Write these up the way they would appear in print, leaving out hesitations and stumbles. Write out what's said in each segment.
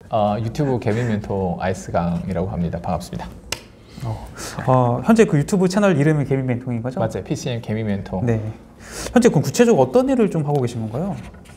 유튜브 개미 멘토 아이스강이라고 합니다. 반갑습니다. 현재 그 유튜브 채널 이름이 개미 멘토인 거죠? 맞아요. PCM 개미 멘토. 네. 현재 그럼 구체적으로 어떤 일을 좀 하고 계신 건가요?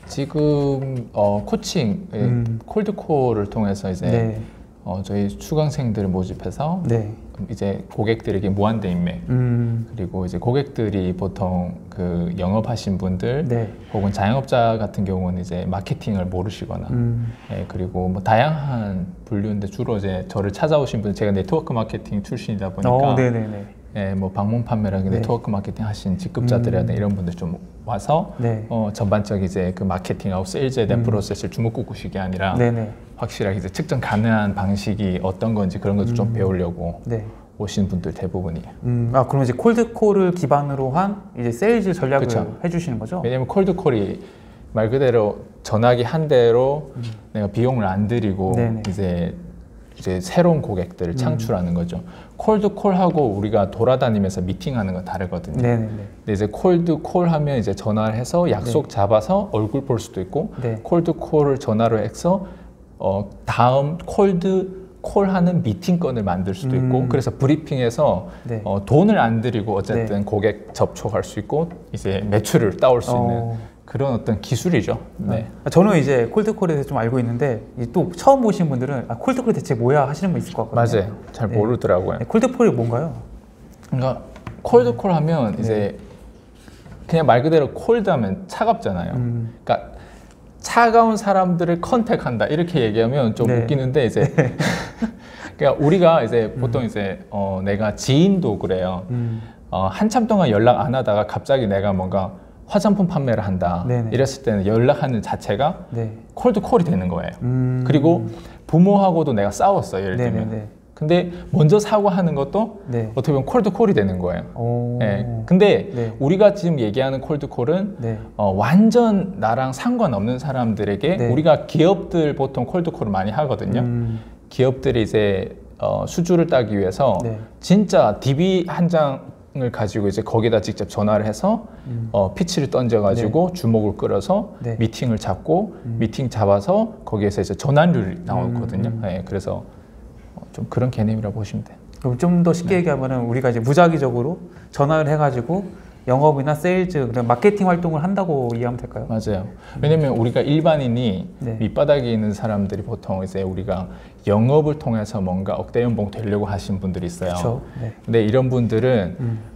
지금 코칭, 콜드콜을 통해서 이제 네. 저희 수강생들을 모집해서 네. 이제 고객들에게 무한대 인맥 그리고 이제 고객들이 보통 그 영업하신 분들 네. 혹은 자영업자 같은 경우는 이제 마케팅을 모르시거나 그리고 뭐 다양한 분류인데 주로 이제 저를 찾아오신 분들 제가 네트워크 마케팅 출신이다 보니까 뭐 방문 판매라든가 네트워크 마케팅 하신 직급자들이라든가 이런 분들 좀 와서 전반적 이제 그 마케팅하고 세일즈에 대한 프로세스를 주먹구구식이 아니라 확실하게 이제 측정 가능한 방식이 어떤 건지 그런 것도 좀 배우려고 오신 분들 대부분이에요. 그럼 이제 콜드콜을 기반으로 한 이제 세일즈 전략을 해주시는 거죠? 왜냐면 콜드콜이 말 그대로 전화기 한 대로 내가 비용을 안 들이고 이제 새로운 고객들을 창출하는 거죠. 콜드콜하고 우리가 돌아다니면서 미팅하는 건 다르거든요. 근데 이제 콜드콜 하면 이제 전화를 해서 약속 잡아서 얼굴 볼 수도 있고 콜드콜을 전화로 해서 다음 콜하는 미팅건을 만들 수도 있고 그래서 브리핑에서 돈을 안 들이고 어쨌든 고객 접촉할 수 있고 이제 매출을 따올 수 있는 그런 어떤 기술이죠. 저는 이제 콜드콜에 대해서 좀 알고 있는데 또 처음 보신 분들은 콜드콜이 대체 뭐야 하시는 분 있을 것 같거든요. 맞아요. 잘 모르더라고요. 콜드콜이 뭔가요? 그러니까 콜드콜 하면 이제 그냥 말 그대로 콜드하면 차갑잖아요. 그러니까 차가운 사람들을 컨택한다 이렇게 얘기하면 좀 웃기는데 이제 그러니까 우리가 이제 보통 이제 내가 지인도 그래요. 한참 동안 연락 안 하다가 갑자기 내가 뭔가 화장품 판매를 한다 이랬을 때는 연락하는 자체가 콜드콜이 되는 거예요. 그리고 부모하고도 내가 싸웠어요, 예를 들면. 근데 먼저 사과하는 것도 어떻게 보면 콜드콜이 되는 거예요. 근데 우리가 지금 얘기하는 콜드콜은 완전 나랑 상관없는 사람들에게 우리가 기업들 보통 콜드콜을 많이 하거든요. 기업들이 이제 수주를 따기 위해서 진짜 DB 한 장을 가지고 이제 거기다 직접 전화를 해서 피치를 던져가지고 주목을 끌어서 미팅을 잡고 미팅 잡아서 거기에서 이제 전환율이 나오거든요. 그래서 좀 그런 개념이라고 보시면 돼요. 그럼 좀 더 쉽게 얘기하면은 우리가 이제 무작위적으로 전화를 해가지고 영업이나 세일즈, 그런 마케팅 활동을 한다고 이해하면 될까요? 맞아요. 왜냐면 우리가 일반인이 밑바닥에 있는 사람들이 보통 이제 우리가 영업을 통해서 뭔가 억대 연봉 되려고 하신 분들이 있어요. 근데 이런 분들은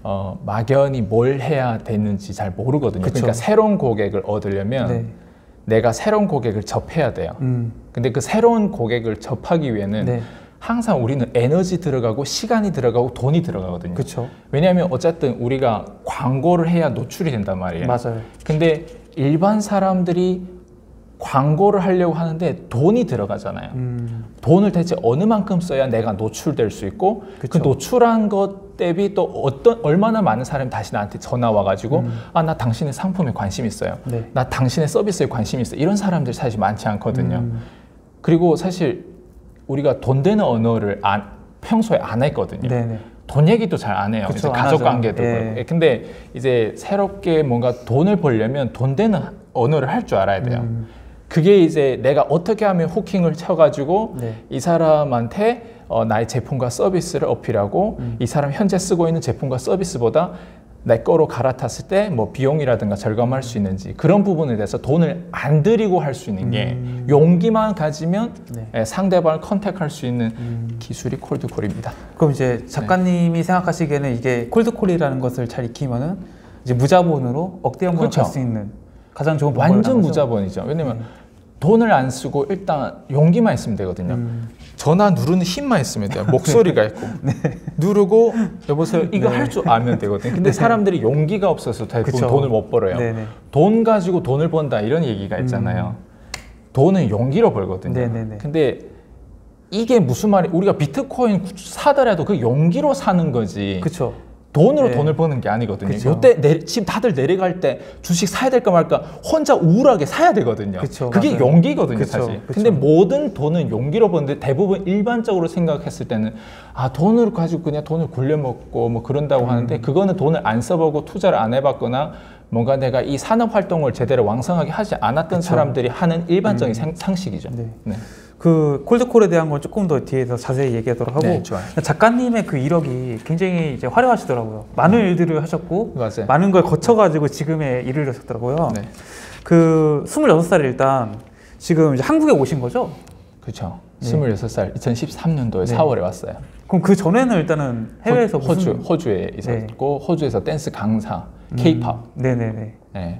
막연히 뭘 해야 되는지 잘 모르거든요. 그러니까 새로운 고객을 얻으려면 내가 새로운 고객을 접해야 돼요. 근데 그 새로운 고객을 접하기 위해는 항상 우리는 에너지 들어가고 시간이 들어가고 돈이 들어가거든요. 왜냐하면 어쨌든 우리가 광고를 해야 노출이 된단 말이에요. 근데 일반 사람들이 광고를 하려고 하는데 돈이 들어가잖아요. 돈을 대체 어느 만큼 써야 내가 노출될 수 있고 그 노출한 것 대비 또 얼마나 많은 사람이 다시 나한테 전화 와가지고 나 당신의 상품에 관심 있어요. 나 당신의 서비스에 관심 있어요. 이런 사람들이 사실 많지 않거든요. 그리고 사실 우리가 돈 되는 언어를 평소에 안 했거든요. 돈 얘기도 잘 안 해요. 이제 가족 관계도 그렇고. 근데 이제 새롭게 뭔가 돈을 벌려면 돈 되는 언어를 할 줄 알아야 돼요. 그게 이제 내가 어떻게 하면 후킹을 쳐가지고 이 사람한테 나의 제품과 서비스를 어필하고 이 사람 현재 쓰고 있는 제품과 서비스보다 내 거로 갈아탔을 때 뭐 비용이라든가 절감할 수 있는지 그런 부분에 대해서 돈을 안 들이고 할 수 있는 게 용기만 가지면 상대방을 컨택할 수 있는 기술이 콜드콜입니다. 그럼 이제 작가님이 생각하시기에는 이게 콜드콜이라는 것을 잘 익히면은 이제 무자본으로 억대 연봉을 갈 수 있는 가장 좋은 방법이 완전 무자본이죠. 왜냐면 돈을 안 쓰고 일단 용기만 있으면 되거든요. 전화 누르는 힘만 있으면 돼요. 목소리가 있고 누르고 여보세요 이거 할 줄 알면 되거든요. 근데 사람들이 용기가 없어서 대부분 돈을 못 벌어요. 돈 가지고 돈을 번다 이런 얘기가 있잖아요. 돈은 용기로 벌거든요. 근데 이게 무슨 말이 우리가 비트코인 사더라도 그 용기로 사는 거지. 돈으로 돈을 버는 게 아니거든요. 요때 지금 다들 내려갈 때 주식 사야 될까 말까 혼자 우울하게 사야 되거든요. 그게 용기거든요, 사실. 근데 모든 돈은 용기로 버는데 대부분 일반적으로 생각했을 때는 돈을 가지고 그냥 돈을 굴려먹고 뭐 그런다고 하는데 그거는 돈을 안 써보고 투자를 안 해봤거나 뭔가 내가 이 산업 활동을 제대로 왕성하게 하지 않았던 사람들이 하는 일반적인 상식이죠. 그 콜드콜에 대한 건 조금 더 뒤에서 자세히 얘기하도록 하고, 네, 좋아요. 작가님의 그 이력이 굉장히 이제 화려하시더라고요. 많은 일들을 하셨고 맞아요. 많은 걸 거쳐가지고 지금의 일을 하셨더라고요. 네. 그 26살에 일단 지금 이제 한국에 오신 거죠? 그렇죠. 네. 26살 2013년도에 네. 4월에 왔어요. 그럼 그 전에는 일단은 해외에서 호주에 있었고 네. 호주에서 댄스 강사, K-pop 네네네. 네.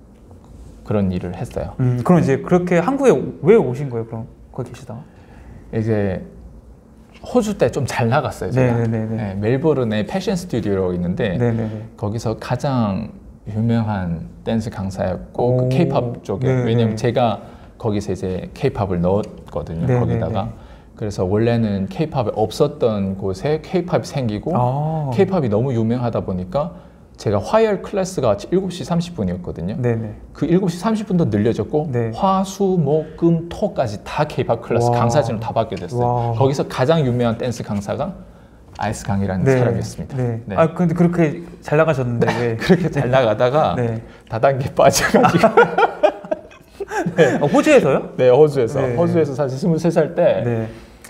그런 일을 했어요. 그럼 이제 그렇게 한국에 왜 오신 거예요? 그럼 거기 계시다가? 이제 호주 때 좀 잘 나갔어요. 제가. 네네네. 네, 멜버른에 패션 스튜디오가 있는데 네네네. 거기서 가장 유명한 댄스 강사였고 그 K-pop 쪽에 네네. 왜냐면 제가 거기서 이제 K-pop을 넣었거든요. 네네네. 거기다가 그래서 원래는 K-pop이 없었던 곳에 K-pop이 생기고 K-pop이 너무 유명하다 보니까 제가 화요일 클래스가 7시 30분이었거든요. 네네. 그 7시 30분도 늘려졌고 네. 화, 수, 목, 금, 토까지 다 K-pop 클래스 와. 강사진으로 다 받게 됐어요. 와. 거기서 가장 유명한 댄스 강사가 아이스 강이라는 네. 사람이었습니다. 네. 네. 아 근데 그렇게 잘 나가셨는데 왜? 그렇게 잘 나가다가 네. 다단계 빠져가지고 네. 호주에서요? 네, 호주에서 네. 호주에서 사실 23살 때 네.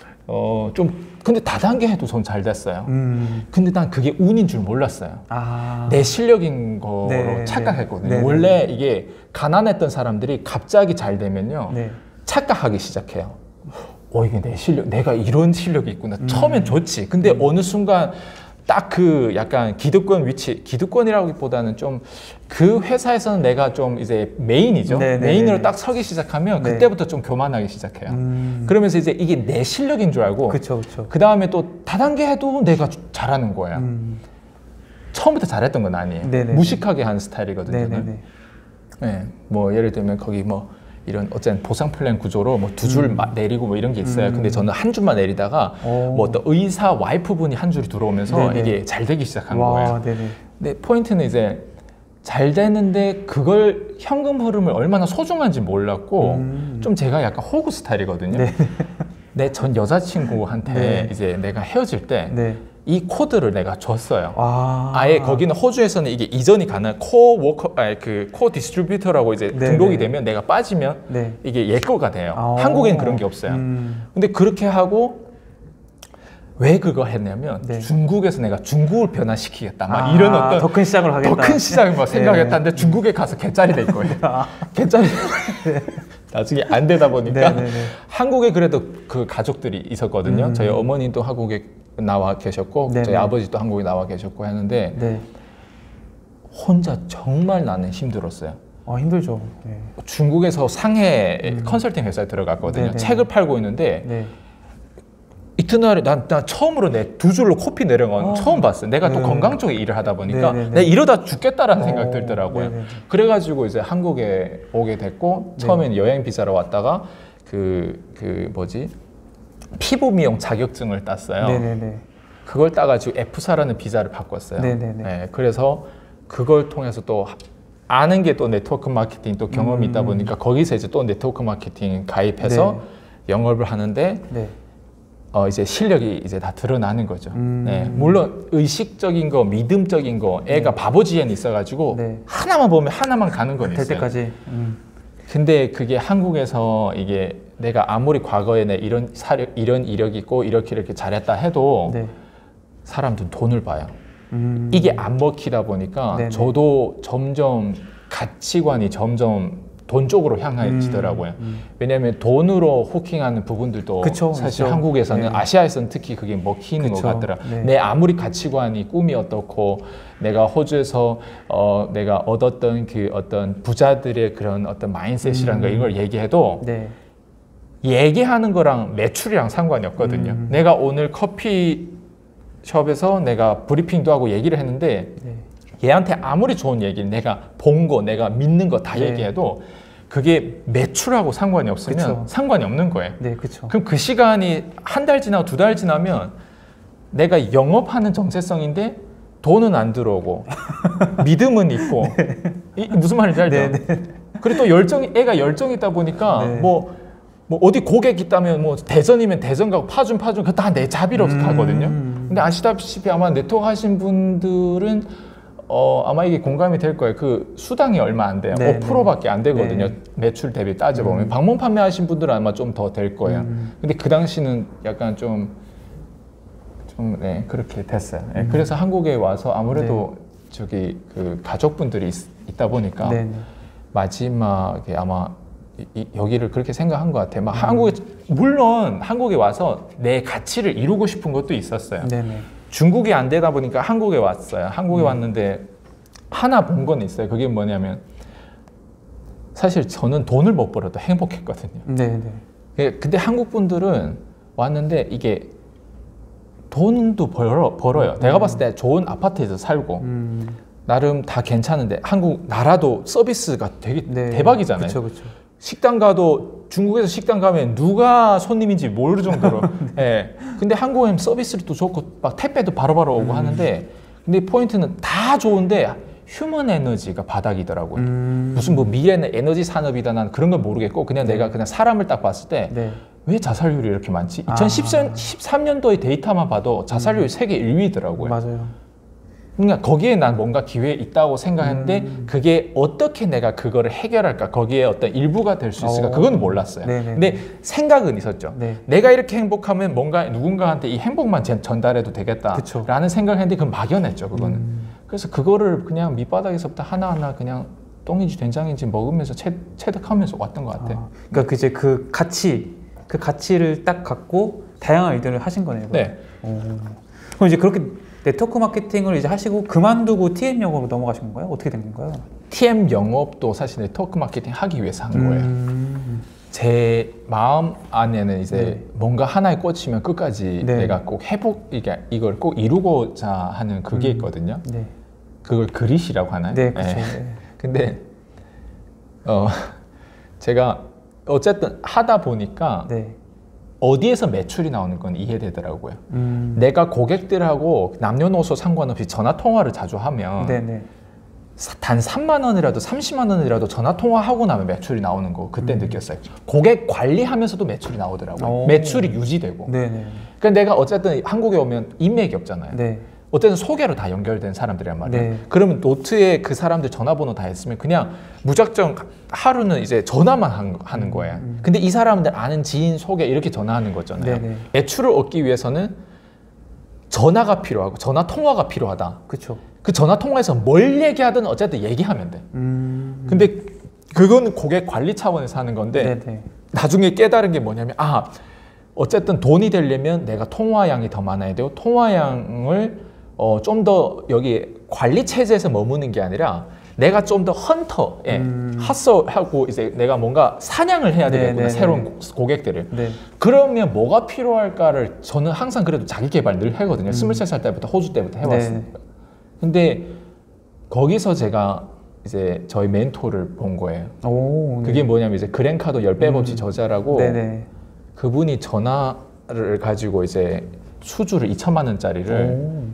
좀 근데 다단계 해도 전 잘 됐어요. 근데 난 그게 운인 줄 몰랐어요. 내 실력인 거로 네, 착각했거든요. 네, 네. 원래 이게 가난했던 사람들이 갑자기 잘 되면요 네. 착각하기 시작해요. 이게 내 실력, 내가 이런 실력이 있구나. 처음엔 좋지. 근데 어느 순간 딱 그 약간 기득권 위치, 기득권이라기보다는 좀 그 회사에서는 내가 좀 이제 메인이죠. 네, 네, 메인으로 네. 딱 서기 시작하면 네. 그때부터 좀 교만하기 시작해요. 그러면서 이제 이게 내 실력인 줄 알고 그쵸, 그쵸. 그 다음에 또 다단계 해도 내가 잘하는 거야. 처음부터 잘했던 건 아니에요. 네네. 무식하게 한 스타일이거든요. 네네네. 네, 뭐 예를 들면 거기 뭐 이런 어쨌든 보상 플랜 구조로 뭐 2줄 내리고 뭐 이런 게 있어요. 근데 저는 한 줄만 내리다가 뭐 어떤 의사 와이프분이 한 줄이 들어오면서 네네. 이게 잘 되기 시작한 와, 거예요. 네네. 근데 포인트는 이제 잘 되는데 그걸 현금 흐름을 얼마나 소중한지 몰랐고 좀 제가 약간 호구 스타일이거든요. 네. 내 전 여자친구한테 네. 이제 내가 헤어질 때 네. 이 코드를 내가 줬어요. 아. 아예 거기는 호주에서는 이게 이전이 가능한 코 디스트리뷰터라고 이제 네, 등록이 네. 되면 내가 빠지면 네. 이게 얘 거가 돼요. 아. 한국엔 그런 게 없어요. 근데 그렇게 하고 왜 그거 했냐면 네. 중국에서 내가 중국을 변화시키겠다. 막 이런 어떤 더 큰 시장을 하겠다. 더 큰 시장을 막 네. 생각했다는데 중국에 가서 개짜리 될 거예요. 개짜리 나중에 안 되다 보니까 네, 네, 네. 한국에 그래도 그 가족들이 있었거든요. 저희 어머니도 한국에 나와 계셨고 네, 저희 네. 아버지도 한국에 나와 계셨고 했는데 네. 혼자 정말 나는 힘들었어요. 힘들죠. 네. 중국에서 상해 컨설팅 회사에 들어갔거든요. 네, 네. 책을 팔고 있는데 네. 이튿날에 난 처음으로 내 2줄로 코피 내려간 건 처음 봤어요. 내가 또 네. 건강 쪽에 일을 하다 보니까 네, 네, 네. 내가 이러다 죽겠다라는 생각 들더라고요. 네, 네. 그래가지고 이제 한국에 오게 됐고 처음에는 여행 비자로 왔다가 그 뭐지 피부 미용 자격증을 땄어요. 네네네. 그걸 따가지고 F사라는 비자를 바꿨어요. 네네네. 네, 그래서 그걸 통해서 또 아는 게 또 네트워크 마케팅 또 경험이 있다 보니까 거기서 이제 또 네트워크 마케팅 가입해서 영업을 하는데 네. 이제 실력이 이제 다 드러나는 거죠. 네, 물론 의식적인 거, 믿음적인 거, 애가 바보지엔 있어가지고 네. 하나만 보면 하나만 가는 건 될 있어요. 때까지. 근데 그게 한국에서 이게 내가 아무리 과거에 내 이런 이력이 있고 이렇게 잘했다 해도 네. 사람들은 돈을 봐요. 이게 안 먹히다 보니까 네네. 저도 점점 가치관이 점점 돈 쪽으로 향해지더라고요. 왜냐하면 돈으로 후킹하는 부분들도 그쵸, 사실 그쵸. 한국에서는 네. 아시아에서는 특히 그게 먹히는 그쵸. 것 같더라. 네. 내 아무리 가치관이 꿈이 어떻고 내가 호주에서 내가 얻었던 그 어떤 부자들의 그런 어떤 마인셋이라는 거 이걸 얘기해도 네. 얘기하는 거랑 매출이랑 상관이 없거든요. 내가 오늘 커피숍에서 내가 브리핑도 하고 얘기를 했는데 네. 얘한테 아무리 좋은 얘기를 내가 본 거, 내가 믿는 거 다 네. 얘기해도 그게 매출하고 상관이 없으면 그쵸. 상관이 없는 거예요. 네, 그렇죠. 그럼 그 시간이 한 달 지나고 2달 지나면 내가 영업하는 정체성인데 돈은 안 들어오고 믿음은 있고 무슨 말인지 알죠? 네, 네. 그리고 또 애가 열정이 있다 보니까 네. 뭐 어디 고객 있다면 뭐 대전이면 대전 가고 파준 그거 다 내 자비로 가거든요. 근데 아시다시피 아마 네트워크 하신 분들은 아마 이게 공감이 될 거예요. 그 수당이 얼마 안 돼요. 네, 5%밖에 안 되거든요. 네. 매출 대비 따져보면. 방문 판매하신 분들은 아마 좀 더 될 거예요. 근데 그 당시는 약간 네, 그렇게 됐어요. 네, 그래서 한국에 와서 아무래도 저기 그 가족분들이 있다 보니까 마지막에 아마 여기를 그렇게 생각한 것 같아요. 막 물론 한국에 와서 내 가치를 이루고 싶은 것도 있었어요. 중국이 안 되다 보니까 한국에 왔어요. 한국에 왔는데 하나 본 건 있어요. 그게 뭐냐면 사실 저는 돈을 못 벌어도 행복했거든요. 근데 한국 분들은 왔는데 이게 돈도 벌어요. 내가 봤을 때 좋은 아파트에서 살고 나름 다 괜찮은데 한국 나라도 서비스가 되게 대박이잖아요. 그쵸. 식당 가도 중국에서 식당 가면 누가 손님인지 모를 정도로 예. 근데 한국은 서비스도 좋고 막 택배도 바로바로 오고 하는데 근데 포인트는 다 좋은데 휴먼 에너지가 바닥이더라고요. 무슨 뭐 미래는 에너지 산업이다 난 그런 건 모르겠고 그냥 내가 그냥 사람을 딱 봤을 때 왜 자살률이 이렇게 많지? 2013년도의 데이터만 봐도 자살률이 세계 1위더라고요. 맞아요. 그러니까 거기에 난 뭔가 기회 있다고 생각했는데 그게 어떻게 내가 그거를 해결할까 거기에 어떤 일부가 될 수 있을까 그건 몰랐어요. 근데 생각은 있었죠. 내가 이렇게 행복하면 뭔가 누군가한테 이 행복만 전달해도 되겠다라는 생각을 했는데 그건 막연했죠. 그거는. 그래서 그거를 그냥 밑바닥에서부터 하나하나 그냥 똥인지 된장인지 먹으면서 체득하면서 왔던 것 같아요. 그러니까 이제 그 가치를 딱 갖고 다양한 일들을 하신 거네요. 네. 그럼 이제 그렇게 네트워크 마케팅을 이제 하시고 그만두고 TM 영업으로 넘어가신 건가요? 어떻게 된 건가요? TM 영업도 사실 네트워크 마케팅 하기 위해서 한 거예요. 제 마음 안에는 이제 뭔가 하나에 꽂히면 끝까지 내가 꼭 이걸 꼭 이루고자 하는 그게 있거든요. 그걸 그릿이라고 하나요? 네, 그렇죠. 근데 제가 어쨌든 하다 보니까 어디에서 매출이 나오는 건 이해되더라고요. 내가 고객들하고 남녀노소 상관없이 전화 통화를 자주 하면 단 3만 원이라도 30만 원이라도 전화 통화하고 나면 매출이 나오는 거 그때 느꼈어요. 고객 관리하면서도 매출이 나오더라고요. 매출이 유지되고. 그러니까 내가 어쨌든 한국에 오면 인맥이 없잖아요. 어쨌든 소개로 다 연결된 사람들이란 말이에요. 그러면 노트에 그 사람들 전화번호 다 했으면 그냥 무작정 하루는 이제 전화만 하는 거예요. 근데 이 사람들 아는 지인 소개 이렇게 전화하는 거잖아요. 매출을 얻기 위해서는 전화가 필요하고 전화 통화가 필요하다. 그 전화 통화에서 뭘 얘기하든 어쨌든 얘기하면 돼. 근데 그건 고객 관리 차원에서 하는 건데 나중에 깨달은 게 뭐냐면 어쨌든 돈이 되려면 내가 통화량이 더 많아야 되고 통화량을 좀 더 여기 관리 체제에서 머무는 게 아니라 내가 좀 더 헌터에 핫서하고 이제 내가 뭔가 사냥을 해야 되겠구나 새로운 고객들을. 그러면 뭐가 필요할까를 저는 항상 그래도 자기 개발 늘 하거든요. 23살 때부터 호주 때부터 해왔으니까. 근데 거기서 제가 이제 저희 멘토를 본 거예요. 그게 뭐냐면 이제 그랜카도 10배 법칙 저자라고 그분이 전화를 가지고 이제 수주를 2천만 원짜리를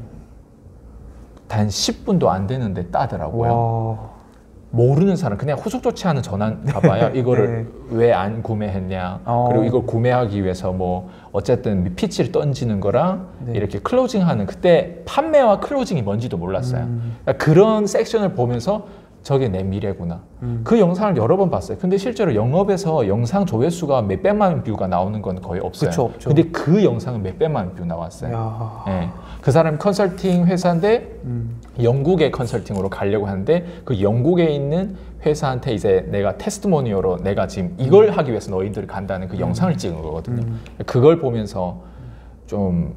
단 10분도 안 되는데 따더라고요. 모르는 사람 그냥 후속조치 하는 전화 가봐요. 이거를 왜 안 구매했냐 그리고 이걸 구매하기 위해서 뭐 어쨌든 피치를 던지는 거랑 이렇게 클로징하는 그때 판매와 클로징이 뭔지도 몰랐어요. 그러니까 그런 섹션을 보면서 저게 내 미래구나. 그 영상을 여러 번 봤어요. 근데 실제로 영업에서 영상 조회수가 몇백만 뷰가 나오는 건 거의 없어요. 근데 그 영상은 몇백만 뷰 나왔어요. 그 사람이 컨설팅 회사인데 영국의 컨설팅으로 가려고 하는데 그 영국에 있는 회사한테 이제 내가 테스트모니어로 내가 지금 이걸 하기 위해서 너희들이 간다는 그 영상을 찍은 거거든요. 그걸 보면서 좀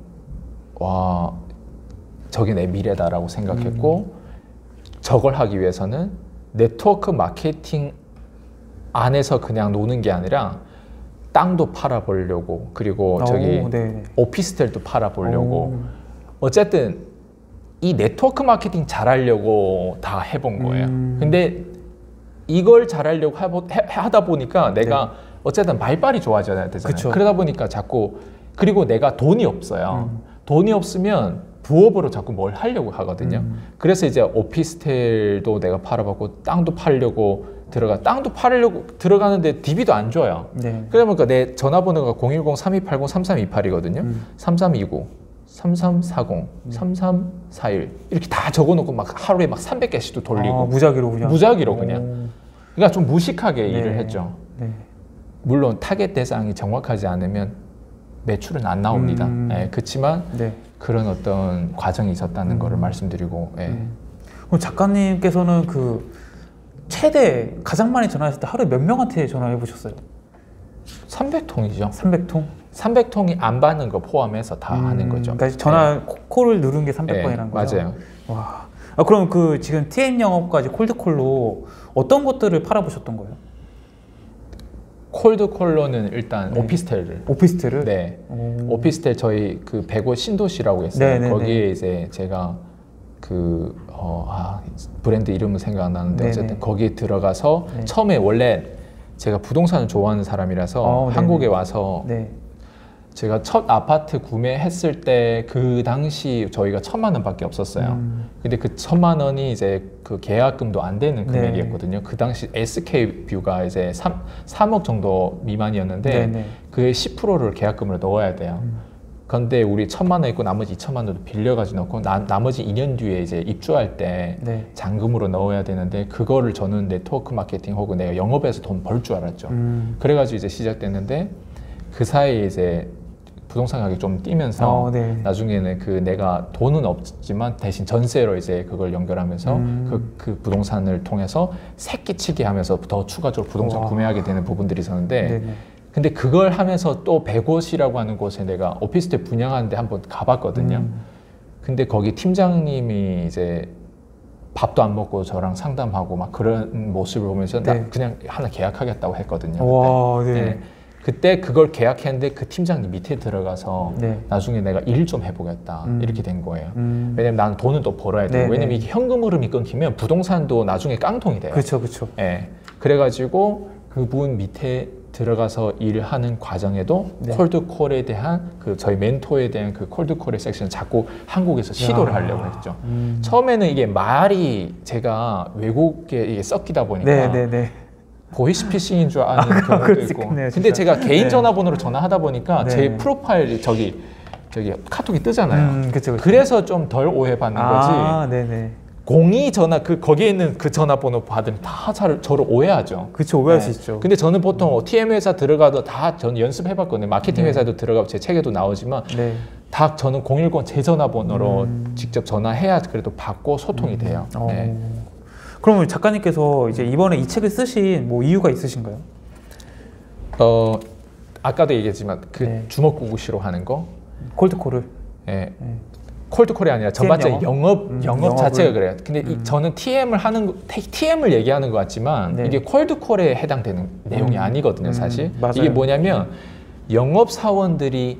와 저게 내 미래다라고 생각했고 저걸 하기 위해서는 네트워크 마케팅 안에서 그냥 노는 게 아니라 땅도 팔아보려고 그리고 오피스텔도 팔아보려고 어쨌든 이 네트워크 마케팅 잘하려고 다 해본 거예요. 근데 이걸 잘하려고 하다 보니까 내가 어쨌든 말빨이 좋아져야 되잖아요. 그러다 보니까 자꾸 그리고 내가 돈이 없어요. 돈이 없으면 부업으로 자꾸 뭘 하려고 하거든요. 그래서 이제 오피스텔도 내가 팔아봤고 땅도 팔려고 땅도 팔려고 들어가는데 DB도 안 줘요. 그러다 보니까 내 전화번호가 010-3280-3328이거든요. 3329 3340, 3341 이렇게 다 적어놓고 막 하루에 막 300개씩도 돌리고 무작위로 그냥 무작위로 그냥 그러니까 좀 무식하게 일을 했죠. 네. 물론 타겟 대상이 정확하지 않으면 매출은 안 나옵니다. 그렇지만 그런 어떤 과정이 있었다는 거를 말씀드리고. 그럼 작가님께서는 그 최대 가장 많이 전화했을 때 하루에 몇 명한테 전화해 보셨어요? 300통이죠. 300통? 300통이 안 받는 거 포함해서 다 하는 거죠. 그러니까 전화 콜을 누른 게 300번이라는 거죠? 맞아요. 와. 그럼 그 지금 TM 영업까지 콜드콜로 어떤 것들을 팔아보셨던 거예요? 콜드콜로는 일단 오피스텔을. 네. 오피스텔 저희 그 105 신도시라고 했어요. 거기에 이제 제가 그 브랜드 이름은 생각 안 나는데 어쨌든 거기에 들어가서 처음에 원래 제가 부동산을 좋아하는 사람이라서 한국에 와서 제가 첫 아파트 구매했을 때 그 당시 저희가 1,000만 원밖에 없었어요. 근데 그 1,000만 원이 이제 그 계약금도 안 되는 금액이었거든요. 그 당시 SK 뷰가 이제 3억 정도 미만이었는데 그의 10%를 계약금으로 넣어야 돼요. 그런데 우리 1,000만 원 있고 나머지 2,000만 원도 빌려가지고 넣고 나머지 2년 뒤에 이제 입주할 때 잔금으로 넣어야 되는데 그거를 저는 네트워크 마케팅 혹은 내가 영업에서 돈 벌 줄 알았죠. 그래가지고 이제 시작됐는데 그 사이에 이제 부동산 가격이 좀 뛰면서 나중에는 그 내가 돈은 없지만 대신 전세로 이제 그걸 연결하면서 그 부동산을 통해서 새끼치기 하면서 더 추가적으로 부동산 구매하게 되는 부분들이 있었는데 근데 그걸 하면서 또 105이라고 하는 곳에 내가 오피스텔 분양하는데 한번 가봤거든요. 근데 거기 팀장님이 이제 밥도 안 먹고 저랑 상담하고 막 그런 모습을 보면서 나 그냥 하나 계약하겠다고 했거든요. 와, 그때 그걸 계약했는데 그 팀장님 밑에 들어가서 나중에 내가 일 좀 해보겠다 이렇게 된 거예요. 왜냐면 나는 돈은 또 벌어야 되고 왜냐면 이게 현금 흐름이 끊기면 부동산도 나중에 깡통이 돼요. 그렇죠. 그래가지고 그분 밑에 들어가서 일을 하는 과정에도 콜드콜에 대한 그 저희 멘토에 대한 그 콜드콜의 섹션을 자꾸 한국에서 시도를 하려고 했죠. 처음에는 이게 말이 제가 외국에 이게 섞이다 보니까 보이스피싱인 줄 아는 경우도 있고. 근데 제가 개인 전화번호로 전화하다 보니까 제 프로파일이 저기 카톡이 뜨잖아요. 그래서 좀 덜 오해받는 거지. 공이 전화 거기에 있는 그 전화번호 받으면 다 저를 오해하죠. 그렇죠, 오해할 수 있죠. 근데 저는 보통 TM 회사 들어가도 다 저는 연습해봤거든요. 마케팅 회사도 들어가고 제 책에도 나오지만 다 저는 010 제 전화번호로 직접 전화해야 그래도 받고 소통이 돼요. 그러면 작가님께서 이제 이번에 이 책을 쓰신 뭐 이유가 있으신가요? 아까도 얘기했지만 그 주먹구구시로 하는 거 콜드콜을 콜드콜이 아니라 전반적인 영업 자체가 그래요. 근데 저는 TM을 얘기하는 것 같지만 이게 콜드콜에 해당되는 내용이 아니거든요, 사실. 이게 뭐냐면 영업 사원들이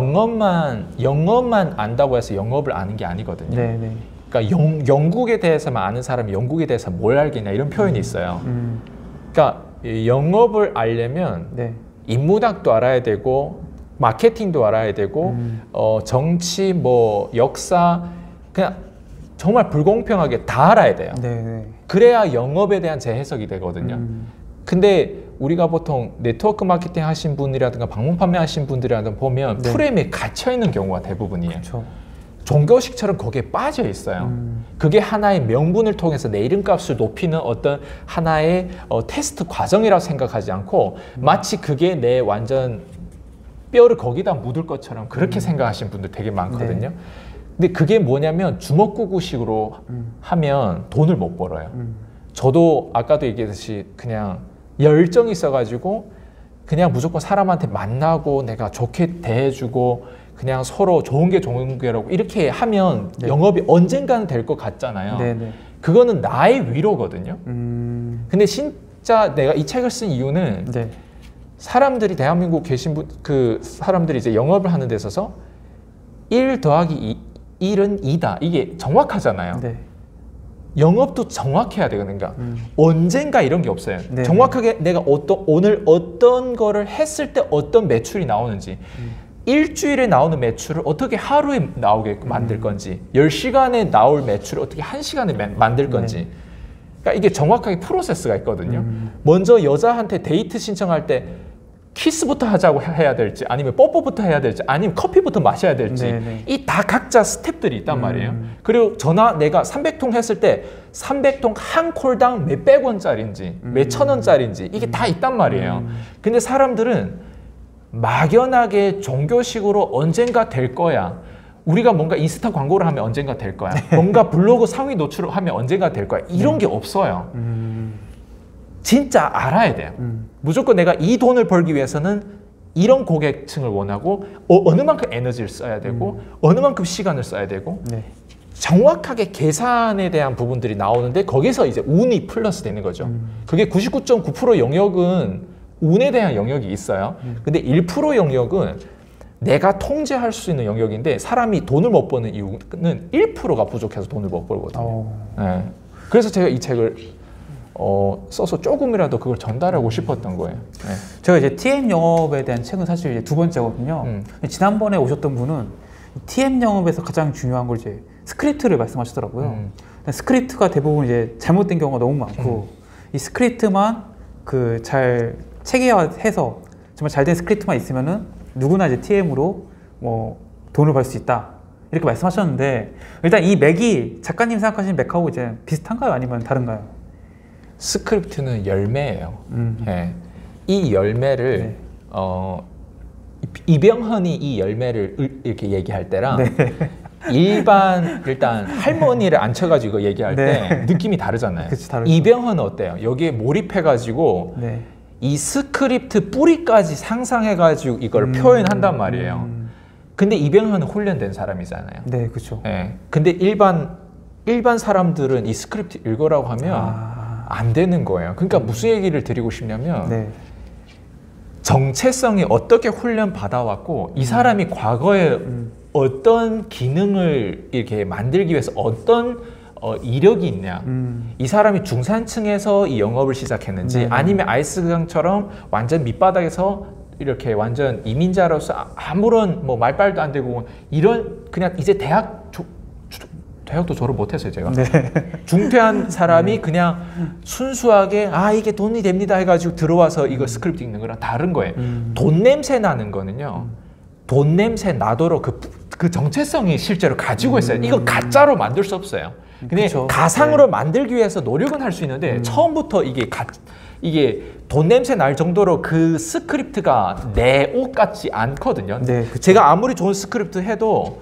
영업만 안다고 해서 영업을 아는 게 아니거든요. 그러니까 영국에 대해서만 아는 사람이 영국에 대해서 뭘 알겠냐 이런 표현이 있어요. 그러니까 영업을 알려면 인문학도 알아야 되고 마케팅도 알아야 되고 정치, 뭐 역사 그냥 정말 불공평하게 다 알아야 돼요. 그래야 영업에 대한 재해석이 되거든요. 근데 우리가 보통 네트워크 마케팅 하신 분이라든가 방문 판매 하신 분들이라든가 보면 프레임에 갇혀 있는 경우가 대부분이에요. 종교식처럼 거기에 빠져 있어요. 그게 하나의 명분을 통해서 내 이름값을 높이는 어떤 하나의 테스트 과정이라고 생각하지 않고 마치 그게 내 완전 뼈를 거기다 묻을 것처럼 그렇게 생각하시는 분들 되게 많거든요. 근데 그게 뭐냐면 주먹구구식으로 하면 돈을 못 벌어요. 저도 아까도 얘기했듯이 그냥 열정이 있어가지고 그냥 무조건 사람한테 만나고 내가 좋게 대해주고 그냥 서로 좋은 게 좋은 게라고 이렇게 하면 영업이 언젠가는 될 것 같잖아요. 그거는 나의 위로거든요. 근데 진짜 내가 이 책을 쓴 이유는 사람들이 대한민국 계신 그 사람들이 이제 영업을 하는 데 있어서 1 더하기 1은 2다. 이게 정확하잖아요. 영업도 정확해야 되거든요. 그러니까 언젠가 이런 게 없어요. 정확하게 내가 오늘 어떤 거를 했을 때 어떤 매출이 나오는지 일주일에 나오는 매출을 어떻게 하루에 나오게 만들 건지 10시간에 나올 매출을 어떻게 1시간에 만들 건지 그러니까 이게 정확하게 프로세스가 있거든요. 먼저 여자한테 데이트 신청할 때 키스부터 하자고 해야 될지 아니면 뽀뽀부터 해야 될지 아니면 커피부터 마셔야 될지 이 다 각자 스텝들이 있단 말이에요. 그리고 전화 내가 300통 했을 때 300통 한 콜당 몇백 원짜리인지 몇천 원짜리인지 이게 다 있단 말이에요. 근데 사람들은 막연하게 종교식으로 언젠가 될 거야. 우리가 뭔가 인스타 광고를 하면 언젠가 될 거야. 뭔가 블로그 상위 노출을 하면 언젠가 될 거야. 이런 게 없어요. 진짜 알아야 돼요. 무조건 내가 이 돈을 벌기 위해서는 이런 고객층을 원하고 어느 만큼 에너지를 써야 되고 어느 만큼 시간을 써야 되고 정확하게 계산에 대한 부분들이 나오는데 거기서 이제 운이 플러스 되는 거죠. 그게 99.9% 영역은 운에 대한 영역이 있어요. 근데 1% 영역은 내가 통제할 수 있는 영역인데 사람이 돈을 못 버는 이유는 1%가 부족해서 돈을 못 벌거든요. 네. 그래서 제가 이 책을 써서 조금이라도 그걸 전달하고 싶었던 거예요. 네. 제가 이제 TM 영업에 대한 책은 사실 이제 두 번째거든요. 지난번에 오셨던 분은 TM 영업에서 가장 중요한 걸 이제 스크립트를 말씀하시더라고요. 스크립트가 대부분 이제 잘못된 경우가 너무 많고 이 스크립트만 그 잘 체계화해서 정말 잘된 스크립트만 있으면은 누구나 이제 TM으로 뭐 돈을 벌 수 있다 이렇게 말씀하셨는데 일단 이 맥이 작가님 생각하시는 맥하고 이제 비슷한가요? 아니면 다른가요? 스크립트는 열매예요. 네. 이 열매를 이병헌이 이 열매를 이렇게 얘기할 때랑 일단 할머니를 앉혀가지고 얘기할 때 느낌이 다르잖아요. 그치, 이병헌은 어때요? 여기에 몰입해가지고 이 스크립트 뿌리까지 상상해가지고 이걸 표현한단 말이에요. 근데 이병헌은 훈련된 사람이잖아요. 네, 그렇죠. 네. 근데 일반 사람들은 이 스크립트 읽으라고 하면 안 되는 거예요. 그러니까 무슨 얘기를 드리고 싶냐면 정체성이 어떻게 훈련 받아왔고 이 사람이 과거에 어떤 기능을 이렇게 만들기 위해서 어떤 이력이 있냐. 이 사람이 중산층에서 이 영업을 시작했는지 아니면 아이스강처럼 완전 밑바닥에서 이렇게 완전 이민자로서 아무런 뭐 말빨도 안 되고 이런 그냥 이제 대학도 졸업 못했어요 제가. 중퇴한 사람이 그냥 순수하게 이게 돈이 됩니다 해가지고 들어와서 이거 스크립트 읽는 거랑 다른 거예요. 돈 냄새 나는 거는요. 돈 냄새 나도록 그 정체성이 실제로 가지고 있어요. 이거 가짜로 만들 수 없어요. 근데 그쵸. 가상으로 만들기 위해서 노력은 할 수 있는데 처음부터 이게 돈 냄새 날 정도로 그 스크립트가 내 옷 같지 않거든요. 제가 아무리 좋은 스크립트 해도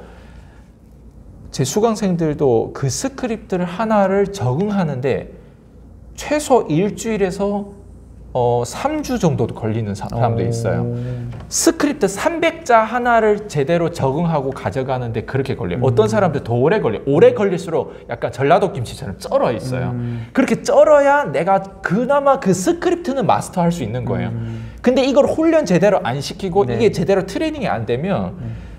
제 수강생들도 그 스크립트를 하나를 적응하는데 최소 일주일에서 3주 정도도 걸리는 사람도 있어요. 스크립트 300자 하나를 제대로 적응하고 가져가는데 그렇게 걸려요. 어떤 사람들 더 오래 걸려요. 오래 걸릴수록 약간 전라도 김치처럼 쩔어 있어요. 그렇게 쩔어야 내가 그나마 그 스크립트는 마스터할 수 있는 거예요. 근데 이걸 훈련 제대로 안 시키고 이게 제대로 트레이닝이 안 되면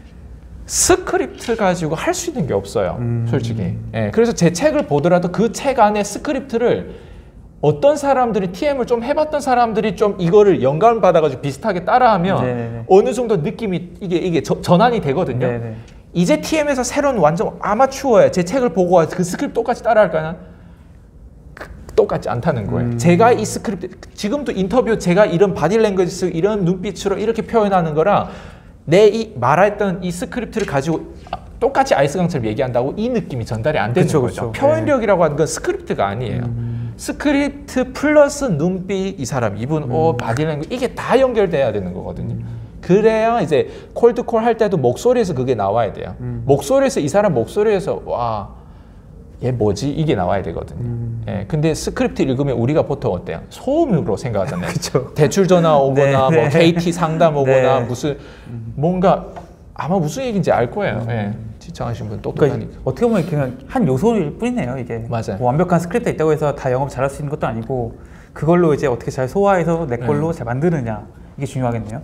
스크립트 가지고 할 수 있는 게 없어요. 솔직히. 그래서 제 책을 보더라도 그 책 안에 스크립트를 어떤 사람들이 TM을 좀 해봤던 사람들이 좀 이거를 영감을 받아가지고 비슷하게 따라하면 어느 정도 느낌이 이게 전환이 되거든요. 이제 TM에서 새로운 완전 아마추어야 제 책을 보고 그 스크립트 똑같이 따라할까요? 똑같지 않다는 거예요. 제가 이 스크립트 지금도 인터뷰 제가 이런 바디랭귀지 이런 눈빛으로 이렇게 표현하는 거랑 내 이 말했던 이 스크립트를 가지고 똑같이 아이스강처럼 얘기한다고 이 느낌이 전달이 안 되는 거죠. 표현력이라고 하는 건 스크립트가 아니에요. 스크립트 플러스 눈빛, 이 사람 입은 옷, 바디랭귀지 이게 다 연결돼야 되는 거거든요. 그래야 이제 콜드콜 할 때도 목소리에서 그게 나와야 돼요. 목소리에서 이 사람 목소리에서 와, 얘 뭐지? 이게 나와야 되거든요. 근데 스크립트 읽으면 우리가 보통 어때요? 소음으로 생각하잖아요. 대출 전화 오거나 뭐 KT 상담 오거나 무슨 뭔가 아마 무슨 얘기인지 알 거예요. 시청하신 분 똑똑하니까. 그러니까 어떻게 보면 그냥 한 요소일 뿐이네요. 이게 맞아요. 뭐 완벽한 스크립트가 있다고 해서 다 영업 잘할 수 있는 것도 아니고 그걸로 이제 어떻게 잘 소화해서 내 걸로 잘 만드느냐 이게 중요하겠네요.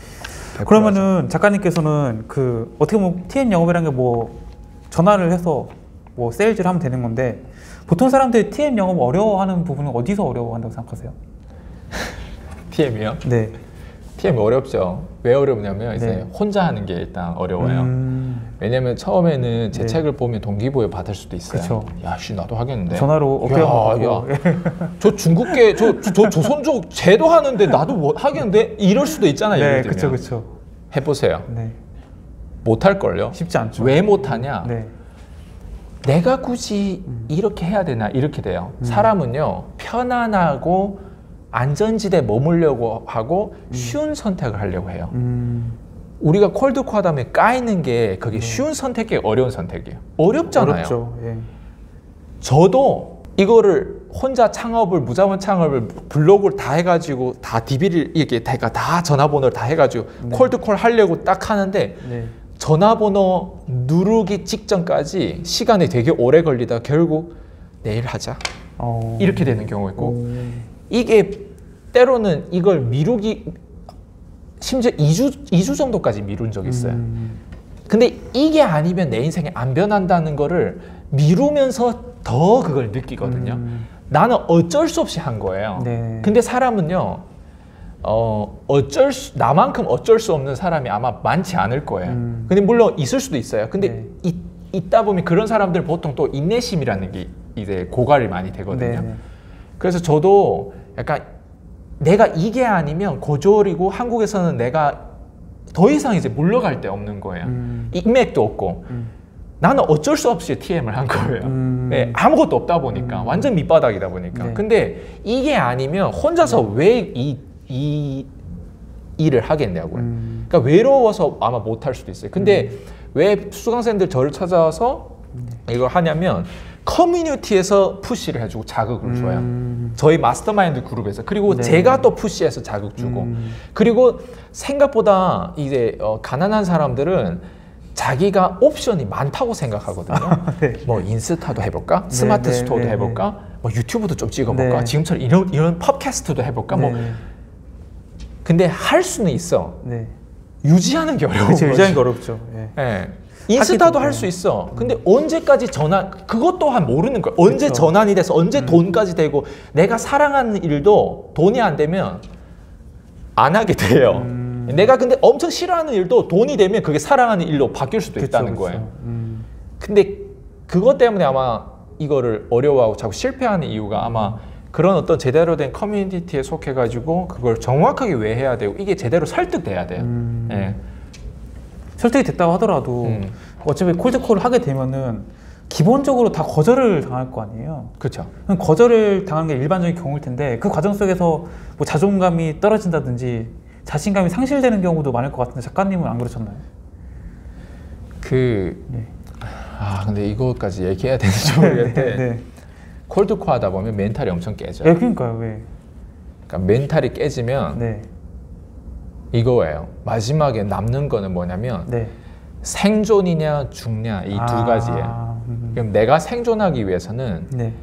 그러면은 작가님께서는 그 어떻게 보면 TM 영업이라는 게 뭐 전화를 해서 뭐 세일즈를 하면 되는 건데 보통 사람들이 TM 영업 어려워하는 부분은 어디서 어려워한다고 생각하세요? TM이요? 네. TM 어렵죠. 왜 어렵냐면 이제 네. 혼자 하는 게 일단 어려워요. 왜냐면 처음에는 제 네. 책을 보면 동기부여 받을 수도 있어요. 그쵸. 야, 씨 나도 하겠는데. 전화로 저 중국계 저 조선족 쟤도 하는데 나도 뭐 하겠는데 이럴 수도 있잖아요. 네, 그렇죠. 해보세요. 네. 못할 걸요. 쉽지 않죠. 왜 못하냐? 네. 내가 굳이 이렇게 해야 되나 이렇게 돼요. 사람은요 편안하고 안전지대에 머물려고 하고 쉬운 선택을 하려고 해요. 우리가 콜드코어 다음에 까이는 게 그게 쉬운 선택이 어려운 선택이에요. 어렵잖아요. 어렵죠. 예. 저도 이거를 혼자 창업을 무자본 창업을 블로그를 다 해가지고 다 DB를 이렇게 다 전화번호를 다 해가지고 네. 콜드콜 하려고 딱 하는데 네. 전화번호 누르기 직전까지 시간이 되게 오래 걸리다 결국 내일 하자 이렇게 되는 경우가 있고 이게 때로는 이걸 미루기 심지어 2주 정도까지 미룬 적이 있어요. 근데 이게 아니면 내 인생에 안 변한다는 거를 미루면서 더 그걸 느끼거든요. 나는 어쩔 수 없이 한 거예요. 네. 근데 사람은요 나만큼 어쩔 수 없는 사람이 아마 많지 않을 거예요. 근데 물론 있을 수도 있어요. 근데 네. 있다 보면 그런 사람들 보통 또 인내심이라는 게 이제 고갈이 많이 되거든요. 네. 그래서 저도 약간 내가 이게 아니면 고졸이고 한국에서는 내가 더 이상 이제 물러갈 데 없는 거예요. 인맥도 없고 나는 어쩔 수 없이 TM을 한 거예요. 네, 아무것도 없다 보니까 완전 밑바닥이다 보니까. 네. 근데 이게 아니면 혼자서 왜 이 일을 하겠냐고요. 그러니까 외로워서 아마 못할 수도 있어요. 근데 왜 수강생들 저를 찾아와서 이걸 하냐면 커뮤니티에서 푸시를 해주고 자극을 줘요. 저희 마스터마인드 그룹에서. 그리고 네. 제가 또 푸시해서 자극 주고. 그리고 생각보다 이제 가난한 사람들은 자기가 옵션이 많다고 생각하거든요. 네. 뭐 인스타도 해볼까? 스마트 네, 스토어도 네, 해볼까? 뭐 유튜브도 좀 찍어볼까? 네. 지금처럼 이런 팟캐스트도 해볼까? 네. 뭐 근데 할 수는 있어. 네. 유지하는 게 어려운 그렇죠. 거지. 유지하는 게 어렵죠. 예. 예. 인스타도 할 네. 수 있어. 근데 언제까지 전환, 그것 또한 모르는 거야. 언제 그쵸. 전환이 돼서 언제 돈까지 되고 내가 사랑하는 일도 돈이 안 되면 안 하게 돼요. 내가 근데 엄청 싫어하는 일도 돈이 되면 그게 사랑하는 일로 바뀔 수도 있다는 거예요. 근데 그것 때문에 아마 이거를 어려워하고 자꾸 실패하는 이유가 아마 그런 어떤 제대로 된 커뮤니티에 속해가지고 그걸 정확하게 왜 해야 되고 이게 제대로 설득돼야 돼요. 예. 설득이 됐다고 하더라도 어차피 콜드콜을 하게 되면은 기본적으로 다 거절을 당할 거 아니에요. 그렇죠. 그럼 거절을 당하는 게 일반적인 경우일 텐데 그 과정 속에서 뭐 자존감이 떨어진다든지 자신감이 상실되는 경우도 많을 것 같은데 작가님은 안 그러셨나요? 네. 근데 이거까지 얘기해야 되는지 모르겠는데 네. 콜드코어 하다 보면 멘탈이 엄청 깨져요. 네, 그러니까요. 왜? 그러니까 멘탈이 깨지면 네. 이거예요. 마지막에 남는 거는 뭐냐면 네. 생존이냐 죽냐 이 두 가지예요. 그럼 내가 생존하기 위해서는 네.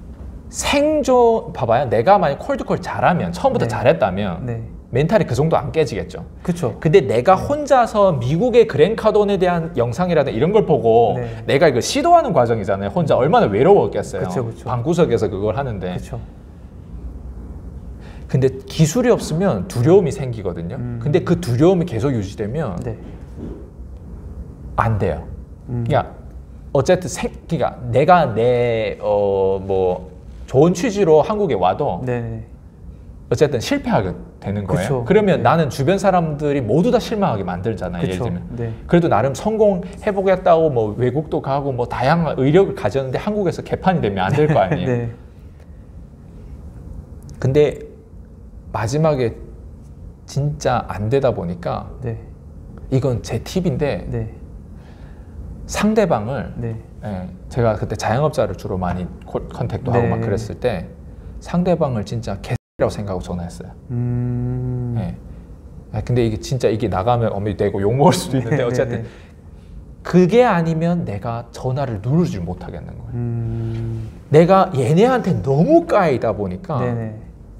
봐봐요. 내가 만약 콜드콜 잘하면 처음부터 네. 잘했다면 네. 멘탈이 그 정도 안 깨지겠죠. 그렇죠. 근데 내가 혼자서 미국의 그랜카돈에 대한 영상이라든 이런 걸 보고 네. 내가 이거 시도하는 과정이잖아요. 혼자 얼마나 외로웠겠어요. 그쵸. 방구석에서 그걸 하는데. 그렇죠. 근데 기술이 없으면 두려움이 생기거든요. 근데 그 두려움이 계속 유지되면 네. 안 돼요. 그러니까 어쨌든 그러니까 내가 뭐 좋은 취지로 한국에 와도 네. 어쨌든 실패하게 되는 거예요. 그쵸. 그러면 네. 나는 주변 사람들이 모두 다 실망하게 만들잖아요. 그쵸. 예를 들면. 네. 그래도 나름 성공해보겠다고 뭐 외국도 가고 뭐 다양한 의력을 가졌는데 한국에서 개판이 되면 안 될 거 아니에요. 네. 근데 마지막에 진짜 안 되다 보니까 네. 이건 제 팁인데 네. 상대방을 네. 제가 그때 자영업자를 주로 많이 컨택도 네. 하고 막 그랬을 때 상대방을 진짜 개라고 생각하고 전화했어요. 네. 근데 이게 진짜 이게 나가면 어머니 되고 욕 먹을 수도 있는데 어쨌든 그게 아니면 내가 전화를 누르지 못하겠는 거예요. 내가 얘네한테 너무 까이다 보니까 네네.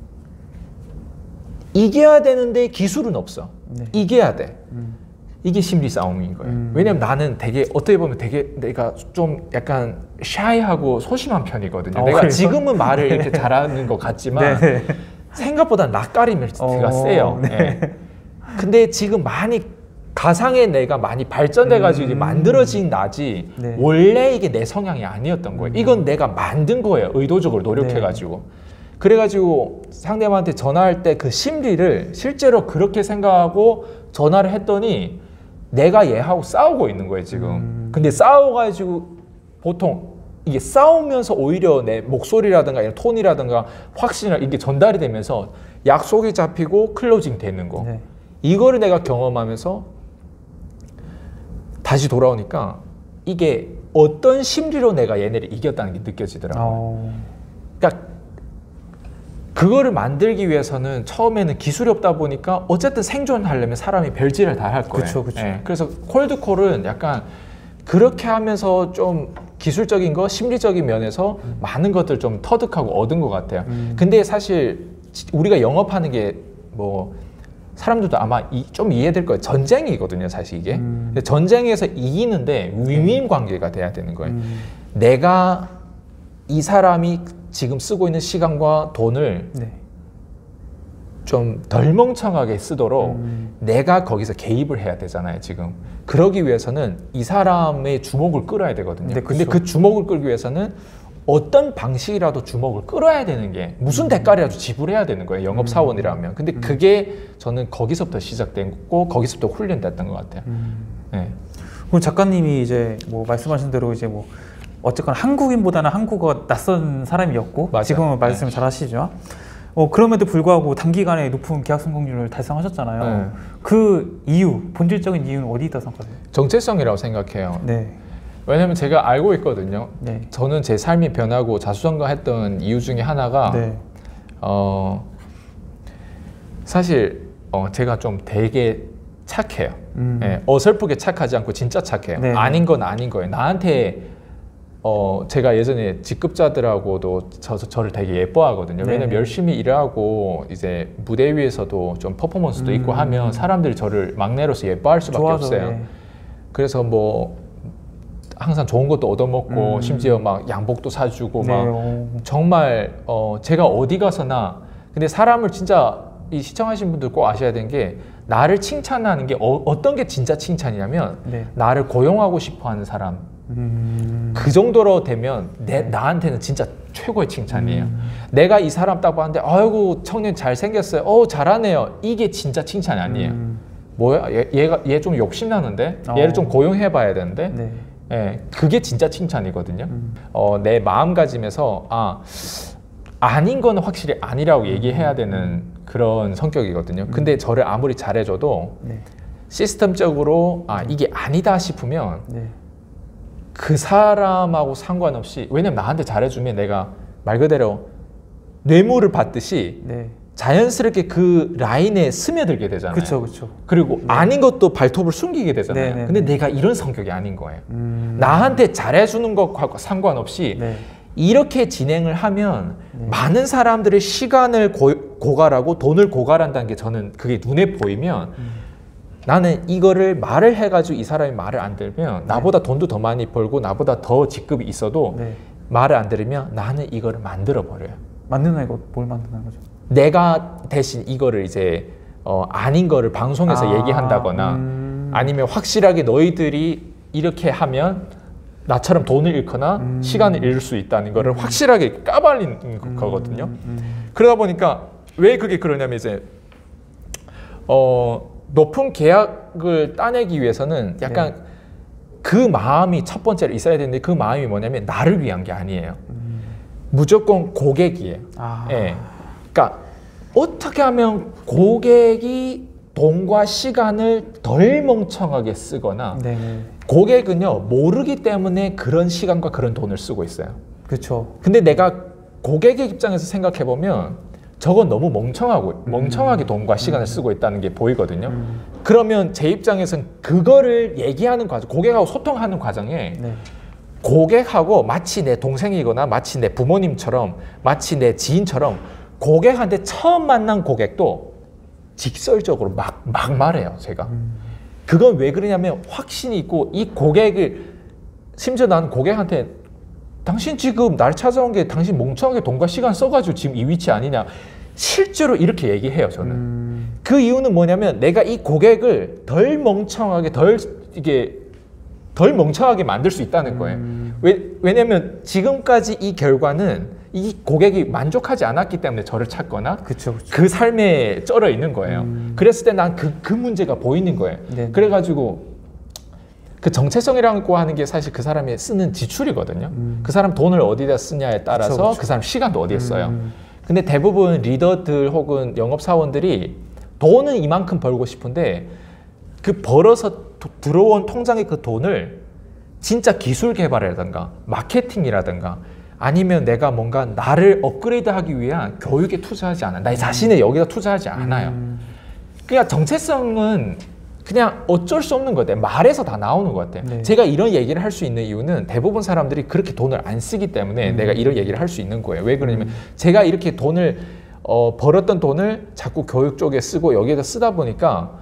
이겨야 되는데 기술은 없어. 네. 이겨야 돼. 이게 심리 싸움인 거예요. 왜냐면 나는 되게 어떻게 보면 되게 내가 좀 약간 샤이하고 소심한 편이거든요. 내가 그래요? 지금은 말을 이렇게 잘하는 것 같지만 네. 생각보다 낯가림 멘트가 세요. 네. 네. 근데 지금 많이 가상의 내가 많이 발전돼가지고 만들어진 나지 네. 원래 이게 내 성향이 아니었던 거예요. 이건 내가 만든 거예요. 의도적으로 노력해가지고. 네. 그래가지고 상대방한테 전화할 때 그 심리를 실제로 그렇게 생각하고 전화를 했더니 내가 얘하고 싸우고 있는 거예요 지금. 근데 싸워가지고 보통 이게 싸우면서 오히려 내 목소리라든가 이런 톤이라든가 확신이나 이게 전달이 되면서 약속이 잡히고 클로징 되는 거. 네. 이거를 내가 경험하면서 다시 돌아오니까 이게 어떤 심리로 내가 얘네를 이겼다는 게 느껴지더라고요. 그러니까 그거를 만들기 위해서는 처음에는 기술이 없다 보니까 어쨌든 생존하려면 사람이 별짓을 다 할 거예요. 그쵸, 그쵸. 네. 그래서 콜드콜은 약간 그렇게 하면서 좀 기술적인 거, 심리적인 면에서 많은 것들 좀 터득하고 얻은 것 같아요. 근데 사실 우리가 영업하는 게 뭐 사람들도 아마 좀 이해될 거예요. 전쟁이거든요, 사실 이게. 근데 전쟁에서 이기는데 윈윈 관계가 돼야 되는 거예요. 내가 이 사람이 지금 쓰고 있는 시간과 돈을 네. 좀 덜 멍청하게 쓰도록 내가 거기서 개입을 해야 되잖아요, 지금. 그러기 위해서는 이 사람의 주목을 끌어야 되거든요. 네, 근데 그 주목을 끌기 위해서는 어떤 방식이라도 주목을 끌어야 되는 게 무슨 대가라도 지불해야 되는 거예요, 영업사원이라면. 근데 그게 저는 거기서부터 시작됐고 거기서부터 훈련됐던 것 같아요. 네. 그럼 작가님이 이제 뭐 말씀하신 대로 이제 뭐 어쨌거나 한국인보다는 한국어가 낯선 사람이었고 맞아요. 지금은 말씀을 잘 하시죠. 그럼에도 불구하고 단기간에 높은 계약 성공률을 달성하셨잖아요. 네. 그 이유, 본질적인 이유는 어디다 생각하세요? 정체성이라고 생각해요. 네. 왜냐면 제가 알고 있거든요. 네. 저는 제 삶이 변하고 자수성가했던 이유 중에 하나가 네. 사실 제가 좀 되게 착해요. 네. 어설프게 착하지 않고 진짜 착해요. 네. 아닌 건 아닌 거예요. 나한테 제가 예전에 직급자들하고도 저를 되게 예뻐하거든요. 왜냐면 네. 열심히 일하고 이제 무대 위에서도 좀 퍼포먼스도 있고 하면 사람들이 저를 막내로서 예뻐할 수밖에 좋아서, 없어요. 네. 그래서 뭐 항상 좋은 것도 얻어먹고 심지어 막 양복도 사주고 네. 막 정말 제가 어디 가서나 근데 사람을 진짜 이 시청하신 분들 꼭 아셔야 되는 게 나를 칭찬하는 게 어떤 게 진짜 칭찬이냐면 네. 나를 고용하고 싶어하는 사람 그 정도로 되면 나한테는 진짜 최고의 칭찬이에요. 내가 이 사람 딱 봤는데 아이고 청년 잘생겼어요. 잘하네요. 이게 진짜 칭찬이 아니에요. 뭐야? 얘 좀 욕심나는데? 얘를 좀 고용해봐야 되는데? 네. 예, 그게 진짜 칭찬이거든요. 내 마음가짐에서 아닌 건 확실히 아니라고 얘기해야 되는 그런 성격이거든요. 근데 저를 아무리 잘해줘도 네. 시스템적으로 이게 아니다 싶으면 네. 그 사람하고 상관없이 왜냐면 나한테 잘해주면 내가 말 그대로 뇌물을 받듯이 네. 자연스럽게 그 라인에 스며들게 되잖아요. 그쵸, 그쵸. 그리고 네. 아닌 것도 발톱을 숨기게 되잖아요. 네, 네, 근데 네. 내가 이런 성격이 아닌 거예요. 나한테 잘해주는 것과 상관없이 네. 이렇게 진행을 하면 네. 많은 사람들의 시간을 고갈하고 돈을 고갈한다는 게 저는 그게 눈에 보이면 나는 이거를 말을 해가지고 이 사람이 말을 안 들으면 나보다 네. 돈도 더 많이 벌고 나보다 더 직급이 있어도 네. 말을 안 들으면 나는 이거를 만들어 버려요. 만드는 거 뭘 만드는 거죠? 내가 대신 이거를 이제 아닌 거를 방송에서 얘기한다거나 아니면 확실하게 너희들이 이렇게 하면 나처럼 돈을 잃거나 시간을 잃을 수 있다는 거를 확실하게 까발리는 거거든요. 그러다 보니까 왜 그게 그러냐면 이제 높은 계약을 따내기 위해서는 약간 네. 그 마음이 첫 번째로 있어야 되는데 그 마음이 뭐냐면 나를 위한 게 아니에요. 무조건 고객이에요. 예. 그러니까 어떻게 하면 고객이 돈과 시간을 덜 멍청하게 쓰거나 네. 고객은요 모르기 때문에 그런 시간과 그런 돈을 쓰고 있어요. 그렇죠. 근데 내가 고객의 입장에서 생각해 보면 저건 너무 멍청하게 돈과 시간을 쓰고 있다는 게 보이거든요. 그러면 제 입장에서는 그거를 얘기하는 과정, 고객하고 소통하는 과정에 네. 고객하고 마치 내 동생이거나 마치 내 부모님처럼 마치 내 지인처럼 고객한테 처음 만난 고객도 직설적으로 막 말해요, 제가. 그건 왜 그러냐면 확신이 있고 이 고객을 심지어 나는 고객한테 당신 지금 날 찾아온 게 당신 멍청하게 돈과 시간 써가지고 지금 이 위치 아니냐 실제로 이렇게 얘기해요, 저는. 그 이유는 뭐냐면 내가 이 고객을 덜 멍청하게 덜 멍청하게 만들 수 있다는 거예요. 왜냐면 지금까지 이 결과는 이 고객이 만족하지 않았기 때문에 저를 찾거나 그쵸. 그 삶에 쩔어 있는 거예요. 그랬을 때 난 그 문제가 보이는 거예요. 네. 그래가지고 그 정체성이라고 하는 게 사실 그 사람이 쓰는 지출이거든요. 그 사람 돈을 어디다 쓰냐에 따라서 그쵸. 그 사람 시간도 어디에 써요. 근데 대부분 리더들 혹은 영업사원들이 돈은 이만큼 벌고 싶은데 그 벌어서 들어온 통장에 그 돈을 진짜 기술 개발이라든가 마케팅이라든가 아니면 내가 뭔가 나를 업그레이드하기 위한 교육에 투자하지 않아요. 나 자신의 여기다 투자하지 않아요. 그러니까 정체성은 그냥 어쩔 수 없는 것 같아요. 말에서 다 나오는 것 같아요. 네. 제가 이런 얘기를 할 수 있는 이유는 대부분 사람들이 그렇게 돈을 안 쓰기 때문에 내가 이런 얘기를 할 수 있는 거예요. 왜 그러냐면 제가 이렇게 돈을 벌었던 돈을 자꾸 교육 쪽에 쓰고 여기에다 쓰다 보니까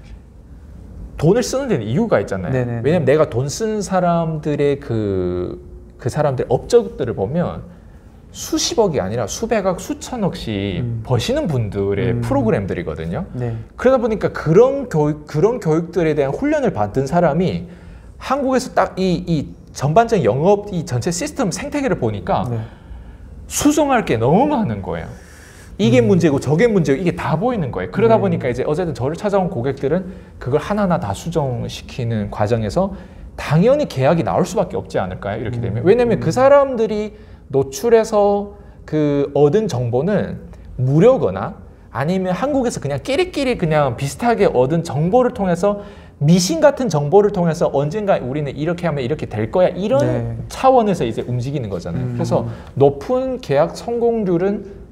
돈을 쓰는 데는 이유가 있잖아요. 네네. 왜냐면 내가 돈 쓰는 사람들의 그 사람들의 업적들을 보면 수십억이 아니라 수백억, 수천억씩 버시는 분들의 프로그램들이거든요. 네. 그러다 보니까 그런 교육들에 대한 훈련을 받은 사람이 한국에서 딱 이 전반적인 영업 이 전체 시스템 생태계를 보니까 네. 수정할 게 너무 많은 거예요. 이게 문제고 저게 문제고 이게 다 보이는 거예요. 그러다 보니까 이제 어쨌든 저를 찾아온 고객들은 그걸 하나하나 다 수정시키는 과정에서 당연히 계약이 나올 수밖에 없지 않을까요? 이렇게 되면. 왜냐면 그 사람들이 노출해서 그 얻은 정보는 무료거나 아니면 한국에서 그냥 끼리끼리 그냥 비슷하게 얻은 정보를 통해서 미신 같은 정보를 통해서 언젠가 우리는 이렇게 하면 이렇게 될 거야 이런 네. 차원에서 이제 움직이는 거잖아요. 그래서 높은 계약 성공률은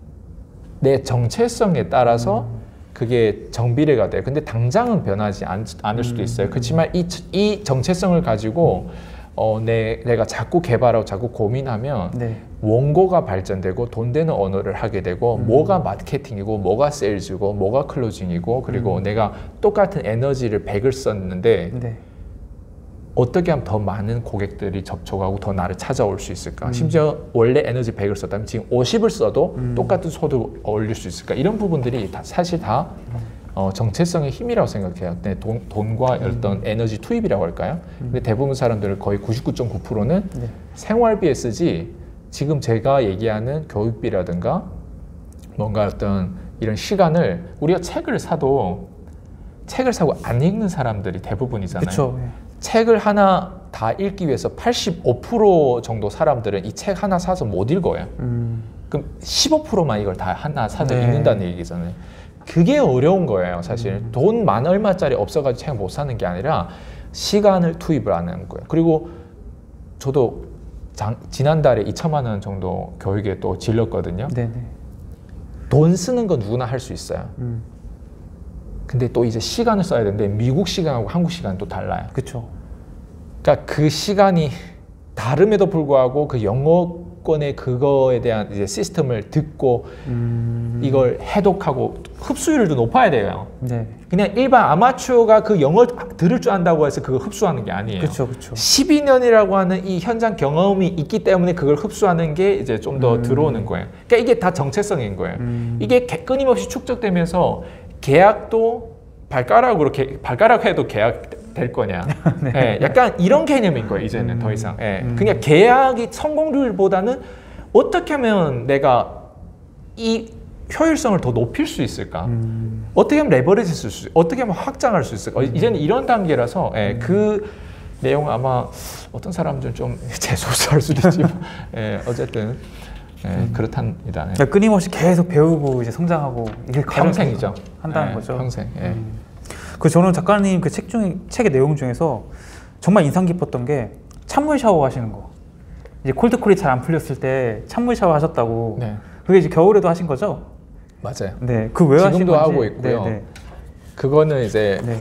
내 정체성에 따라서 그게 정비례가 돼요. 근데 당장은 변하지 않을 수도 있어요. 그렇지만 이 정체성을 가지고 내가 자꾸 개발하고 자꾸 고민하면 네. 원고가 발전되고 돈 되는 언어를 하게 되고 뭐가 마케팅이고 뭐가 세일즈고 뭐가 클로징이고 그리고 내가 똑같은 에너지를 100을 썼는데 네. 어떻게 하면 더 많은 고객들이 접촉하고 더 나를 찾아올 수 있을까? 심지어 원래 에너지 100을 썼다면 지금 50을 써도 똑같은 소득을 올릴 수 있을까? 이런 부분들이 사실 다 정체성의 힘이라고 생각해요. 돈과 어떤 에너지 투입이라고 할까요? 근데 대부분 사람들은 거의 99.9%는 네. 생활비에 쓰지 지금 제가 얘기하는 교육비라든가 뭔가 어떤 이런 시간을 우리가 책을 사고 안 읽는 사람들이 대부분이잖아요. 그쵸. 책을 하나 다 읽기 위해서 85% 정도 사람들은 이 책 하나 사서 못 읽어요. 그럼 15%만 이걸 다 하나 사서 네. 읽는다는 얘기잖아요. 그게 어려운 거예요, 사실. 돈 얼마짜리 없어가지고 책 못 사는 게 아니라 시간을 투입을 안 하는 거예요. 그리고 저도 지난달에 2천만 원 정도 교육에 또 질렀거든요. 네네. 돈 쓰는 건 누구나 할 수 있어요. 근데 또 이제 시간을 써야 되는데 미국 시간하고 한국 시간은 또 달라요. 그렇죠. 그러니까 그 시간이 다름에도 불구하고 그 영어권의 그거에 대한 이제 시스템을 듣고 이걸 해독하고 흡수율도 높아야 돼요. 네. 그냥 일반 아마추어가 그 영어 들을 줄 안다고 해서 그걸 흡수하는 게 아니에요. 그렇죠, 그렇죠. 12년이라고 하는 이 현장 경험이 있기 때문에 그걸 흡수하는 게 이제 좀 더 들어오는 거예요. 그러니까 이게 다 정체성인 거예요. 이게 끊임없이 축적되면서 계약도 발가락 해도 계약 될 거냐. 네. 네, 약간 이런 개념인 거예요, 이제는 더 이상. 네, 그냥 계약이 성공률보다는 어떻게 하면 내가 이 효율성을 더 높일 수 있을까? 어떻게 하면 레버리지 쓸 수, 어떻게 하면 확장할 수 있을까? 이제는 이런 단계라서 예, 그 내용 아마 어떤 사람들은 좀 재수할 수도 있지만 예, 어쨌든 예, 그렇답니다. 네. 그러니까 끊임없이 계속 배우고 이제 성장하고 이게 평생이죠. 한다는 예, 거죠. 평생. 예. 그 저는 작가님 그 책의 내용 중에서 정말 인상 깊었던 게 찬물 샤워 하시는 거. 이제 콜드콜이 잘 안 풀렸을 때 찬물 샤워 하셨다고. 네. 그게 이제 겨울에도 하신 거죠? 맞아요. 네, 그 왜 하신 건지. 지금도 하고 있고요. 네, 네. 그거는 이제 네.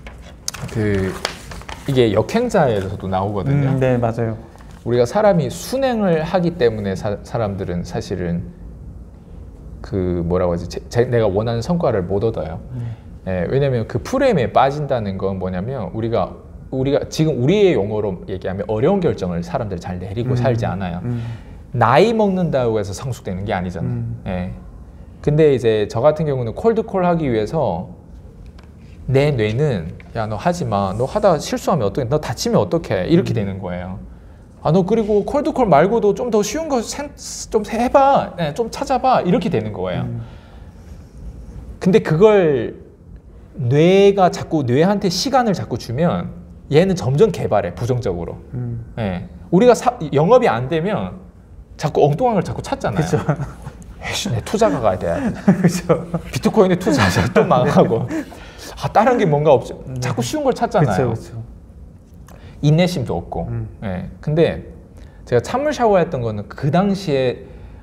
이게 역행자에서도 나오거든요. 네, 맞아요. 우리가 사람이 순행을 하기 때문에 사람들은 사실은 그 뭐라고 하지? 내가 원하는 성과를 못 얻어요. 예, 왜냐하면 그 프레임에 빠진다는 건 뭐냐면 우리가 지금 우리의 용어로 얘기하면 어려운 결정을 사람들이 잘 내리고 살지 않아요. 나이 먹는다고 해서 성숙되는 게 아니잖아요. 예. 근데 이제 저 같은 경우는 콜드콜 하기 위해서 내 뇌는 야, 너 하지 마. 너 하다가 실수하면 어떡해? 너 다치면 어떡해? 이렇게 되는 거예요. 아, 너 그리고 콜드콜 말고도 좀 더 쉬운 거 좀 해봐. 네, 좀 찾아봐. 이렇게 되는 거예요. 근데 그걸 뇌가 자꾸 뇌한테 시간을 자꾸 주면 얘는 점점 개발해, 부정적으로. 네. 우리가 영업이 안 되면 자꾸 엉뚱한 걸 자꾸 찾잖아요. 그쵸. 에이씨, 내 투자가 가야 돼. 그쵸. 비트코인에 투자하자 또 망하고. 아, 다른 게 뭔가 없죠. 자꾸 쉬운 걸 찾잖아요. 그쵸. 인내심도 없고. 네. 근데 제가 찬물 샤워했던 거는 그 당시에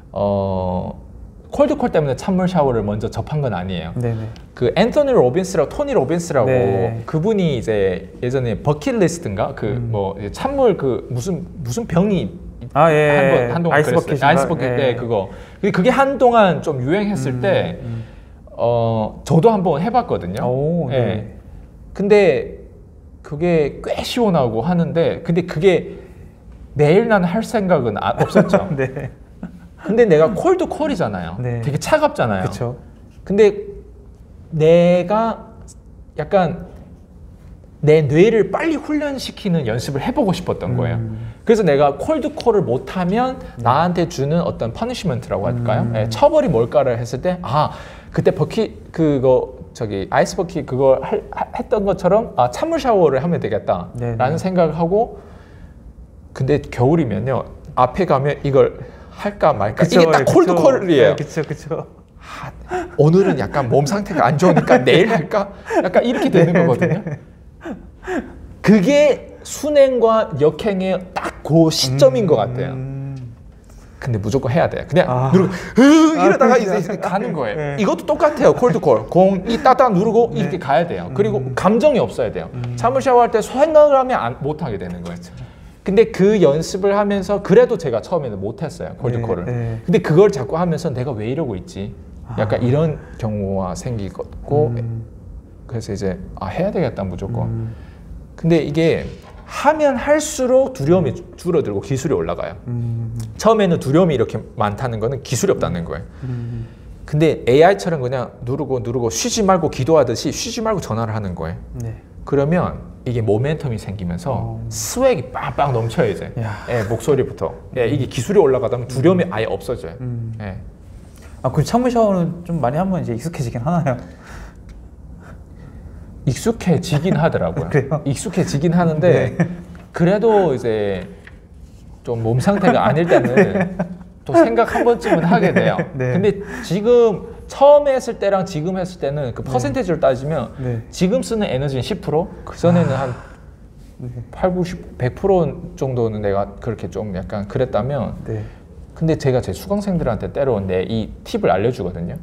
콜드콜 때문에 찬물 샤워를 먼저 접한 건 아니에요. 네네. 그 앤서니 로빈스라고, 토니 로빈스라고 네. 그분이 이제 예전에 버킷리스트인가 그 뭐 찬물 그 무슨 병이 한동안 아이스 버킷 아이스 버킷 때 그거 그게 한동안 좀 유행했을 때 저도 한번 해봤거든요. 오, 네. 네. 근데 그게 꽤 시원하고 하는데 근데 그게 매일 난 할 생각은 없었죠. 네. 근데 내가 콜드콜이잖아요. 네. 되게 차갑잖아요. 그쵸. 근데 내가 약간 내 뇌를 빨리 훈련시키는 연습을 해보고 싶었던 거예요. 그래서 내가 콜드콜을 못하면 나한테 주는 어떤 퍼니시먼트라고 할까요? 네, 처벌이 뭘까를 했을 때 그때 버킷 아이스 버킷 그거 했던 것처럼 찬물 샤워를 하면 되겠다라는 생각을 하고 근데 겨울이면요 앞에 가면 이걸 할까 말까 이게 딱 콜드콜이에요. 그쵸. 오늘은 약간 몸 상태가 안 좋으니까 내일 할까? 약간 이렇게 되는 거거든요. 그게 순행과 역행의 딱 그 시점인 것 같아요. 근데 무조건 해야 돼요. 그냥 누르고 이러다가 이제 가는 거예요. 네. 이것도 똑같아요. 콜드콜. 공이 따딱 누르고 이렇게 가야 돼요. 그리고 감정이 없어야 돼요. 찬물 샤워할 때 생각을 하면 못 하게 되는 거예요. 근데 그 연습을 하면서 그래도 제가 처음에는 못했어요. 콜드콜을. 네. 근데 그걸 자꾸 하면서 내가 왜 이러고 있지? 약간 이런 경우가 생기고 그래서 이제 해야 되겠다 무조건. 근데 이게 하면 할수록 두려움이 줄어들고 기술이 올라가요. 처음에는 두려움이 이렇게 많다는 거는 기술이 없다는 거예요. 근데 AI처럼 그냥 누르고 쉬지 말고 기도하듯이 쉬지 말고 전화를 하는 거예요. 네. 그러면 이게 모멘텀이 생기면서 스웩이 빵빵 넘쳐요 이제. 예, 목소리부터. 예, 이게 기술이 올라가다 두려움이 아예 없어져요. 예. 그 찬물 샤워는 좀 많이 하면 이제 익숙해지긴 하나요? 익숙해지긴 하더라고요. 그래요? 익숙해지긴 하는데 네. 그래도 이제 좀 몸 상태가 아닐 때는 또 생각 한 번쯤은 하게 돼요. 네. 근데 지금 처음에 했을 때랑 지금 했을 때는 그 퍼센테이지를 따지면 지금 쓰는 에너지는 10%, 그 전에는 한 8, 90, 100% 정도는 내가 그렇게 좀 약간 그랬다면 근데 제가 제 수강생들한테 때론 이 팁을 알려주거든요.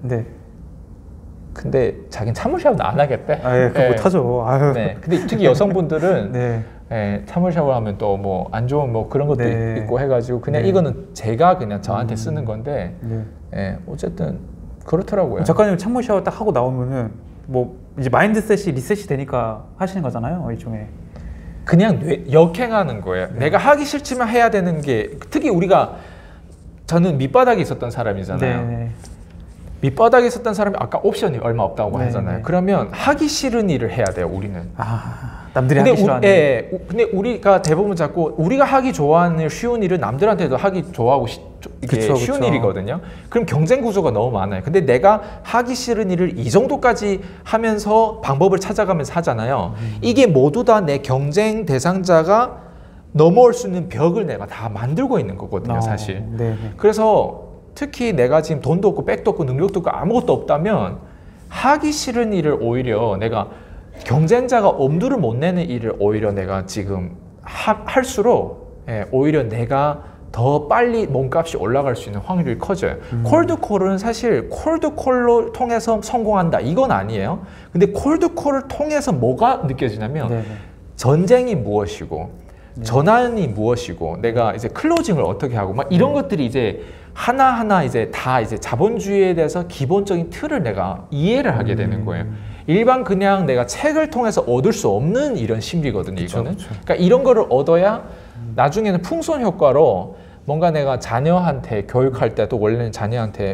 근데 자기는 찬물 샤워는 안 하겠대. 그거 못하죠. 네. 근데 특히 여성분들은 찬물 샤워하면 또 뭐 안 좋은 뭐 그런 것도 있고 해가지고 그냥 이거는 제가 그냥 저한테 쓰는 건데 어쨌든 그렇더라고요. 작가님 찬물 샤워 딱 하고 나오면은 뭐 이제 마인드셋이 리셋이 되니까 하시는 거잖아요, 일종의. 그냥 역행하는 거예요. 내가 하기 싫지만 해야 되는 게 특히 저는 밑바닥에 있었던 사람이잖아요. 밑바닥에 있었던 사람이 아까 옵션이 얼마 없다고 하잖아요. 그러면 하기 싫은 일을 해야 돼요, 우리는. 남들이 하기 싫어하는. 근데 우리가 대부분 자꾸 우리가 하기 좋아하는 쉬운 일은 남들한테도 하기 좋아하고 이게 쉬운 일이거든요. 그럼 경쟁 구조가 너무 많아요. 근데 내가 하기 싫은 일을 이 정도까지 하면서 방법을 찾아가면서 하잖아요. 이게 모두 다 내 경쟁 대상자가 넘어올 수 있는 벽을 내가 다 만들고 있는 거거든요, 사실. 그래서 특히 내가 지금 돈도 없고 백도 없고 능력도 없고 아무것도 없다면 하기 싫은 일을 오히려 내가 경쟁자가 엄두를 못 내는 일을 오히려 내가 지금 할수록 오히려 내가 더 빨리 몸값이 올라갈 수 있는 확률이 커져요. 콜드콜은 사실 콜드콜로 통해서 성공한다 이건 아니에요. 근데 콜드콜을 통해서 뭐가 느껴지냐면 전쟁이 무엇이고 전환이 무엇이고 내가 이제 클로징을 어떻게 하고 막 이런 것들이 이제 하나하나 이제 다 이제 자본주의에 대해서 기본적인 틀을 내가 이해를 하게 되는 거예요. 일반 그냥 내가 책을 통해서 얻을 수 없는 이런 심리거든요, 이거는. 그러니까 이런 거를 얻어야 나중에는 풍선 효과로 뭔가 내가 자녀한테 교육할 때도 원래는 자녀한테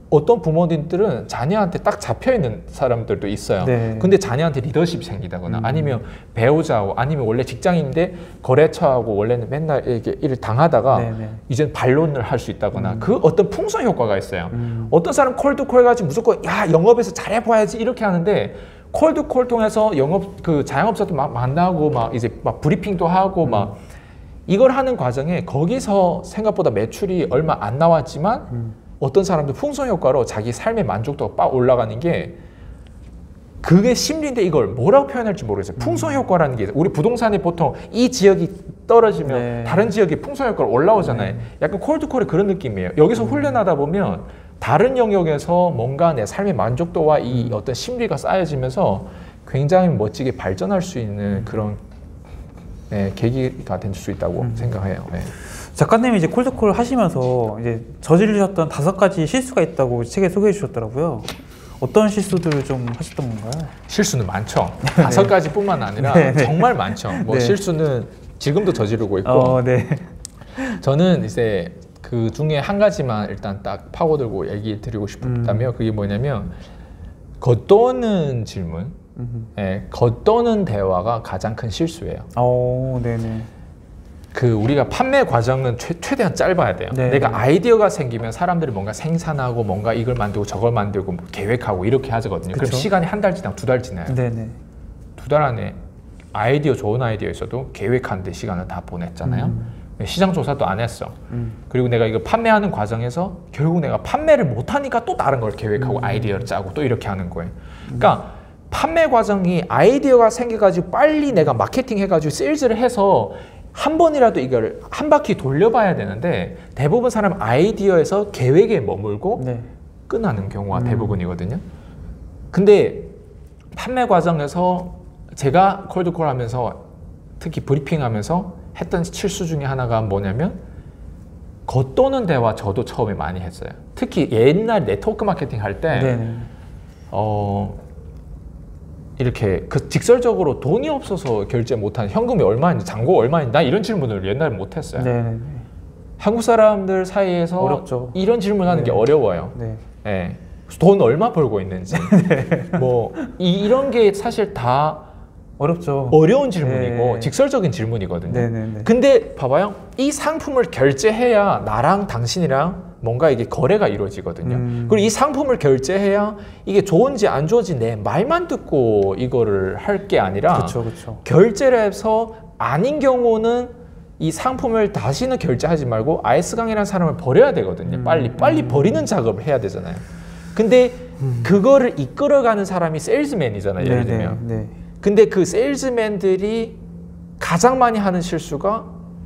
어떤 부모님들은 자녀한테 딱 잡혀있는 사람들도 있어요. 네. 근데 자녀한테 리더십이 생기다거나 아니면 배우자하고 아니면 원래 직장인인데 거래처하고 원래는 맨날 이렇게 일을 당하다가 이제 반론을 할 수 있다거나 그 어떤 풍선 효과가 있어요. 어떤 사람 콜드콜 가지고 무조건 야 영업에서 잘해봐야지 이렇게 하는데 콜드콜 통해서 영업 그 자영업자도 막 만나고 막 이제 막 브리핑도 하고 막 이걸 하는 과정에 거기서 생각보다 매출이 얼마 안 나왔지만 어떤 사람들 풍선 효과로 자기 삶의 만족도가 빡 올라가는 게 그게 심리인데 이걸 뭐라고 표현할지 모르겠어요. 풍선 효과라는 게 우리 부동산이 보통 이 지역이 떨어지면 다른 지역이 풍선 효과로 올라오잖아요. 약간 콜드콜이 그런 느낌이에요. 여기서 훈련하다 보면 다른 영역에서 뭔가 내 삶의 만족도와 이 어떤 심리가 쌓여지면서 굉장히 멋지게 발전할 수 있는 그런 계기가 될 수 있다고 생각해요. 작가님이 이제 콜드콜 하시면서 이제 저지르셨던 5가지 실수가 있다고 책에 소개해 주셨더라고요. 어떤 실수들을 좀 하셨던 건가요? 실수는 많죠. 5가지뿐만 아니라 정말 많죠. 뭐 실수는 지금도 저지르고 있고. 저는 이제 그 중에 한 가지만 일단 딱 파고들고 얘기 드리고 싶다면 그게 뭐냐면 겉도는 질문, 겉도는 대화가 가장 큰 실수예요. 그 우리가 판매 과정은 최대한 짧아야 돼요. 내가 아이디어가 생기면 사람들이 뭔가 생산하고 뭔가 이걸 만들고 저걸 만들고 뭐 계획하고 이렇게 하거든요. 그럼 시간이 한 달 지나고 2달 지나요. 2달 안에 아이디어 좋은 아이디어 있어도 계획하는데 시간을 다 보냈잖아요. 시장 조사도 안 했어. 그리고 내가 이거 판매하는 과정에서 결국 내가 판매를 못하니까 또 다른 걸 계획하고 아이디어를 짜고 또 이렇게 하는 거예요. 그러니까 판매 과정이 아이디어가 생겨가지고 빨리 내가 마케팅 해가지고 세일즈를 해서 한 번이라도 이걸 한 바퀴 돌려봐야 되는데 대부분 사람 아이디어에서 계획에 머물고 끝나는 경우가 대부분이거든요. 근데 판매 과정에서 제가 콜드콜 하면서 특히 브리핑 하면서 했던 실수 중에 하나가 뭐냐면 겉도는 대화 저도 처음에 많이 했어요. 특히 옛날 네트워크 마케팅 할 때 이렇게 그 직설적으로 돈이 없어서 결제 못하는 현금이 얼마인지 잔고 얼마인지 나 이런 질문을 옛날에 못했어요. 한국 사람들 사이에서 어렵죠. 이런 질문하는 게 어려워요. 돈 얼마 벌고 있는지 뭐 이런 게 사실 다 어렵죠. 어려운 질문이고 직설적인 질문이거든요. 근데 봐봐요. 이 상품을 결제해야 나랑 당신이랑 뭔가 이게 거래가 이루어지거든요. 그리고 이 상품을 결제해야 이게 좋은지 안 좋은지 내 말만 듣고 이거를 할 게 아니라 결제를 해서 아닌 경우는 이 상품을 다시는 결제하지 말고 아이스강이라는 사람을 버려야 되거든요. 빨리 버리는 작업을 해야 되잖아요. 근데 그거를 이끌어가는 사람이 세일즈맨이잖아요. 예를 들면. 근데 그 세일즈맨들이 가장 많이 하는 실수가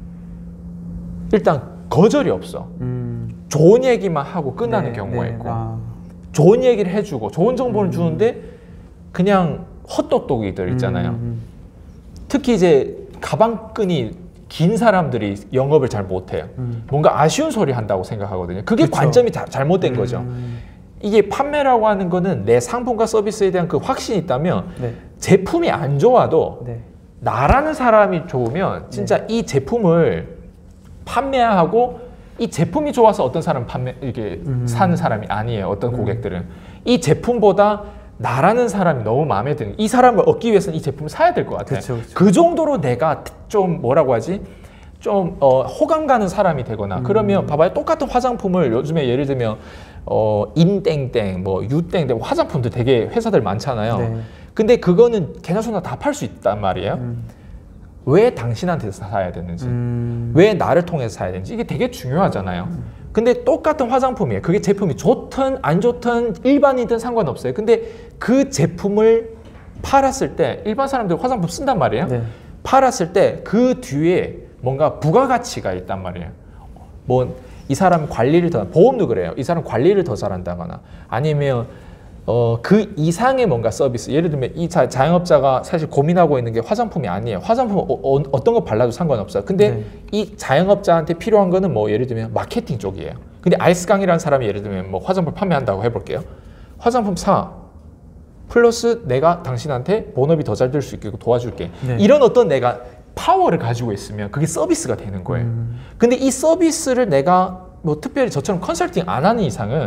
일단 거절이 없어. 좋은 얘기만 하고 끝나는 경우가 있고 좋은 얘기를 해주고 좋은 정보를 주는데 그냥 헛똑똑이들 있잖아요. 특히 이제 가방끈이 긴 사람들이 영업을 잘 못해요. 뭔가 아쉬운 소리 한다고 생각하거든요. 그게 관점이 잘못된 거죠. 이게 판매라고 하는 거는 내 상품과 서비스에 대한 그 확신이 있다면 제품이 안 좋아도 나라는 사람이 좋으면 진짜 이 제품을 판매하고 이 제품이 좋아서 어떤 사람은 이렇게 사는 사람이 아니에요. 어떤 고객들은 이 제품보다 나라는 사람이 너무 마음에 드는 이 사람을 얻기 위해서는 이 제품을 사야 될 것 같아요. 그 정도로 내가 좀 뭐라고 하지? 좀 호감 가는 사람이 되거나 그러면 봐봐요. 똑같은 화장품을 요즘에 예를 들면 인땡땡 뭐 유땡땡 화장품도 되게 회사들 많잖아요. 근데 그거는 개나 소나 다 팔 수 있단 말이에요. 왜 당신한테서 사야 되는지 왜 나를 통해서 사야 되는지 이게 되게 중요하잖아요. 근데 똑같은 화장품이에요. 그게 제품이 좋든 안 좋든 일반이든 상관없어요. 근데 그 제품을 팔았을 때 일반 사람들 화장품 쓴단 말이에요. 팔았을 때 그 뒤에 뭔가 부가가치가 있단 말이에요. 뭐 이 사람 관리를 더 보험도 그래요. 이 사람 관리를 더 잘한다거나 아니면 그 이상의 뭔가 서비스 예를 들면 이 자영업자가 사실 고민하고 있는 게 화장품이 아니에요. 화장품 어떤 거 발라도 상관없어요. 근데 이 자영업자한테 필요한 거는 뭐 예를 들면 마케팅 쪽이에요. 근데 아이스강이라는 사람이 예를 들면 뭐 화장품 판매한다고 해볼게요. 화장품 사 플러스 내가 당신한테 본업이 더 잘 될 수 있게 도와줄게. 이런 어떤 내가 파워를 가지고 있으면 그게 서비스가 되는 거예요. 근데 이 서비스를 내가 뭐 특별히 저처럼 컨설팅 안 하는 이상은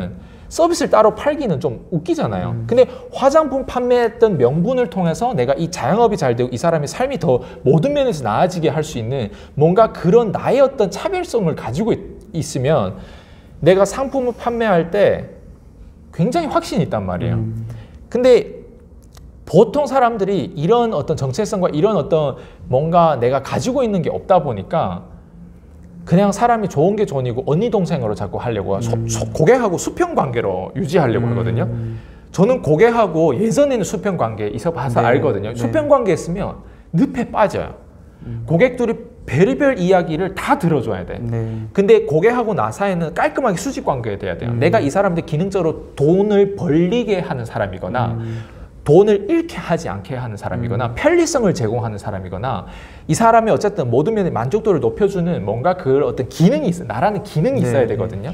서비스를 따로 팔기는 좀 웃기잖아요. 근데 화장품 판매했던 명분을 통해서 내가 이 자영업이 잘 되고 이 사람의 삶이 더 모든 면에서 나아지게 할 수 있는 뭔가 그런 나의 어떤 차별성을 가지고 있으면 내가 상품을 판매할 때 굉장히 확신이 있단 말이에요. 근데 보통 사람들이 이런 어떤 정체성과 이런 어떤 뭔가 내가 가지고 있는 게 없다 보니까 그냥 사람이 좋은 게 존이고 언니 동생으로 자꾸 하려고 고객하고 수평 관계로 유지하려고 하거든요. 저는 고객하고 예전에는 수평 관계에 있어 봐서 네. 알거든요. 네. 수평 관계에 있으면 늪에 빠져요. 고객들이 별의별 이야기를 다 들어줘야 돼. 네. 근데 고객하고 나 사이는 깔끔하게 수직 관계가 돼야 돼요. 내가 이 사람한테 기능적으로 돈을 벌리게 하는 사람이거나 돈을 잃게 하지 않게 하는 사람이거나 편리성을 제공하는 사람이거나 이 사람이 어쨌든 모든 면의 만족도를 높여주는 뭔가 그 어떤 기능이 있어요. 나라는 기능이 있어야 네. 되거든요.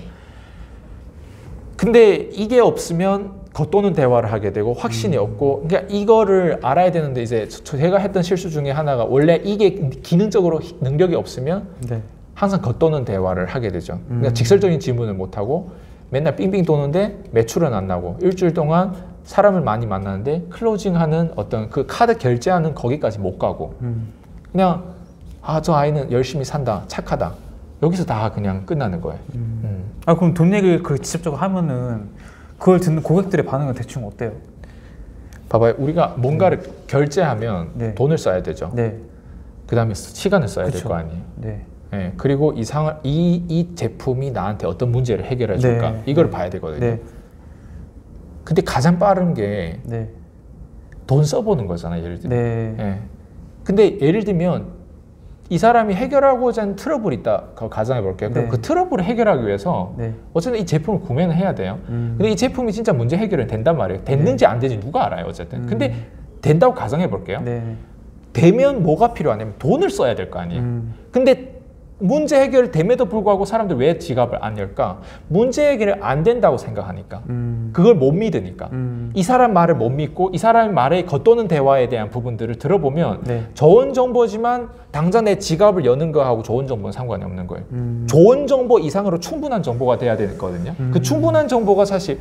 근데 이게 없으면 겉도는 대화를 하게 되고 확신이 없고 그러니까 이거를 알아야 되는데 이제 제가 했던 실수 중에 하나가 원래 이게 기능적으로 능력이 없으면 네. 항상 겉도는 대화를 하게 되죠. 그러니까 직설적인 질문을 못하고 맨날 빙빙 도는데 매출은 안 나고 일주일 동안 사람을 많이 만나는데 클로징하는 어떤 그 카드 결제하는 거기까지 못 가고 그냥 아, 저 아이는 열심히 산다, 착하다 여기서 다 그냥 끝나는 거예요. 아 그럼 돈 얘기를 그 직접적으로 하면은 그걸 듣는 고객들의 반응은 대충 어때요? 봐봐요. 우리가 뭔가를 결제하면 네. 돈을 써야 되죠. 네. 그 다음에 시간을 써야 될 거 아니에요. 네. 네. 그리고 이 제품이 나한테 어떤 문제를 해결해 줄까 네. 이걸 봐야 되거든요. 네. 근데 가장 빠른 게 돈 써보는 거잖아요. 예를 들면. 네. 네. 근데 예를 들면 이 사람이 해결하고자 하는 트러블이 있다 가정해 볼게요. 그럼 그 트러블을 해결하기 위해서 어쨌든 이 제품을 구매는 해야 돼요. 근데 이 제품이 진짜 문제 해결은 된단 말이에요. 됐는지 안 되는지 누가 알아요 어쨌든. 근데 된다고 가정해 볼게요. 되면 뭐가 필요하냐면 돈을 써야 될 거 아니에요. 근데 문제 해결됨에도 불구하고 사람들 왜 지갑을 안 열까? 문제 해결이 안 된다고 생각하니까 그걸 못 믿으니까 이 사람 말을 못 믿고 이 사람의 말에 겉도는 대화에 대한 부분들을 들어보면 좋은 정보지만 당장 내 지갑을 여는 거하고 좋은 정보는 상관이 없는 거예요. 좋은 정보 이상으로 충분한 정보가 돼야 되거든요. 그 충분한 정보가 사실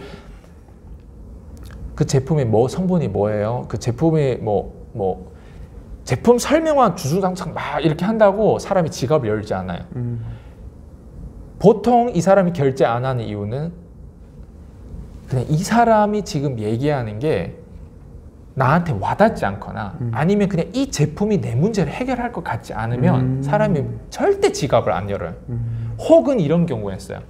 그 제품의 뭐 성분이 뭐예요? 그 제품의 제품 설명만 주주장창 막 이렇게 한다고 사람이 지갑을 열지 않아요. 보통 이 사람이 결제 안 하는 이유는 그냥 이 사람이 지금 얘기하는 게 나한테 와닿지 않거나 아니면 그냥 이 제품이 내 문제를 해결할 것 같지 않으면 사람이 절대 지갑을 안 열어요. 혹은 이런 경우였어요.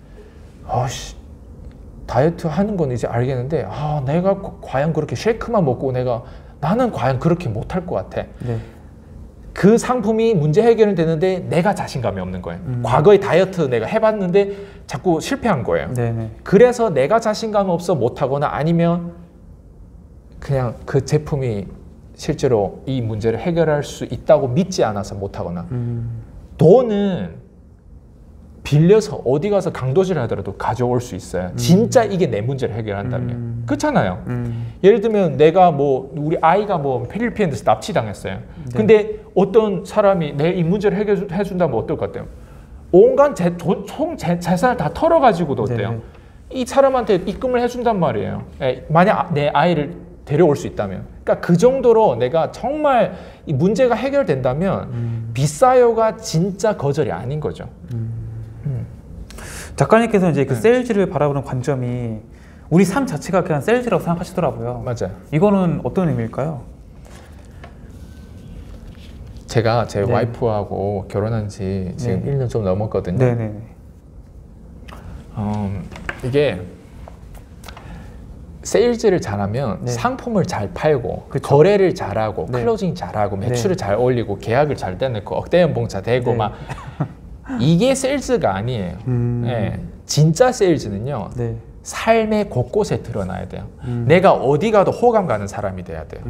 다이어트 하는 건 이제 알겠는데 내가 과연 그렇게 쉐이크만 먹고 나는 과연 그렇게 못할 것 같아. 네. 그 상품이 문제 해결은 되는데 내가 자신감이 없는 거예요. 과거에 다이어트 내가 해봤는데 자꾸 실패한 거예요. 네네. 그래서 내가 자신감 없어 못하거나 아니면 그냥 그 제품이 실제로 이 문제를 해결할 수 있다고 믿지 않아서 못하거나 돈은 빌려서 어디 가서 강도질 하더라도 가져올 수 있어요. 진짜 이게 내 문제를 해결한다면. 그렇잖아요. 예를 들면 내가 우리 아이가 필리핀에서 납치당했어요. 네. 근데 어떤 사람이 내 이 문제를 해준다면 어떨 것 같아요? 온갖 재산을 다 털어가지고도 어때요? 네. 이 사람한테 입금을 해준단 말이에요. 만약 내 아이를 데려올 수 있다면. 그러니까 그 정도로 내가 정말 이 문제가 해결된다면 비싸요가 진짜 거절이 아닌 거죠. 작가님께서 이제 그 세일즈를 바라보는 관점이 우리 삶 자체가 그냥 세일즈라고 생각하시더라고요. 맞아요. 이거는 어떤 의미일까요? 제가 제 와이프하고 결혼한 지 지금 1년 좀 넘었거든요. 네네. 이게 세일즈를 잘하면 상품을 잘 팔고 그쵸. 거래를 잘하고 클로징 잘하고 매출을 잘 올리고 계약을 잘 떼놓고 억대 연봉차 되고 막 이게 세일즈가 아니에요. 진짜 세일즈는요. 삶의 곳곳에 드러나야 돼요. 내가 어디 가도 호감 가는 사람이 돼야 돼요.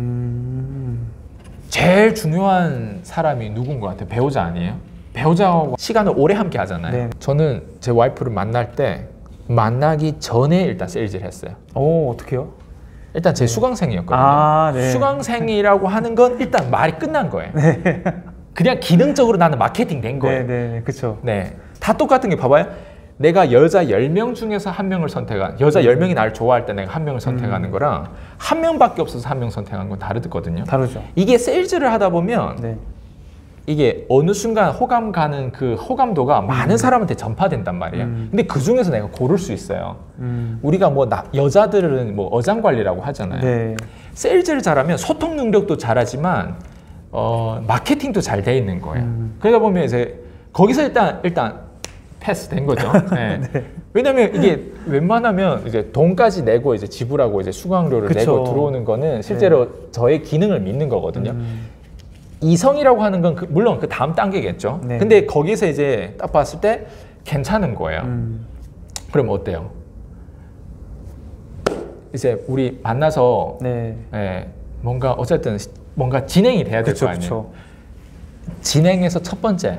제일 중요한 사람이 누군 것 같아요? 배우자 아니에요? 배우자하고 시간을 오래 함께 하잖아요. 저는 제 와이프를 만날 때 만나기 전에 일단 세일즈를 했어요. 어떻게요? 일단 제 수강생이었거든요. 수강생이라고 하는 건 일단 말이 끝난 거예요. 그냥 기능적으로 나는 마케팅 된 거예요. 그렇죠. 다 똑같은 게 봐봐요. 내가 여자 10명 중에서 한 명을 선택한, 여자 10명이 나를 좋아할 때 내가 한 명을 선택하는 거랑 한 명밖에 없어서 한 명 선택하는 건 다르거든요. 다르죠. 이게 세일즈를 하다 보면 이게 어느 순간 호감 가는 그 호감도가 많은 사람한테 전파된단 말이에요. 근데 그 중에서 내가 고를 수 있어요. 우리가 뭐 여자들은 뭐 어장관리라고 하잖아요. 세일즈를 잘하면 소통 능력도 잘하지만 마케팅도 잘 돼 있는 거예요. 그러다 보면 이제 거기서 일단 패스된 거죠. 네. 왜냐면 이게 웬만하면 이제 돈까지 내고 이제 지불하고 이제 수강료를 내고 들어오는 거는 실제로 저의 기능을 믿는 거거든요. 이성이라고 하는 건 물론 그 다음 단계겠죠. 근데 거기서 이제 딱 봤을 때 괜찮은 거예요. 그럼 어때요? 이제 우리 만나서 뭔가 어쨌든 뭔가 진행이 돼야 될 거 아니에요. 진행에서 첫 번째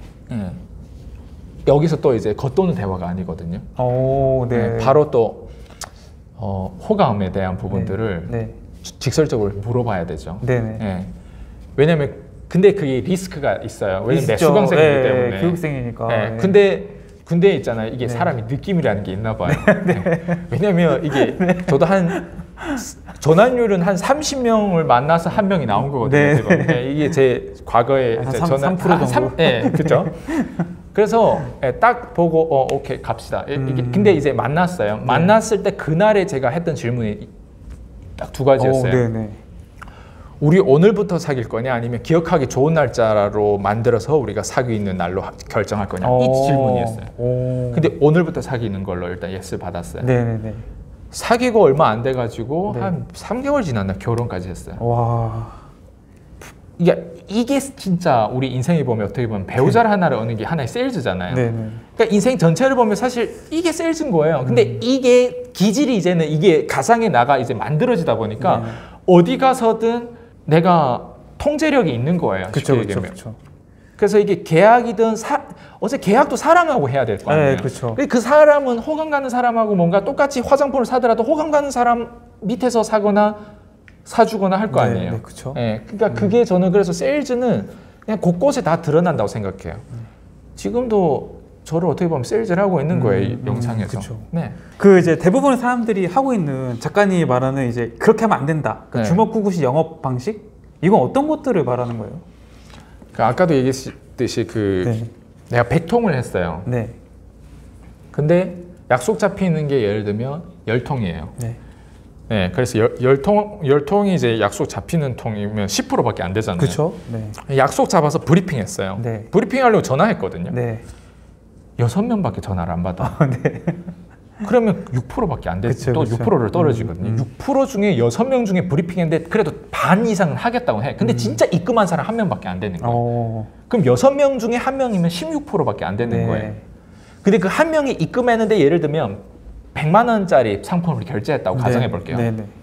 여기서 또 이제 겉도는 대화가 아니거든요. 바로 또 호감에 대한 부분들을 직설적으로 물어봐야 되죠. 왜냐면 근데 그게 리스크가 있어요. 왜냐면 내 수강생이기 때문에. 교육생이니까. 근데 있잖아요. 이게 사람이 느낌이라는 게 있나 봐요. 왜냐면 이게 저도 전환율은 한 30명을 만나서 한 명이 나온 거거든요. 이게 제 과거에 한 3% 정도. 그렇죠. 그래서 딱 보고 오케이 갑시다. 근데 이제 만났어요. 만났을 때 그날에 제가 했던 질문이 딱 두 가지였어요. 우리 오늘부터 사귈 거냐 아니면 기억하기 좋은 날짜로 만들어서 우리가 사귀는 날로 결정할 거냐 이 질문이었어요. 근데 오늘부터 사귀는 걸로 일단 예스를 받았어요. 사귀고 얼마 안 돼가지고 한 3개월 지났나 결혼까지 했어요. 이게 진짜 우리 인생에 보면 어떻게 보면 배우자를 하나를 얻는 게 하나의 세일즈잖아요. 그러니까 인생 전체를 보면 사실 이게 세일즈인 거예요. 근데 이게 기질이 이제는 이게 가상의 나가 이제 만들어지다 보니까 어디 가서든 내가 통제력이 있는 거예요. 그쵸. 그래서 이게 계약이든 어제 계약도 사람하고 해야 될 거 아니에요. 그 사람은 호감 가는 사람하고 뭔가 똑같이 화장품을 사더라도 호감 가는 사람 밑에서 사거나 사주거나 할 거 아니에요. 그러니까 그게 저는 그래서 세일즈는 그냥 곳곳에 다 드러난다고 생각해요. 지금도 저를 어떻게 보면 세일즈를 하고 있는 거예요, 이 영상에서. 그 이제 대부분의 사람들이 하고 있는 작가님이 말하는 이제 그렇게 하면 안 된다. 그 주먹구구식 영업 방식? 이건 어떤 것들을 말하는 거예요? 아까도 얘기했듯이 내가 100통을 했어요. 근데 약속 잡히는 게 예를 들면 10통이에요. 그래서 10통이 이제 약속 잡히는 통이면 10%밖에 안 되잖아요. 약속 잡아서 브리핑했어요. 브리핑 하려고 전화했거든요. 6명밖에 전화를 안 받아. 그러면 6%밖에 안 되죠. 또 6%를 떨어지거든요. 6% 중에 6명 중에 브리핑했는데 그래도 반 이상은 하겠다고 해. 근데 진짜 입금한 사람 1명밖에 안 되는 거예요. 그럼 6명 중에 1명이면 16%밖에 안 되는 거예요. 근데 그 1명이 입금했는데 예를 들면 100만 원짜리 상품을 결제했다고 가정해 볼게요.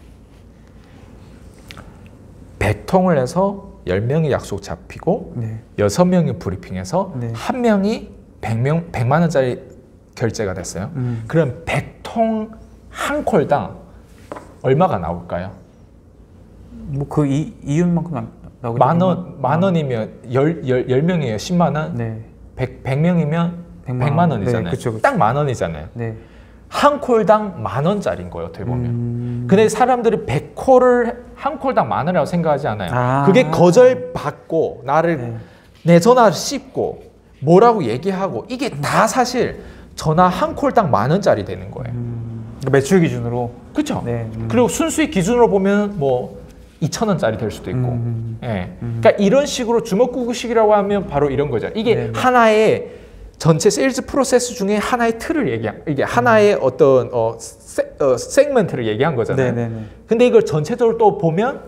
100통을 해서 10명이 약속 잡히고 6명이 브리핑해서 1명이 100만 원짜리 결제가 됐어요. 그럼 100통 한 콜당 얼마가 나올까요? 뭐 그 이윤만큼 나오겠죠. 만 원이면 10명이에요. 10만 원. 100명이면 100만 원이잖아요. 딱 만 원이잖아요. 한 콜당 10,000원짜리인 거예요, 어떻게 보면. 근데 사람들이 100콜을 한 콜당 10,000원이라고 생각하지 않아요. 그게 거절받고 내 전화를 씹고 뭐라고 얘기하고 이게 다 사실 전화 한 콜당 10,000원짜리 되는 거예요. 매출 기준으로. 그렇죠. 그리고 순수익 기준으로 보면 뭐 2,000원짜리 될 수도 있고. 그러니까 이런 식으로 주먹구구식이라고 하면 바로 이런 거죠. 이게 하나의 전체 세일즈 프로세스 중에 하나의 틀을 이게 하나의 어떤 세그먼트를 얘기한 거잖아요. 근데 이걸 전체적으로 또 보면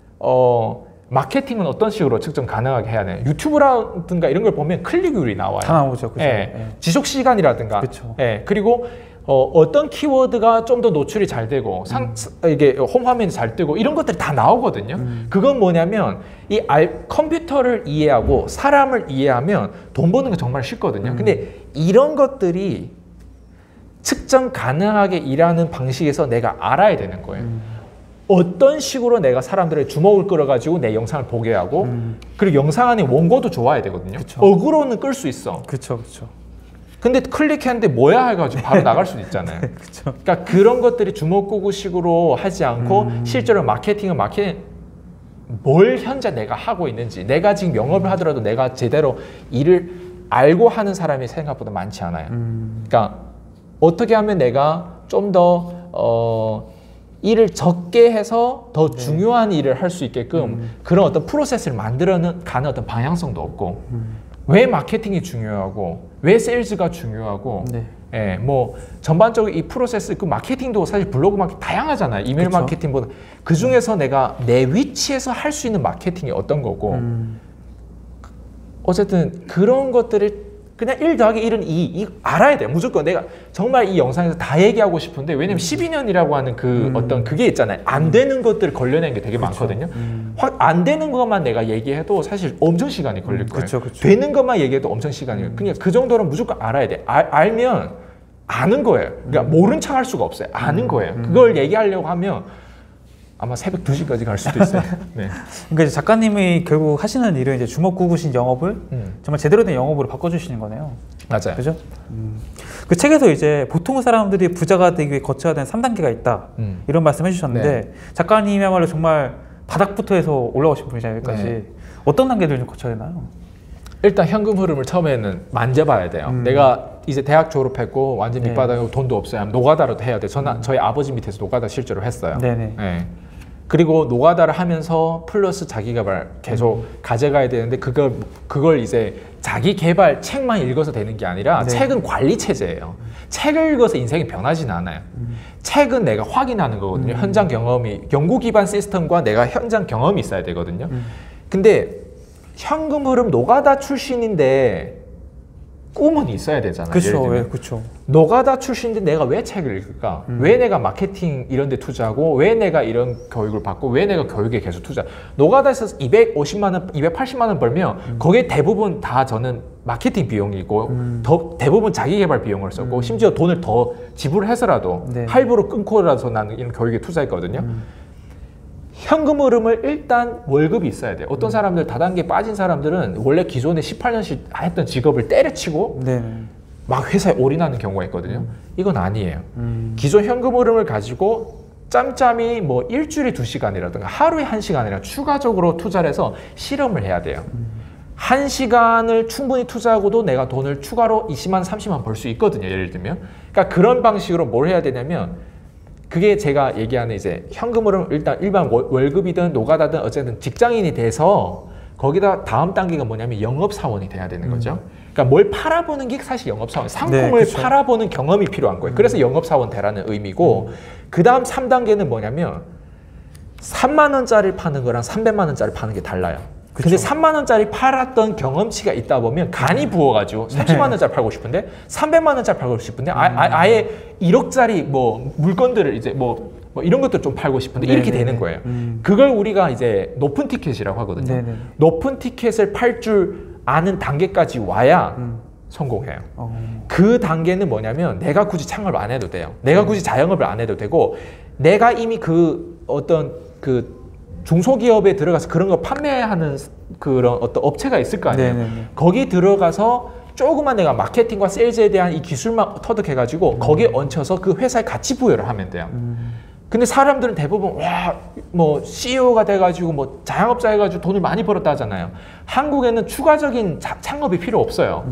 마케팅은 어떤 식으로 측정 가능하게 해야 되나요? 유튜브라든가 이런 걸 보면 클릭률이 나와요. 다 나오죠. 지속 시간이라든가. 그리고 어떤 키워드가 좀 더 노출이 잘 되고 이게 홈 화면이 잘 뜨고 이런 것들이 다 나오거든요. 그건 뭐냐면 컴퓨터를 이해하고 사람을 이해하면 돈 버는 게 정말 쉽거든요. 근데 이런 것들이 측정 가능하게 일하는 방식에서 내가 알아야 되는 거예요. 어떤 식으로 내가 사람들의 주목을 끌어가지고 내 영상을 보게 하고 그리고 영상 안에 원고도 좋아야 되거든요. 어그로는 끌 수 있어. 근데 클릭했는데 뭐야 해가지고 바로 나갈 수도 있잖아요. 그러니까 그런 것들이 주먹구구식으로 하지 않고 실제로 마케팅은 뭘 현재 내가 하고 있는지, 내가 지금 영업을 하더라도 내가 제대로 일을 알고 하는 사람이 생각보다 많지 않아요. 그러니까 어떻게 하면 내가 좀 더 일을 적게 해서 더 중요한 일을 할 수 있게끔 그런 어떤 프로세스를 만들어가는 어떤 방향성도 없고, 왜 마케팅이 중요하고 왜 세일즈가 중요하고, 예, 뭐 전반적으로 이 프로세스, 그 마케팅도 사실 블로그 마케팅 다양하잖아요. 이메일 그쵸? 마케팅보다 그 중에서 내가 내 위치에서 할 수 있는 마케팅이 어떤 거고, 어쨌든 그런 것들을 그냥 1 더하기 1은 2 알아야 돼요. 무조건 내가 정말 이 영상에서 다 얘기하고 싶은데, 왜냐면 12년이라고 하는 그 어떤 그게 있잖아요. 안 되는 것들을 걸려낸 게 되게 그쵸. 많거든요. 안 되는 것만 내가 얘기해도 사실 엄청 시간이 걸릴 거예요. 그쵸, 그쵸. 되는 것만 얘기해도 엄청 시간이 걸려요. 그냥 그 정도는 무조건 알아야 돼. 알면 아는 거예요. 그러니까 모른 척 할 수가 없어요. 아는 거예요. 그걸 얘기하려고 하면 아마 새벽 2시까지 갈 수도 있어요. 네. 그러니까 이제 작가님이 결국 하시는 일은 이제 주먹구구신 영업을 정말 제대로 된 영업으로 바꿔주시는 거네요. 맞아요. 그죠? 그 책에서 이제 보통 사람들이 부자가 되기 위해 거쳐야 되는 3단계가 있다. 이런 말씀 해주셨는데, 네. 작가님이야말로 정말 바닥부터 해서 올라오신 분이잖아요, 여기까지. 네. 어떤 단계를 좀 거쳐야 되나요? 일단 현금 흐름을 처음에는 만져봐야 돼요. 내가 이제 대학 졸업했고 완전 밑바닥이고 돈도 없어요. 노가다로 해야 돼요. 저희 아버지 밑에서 노가다 실제로 했어요. 네네. 네. 그리고 노가다를 하면서 플러스 자기 개발 계속 가져가야 되는데, 그걸 이제 자기 개발 책만 읽어서 되는 게 아니라, 네. 책은 관리 체제예요. 책을 읽어서 인생이 변하지는 않아요. 책은 내가 확인하는 거거든요. 현장 경험이, 연구 기반 시스템과 내가 현장 경험이 있어야 되거든요. 근데 현금 흐름 노가다 출신인데 꿈은 있어야 되잖아요. 그렇죠. 예, 그렇죠. 노가다 출신인데 내가 왜 책을 읽을까? 왜 내가 마케팅 이런 데 투자하고, 왜 내가 이런 교육을 받고, 왜 내가 교육에 계속 투자? 노가다에서 250만 원, 280만 원 벌면 거기에 대부분 다 저는 마케팅 비용이고 대부분 자기 개발 비용을 썼고, 심지어 돈을 더 지불해서라도 네. 할부로 끊고라도 나는 이런 교육에 투자했거든요. 현금 흐름을 일단 월급이 있어야 돼요. 어떤 사람들 다단계 빠진 사람들은 원래 기존에 18년씩 했던 직업을 때려치고 네. 막 회사에 올인하는 경우가 있거든요. 이건 아니에요. 기존 현금 흐름을 가지고 짬짬이 뭐 일주일에 2시간이라든가 하루에 1시간이라 추가적으로 투자를 해서 실험을 해야 돼요. 1시간을 충분히 투자하고도 내가 돈을 추가로 20만, 30만 벌 수 있거든요. 예를 들면. 그러니까 그런 방식으로 뭘 해야 되냐면, 그게 제가 얘기하는 이제 현금으로 일단 일반 월급이든 노가다든 어쨌든 직장인이 돼서, 거기다 다음 단계가 뭐냐면 영업사원이 돼야 되는 거죠. 그러니까 뭘 팔아보는 게 사실 영업사원, 상품을 네, 팔아보는 경험이 필요한 거예요. 그래서 영업사원 되라는 의미고, 그 다음 3단계는 뭐냐면 3만 원짜리 파는 거랑 300만 원짜리 파는 게 달라요. 그쵸. 근데 3만 원짜리 팔았던 경험치가 있다 보면 간이 부어가지고 30만 원짜리 팔고 싶은데 300만 원짜리 팔고 싶은데 아예 1억짜리 뭐 물건들을 이제 뭐 이런 것들 좀 팔고 싶은데 네네네. 이렇게 되는 거예요. 그걸 우리가 이제 높은 티켓이라고 하거든요. 네네. 높은 티켓을 팔 줄 아는 단계까지 와야 성공해요. 그 단계는 뭐냐면 내가 굳이 창업을 안 해도 돼요. 내가 굳이 자영업을 안 해도 되고, 내가 이미 그 어떤 그 중소기업에 들어가서 그런 거 판매하는 그런 어떤 업체가 있을 거 아니에요. 네네네. 거기 들어가서 조금만 내가 마케팅과 세일즈에 대한 이 기술만 터득해가지고 거기에 얹혀서 그 회사에 가치 부여를 하면 돼요. 근데 사람들은 대부분 와, 뭐 CEO가 돼가지고 뭐 자영업자 해가지고 돈을 많이 벌었다 하잖아요. 한국에는 추가적인 창업이 필요 없어요.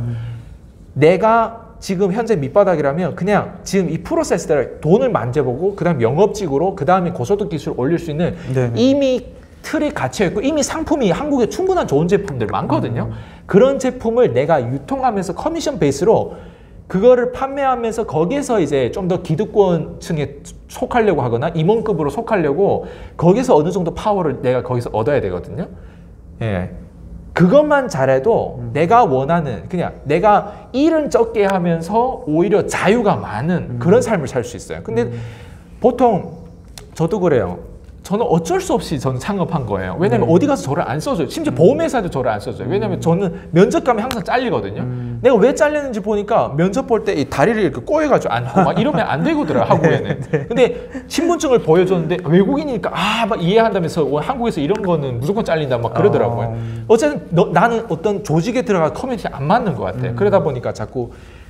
내가 지금 현재 밑바닥이라면 그냥 지금 이 프로세스대로 돈을 만져보고, 그 다음 영업직으로, 그 다음에 고소득 기술을 올릴 수 있는 네네. 이미 틀이 갇혀있고 이미 상품이 한국에 충분한 좋은 제품들 많거든요. 그런 제품을 내가 유통하면서 커미션 베이스로 그거를 판매하면서 거기에서 이제 좀 더 기득권층에 속하려고 하거나 임원급으로 속하려고 거기서 어느 정도 파워를 내가 거기서 얻어야 되거든요. 예. 그것만 잘해도 내가 원하는, 그냥 내가 일은 적게 하면서 오히려 자유가 많은 그런 삶을 살 수 있어요. 근데 보통 저도 그래요. 저는 어쩔 수 없이 저는 창업한 거예요. 왜냐면 어디 가서 저를 안 써줘요. 심지어 보험회사도 저를 안 써줘요. 왜냐면 저는 면접 가면 항상 잘리거든요. 내가 왜 잘리는지 보니까 면접 볼 때 이 다리를 이렇게 꼬여가지고 앉고 막 이러면 안 되거든요. 한국에는. 근데 신분증을 보여줬는데 외국인이니까 막 이해한다면서 한국에서 이런 거는 무조건 잘린다 막 그러더라고요. 어쨌든 나는 어떤 조직에 들어가 커뮤니티 안 맞는 것 같아요. 그러다 보니까 자꾸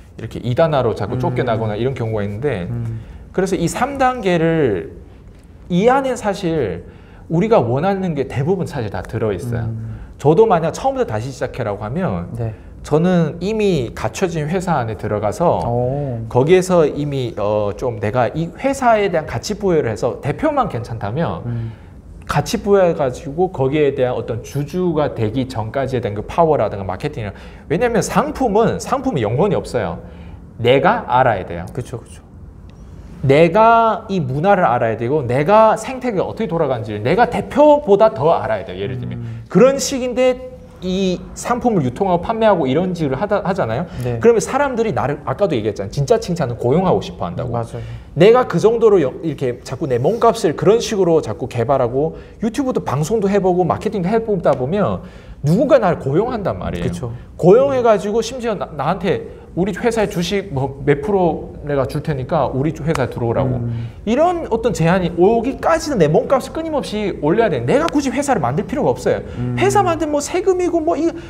이렇게 2단화로 자꾸 쫓겨나거나 이런 경우가 있는데 그래서 이 3단계를 이 안에 사실 우리가 원하는 게 대부분 사실 다 들어있어요. 저도 만약 처음부터 다시 시작해라고 하면 네. 저는 이미 갖춰진 회사 안에 들어가서 거기에서 이미 좀 내가 이 회사에 대한 가치 부여를 해서 대표만 괜찮다면 가치 부여해가지고 거기에 대한 어떤 주주가 되기 전까지에 대한 그 파워라든가 마케팅이나 왜냐하면 상품이 영원히 없어요. 내가 알아야 돼요. 그렇죠, 그렇죠. 내가 이 문화를 알아야 되고 내가 생태계가 어떻게 돌아가는지를 내가 대표보다 더 알아야 돼요. 예를 들면 그런 식인데 이 상품을 유통하고 판매하고 이런 식으로 하잖아요. 네. 그러면 사람들이 나를 아까도 얘기했잖아요. 진짜 칭찬은 고용하고 싶어 한다고. 맞아요. 내가 그 정도로 이렇게 자꾸 내 몸값을 그런 식으로 자꾸 개발하고 유튜브도 방송도 해보고 마케팅도 해보다 보면 누군가 나를 고용한단 말이에요. 그쵸. 고용해가지고 심지어 나한테 우리 회사의 주식 뭐 몇 프로 내가 줄 테니까 우리 회사에 들어오라고 이런 어떤 제한이 오기까지는 내 몸값을 끊임없이 올려야 돼. 내가 굳이 회사를 만들 필요가 없어요. 회사 만들면 뭐 세금이고 뭐 이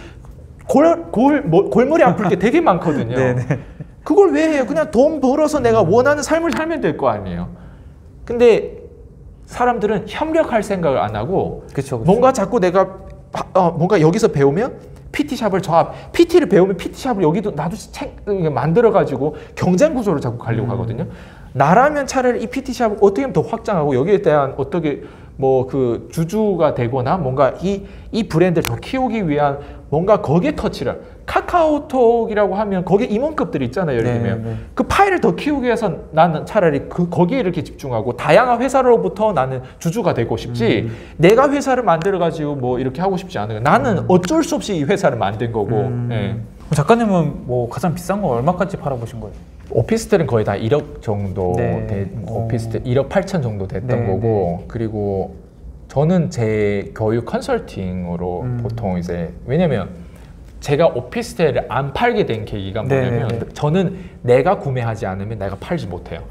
골머리 아플 게 되게 많거든요. 그걸 왜 해요? 그냥 돈 벌어서 내가 원하는 삶을 살면 될 거 아니에요. 근데 사람들은 협력할 생각을 안 하고 그쵸. 뭔가 자꾸 내가 뭔가 여기서 배우면 PT샵을 PT를 배우면 PT샵을 여기도 나도 만들어가지고 경쟁 구조를 자꾸 가려고 하거든요. 나라면 차라리 이 PT샵을 어떻게 하면 더 확장하고 여기에 대한 어떻게 뭐 그 주주가 되거나 뭔가 이 브랜드를 더 키우기 위한 뭔가 거기에 터치를 카카오톡이라고 하면 거기에 임원급들이 있잖아요. 예를 들면 그 파일을 더 키우기 위해서 나는 차라리 거기에 이렇게 집중하고 다양한 회사로부터 나는 주주가 되고 싶지 내가 회사를 만들어가지고 뭐 이렇게 하고 싶지 않아요. 나는 어쩔 수 없이 이 회사를 만든 거고. 작가님은 뭐 가장 비싼 거 얼마까지 팔아보신 거예요? 오피스텔은 거의 다 1억 정도 오피스텔 1억 8천 정도 됐던 거고 그리고 저는 제 교육 컨설팅으로 보통 이제 왜냐면 제가 오피스텔을 안 팔게 된 계기가 뭐냐면 저는 내가 구매하지 않으면 내가 팔지 못해요.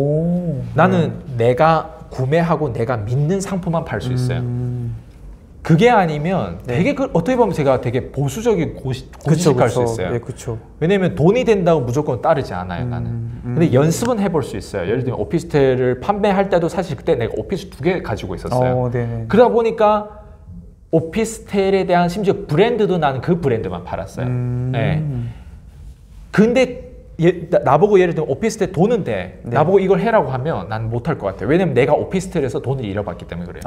나는 내가 구매하고 내가 믿는 상품만 팔 수 있어요. 그게 아니면 되게 어떻게 보면 제가 되게 보수적인 고지식할 수 있어요. 네, 그쵸. 왜냐면 돈이 된다고 무조건 따르지 않아요, 나는. 근데 연습은 해볼 수 있어요. 예를 들면 오피스텔을 판매할 때도 사실 그때 내가 오피스 2개 가지고 있었어요. 그러다 보니까 오피스텔에 대한 심지어 브랜드도 나는 그 브랜드만 팔았어요. 네. 근데 나보고 예를 들면 오피스텔 돈은 돼. 나보고 이걸 해라고 하면 난 못할 것 같아요. 왜냐면 내가 오피스텔에서 돈을 잃어봤기 때문에 그래요.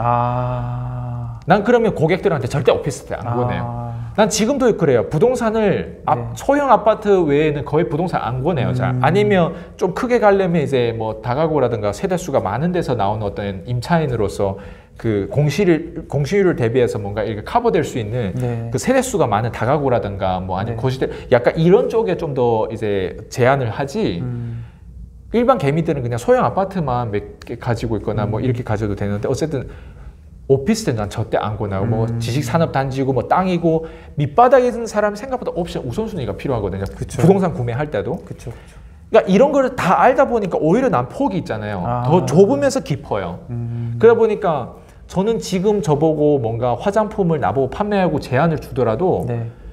난 그러면 고객들한테 절대 오피스텔 안 권해요. 난 지금도 그래요. 부동산을 소형 아파트 외에는 거의 부동산 안 권해요. 잘. 아니면 좀 크게 가려면 이제 뭐 다가구라든가 세대수가 많은 데서 나오는 어떤 임차인으로서 그 공시율을 대비해서 뭔가 이렇게 커버될 수 있는 그 세대수가 많은 다가구라든가 뭐 아니면 거시대 약간 이런 쪽에 좀 더 이제 제한을 하지. 일반 개미들은 그냥 소형 아파트만 몇 개 가지고 있거나 뭐 이렇게 가져도 되는데 어쨌든 오피스텔은 난 절대 안 권하고 뭐 지식산업단지고 뭐 땅이고 밑바닥에 있는 사람 생각보다 옵션 우선순위가 필요하거든요. 그쵸. 부동산 구매할 때도. 그러니까 이런 걸 다 알다 보니까 오히려 난 폭이 있잖아요. 더 좁으면서 깊어요. 그러다 보니까 저는 지금 저보고 뭔가 화장품을 나보고 판매하고 제안을 주더라도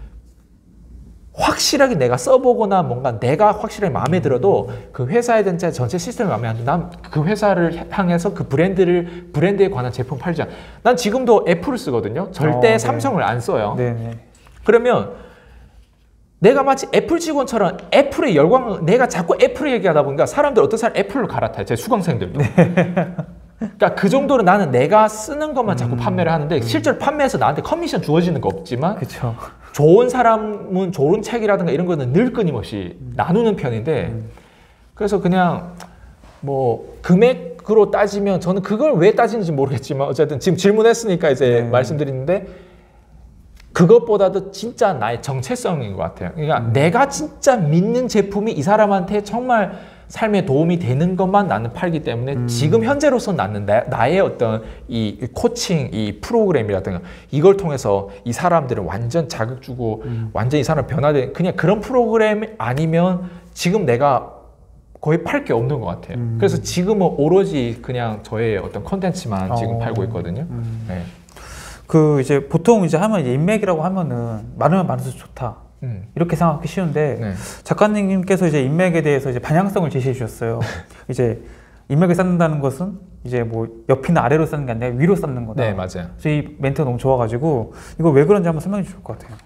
확실하게 내가 써보거나 뭔가 내가 확실하게 마음에 들어도 그 회사에 대한 전체 시스템이 마음에 안 들어. 난 그 회사를 향해서 그 브랜드에 관한 제품 팔지 않아. 난 지금도 애플을 쓰거든요. 절대 삼성을 안 써요. 그러면 내가 마치 애플 직원처럼 애플의 열광, 내가 자꾸 애플 얘기하다 보니까 사람들 어떤 사람 애플로 갈아타요. 제 수강생들도. 그러니까 그 정도로 나는 내가 쓰는 것만 자꾸 판매를 하는데 실제로 판매해서 나한테 커미션 주어지는 거 없지만 좋은 사람은 좋은 책이라든가 이런 거는 늘 끊임없이 나누는 편인데 그래서 그냥 뭐 금액으로 따지면 저는 그걸 왜 따지는지 모르겠지만 어쨌든 지금 질문했으니까 이제 말씀드리는데 그것보다도 진짜 나의 정체성인 것 같아요. 그러니까 내가 진짜 믿는 제품이 이 사람한테 정말 삶에 도움이 되는 것만 나는 팔기 때문에 지금 현재로서 나는 나의 어떤 이 코칭, 이 프로그램이라든가 이걸 통해서 이 사람들을 완전 자극 주고 완전 이 사람 변화된 그냥 그런 프로그램 아니면 지금 내가 거의 팔 게 없는 것 같아요. 그래서 지금은 오로지 그냥 저의 어떤 컨텐츠만 지금 팔고 있거든요. 그 이제 보통 이제 하면 인맥이라고 하면은 많으면 많을수록 좋다. 이렇게 생각하기 쉬운데 네. 작가님께서 이제 인맥에 대해서 이제 방향성을 제시해 주셨어요. 이제 인맥을 쌓는다는 것은 이제 뭐 옆이나 아래로 쌓는 게 아니라 위로 쌓는 거다. 네, 맞아요. 그래서 이 멘트가 너무 좋아가지고 이거 왜 그런지 한번 설명해 주실 것 같아요.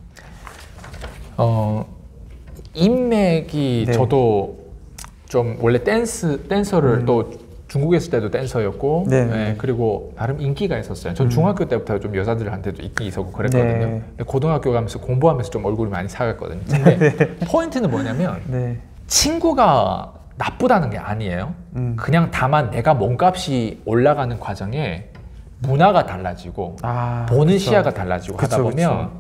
인맥이 네. 저도 좀 원래 댄서를 또 중국에 있을 때도 댄서였고 네. 네, 그리고 나름 인기가 있었어요. 전 중학교 때부터 좀 여자들한테도 인기 있었고 그랬거든요. 네. 고등학교 가면서 공부하면서 좀 얼굴이 많이 사갔거든요. 근데 네. 포인트는 뭐냐면 네. 친구가 나쁘다는 게 아니에요. 그냥 다만 내가 몸값이 올라가는 과정에 문화가 달라지고 보는 그쵸. 시야가 달라지고 그쵸, 하다 보면 그쵸.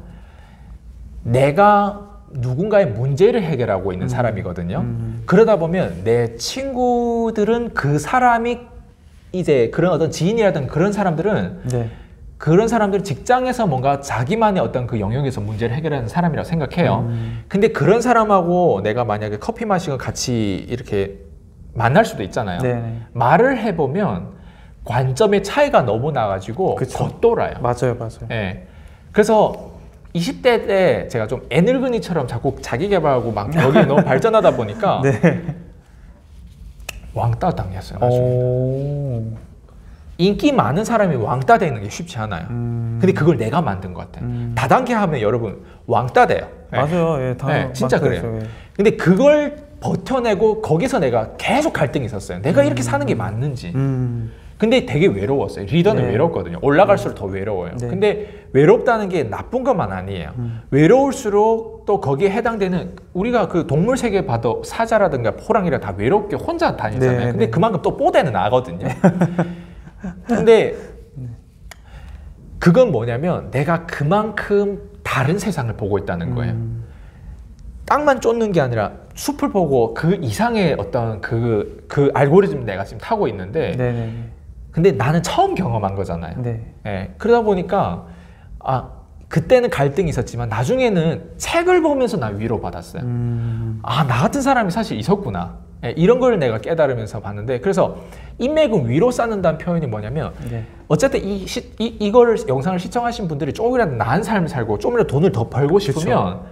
내가 누군가의 문제를 해결하고 있는 사람이거든요. 그러다 보면 내 친구들은 그 사람이 이제 그런 어떤 지인이라든 그런 사람들은 네. 그런 사람들은 직장에서 뭔가 자기만의 어떤 그 영역에서 문제를 해결하는 사람이라고 생각해요. 근데 그런 사람하고 내가 만약에 커피 마시고 같이 이렇게 만날 수도 있잖아요. 네네. 말을 해보면 관점의 차이가 너무 나가지고 겉돌아요. 맞아요, 맞아요. 네. 그래서 20대 때 제가 좀 애늙은이처럼 자꾸 자기 개발하고 막 여기에 너무 발전하다 보니까 네. 왕따 당했어요. 인기 많은 사람이 왕따 되는 게 쉽지 않아요. 근데 그걸 내가 만든 것 같아요. 다단계 하면 여러분 왕따 돼요. 맞아요. 예, 네, 진짜 그래요. 예. 근데 그걸 버텨내고 거기서 내가 계속 갈등이 있었어요. 내가 이렇게 사는 게 맞는지. 근데 되게 외로웠어요. 리더는 네. 외롭거든요. 올라갈수록 더 외로워요. 네. 근데 외롭다는 게 나쁜 것만 아니에요. 외로울수록 또 거기에 해당되는 우리가 그 동물 세계 봐도 사자라든가 호랑이라 다 외롭게 혼자 다니잖아요. 네. 근데 네. 그만큼 또 뽀대는 나거든요. 근데 그건 뭐냐면 내가 그만큼 다른 세상을 보고 있다는 거예요. 땅만 쫓는 게 아니라 숲을 보고 그 이상의 어떤 그 알고리즘 내가 지금 타고 있는데 네네. 근데 나는 처음 경험한 거잖아요. 네. 네. 그러다 보니까 그때는 갈등이 있었지만 나중에는 책을 보면서 나 위로받았어요. 나 같은 사람이 사실 있었구나. 네. 이런 걸 내가 깨달으면서 봤는데 그래서 인맥은 위로 쌓는다는 표현이 뭐냐면 네. 어쨌든 이거를 영상을 시청하신 분들이 조금이라도 나은 삶을 살고 조금이라도 돈을 더 벌고 싶으면 그쵸.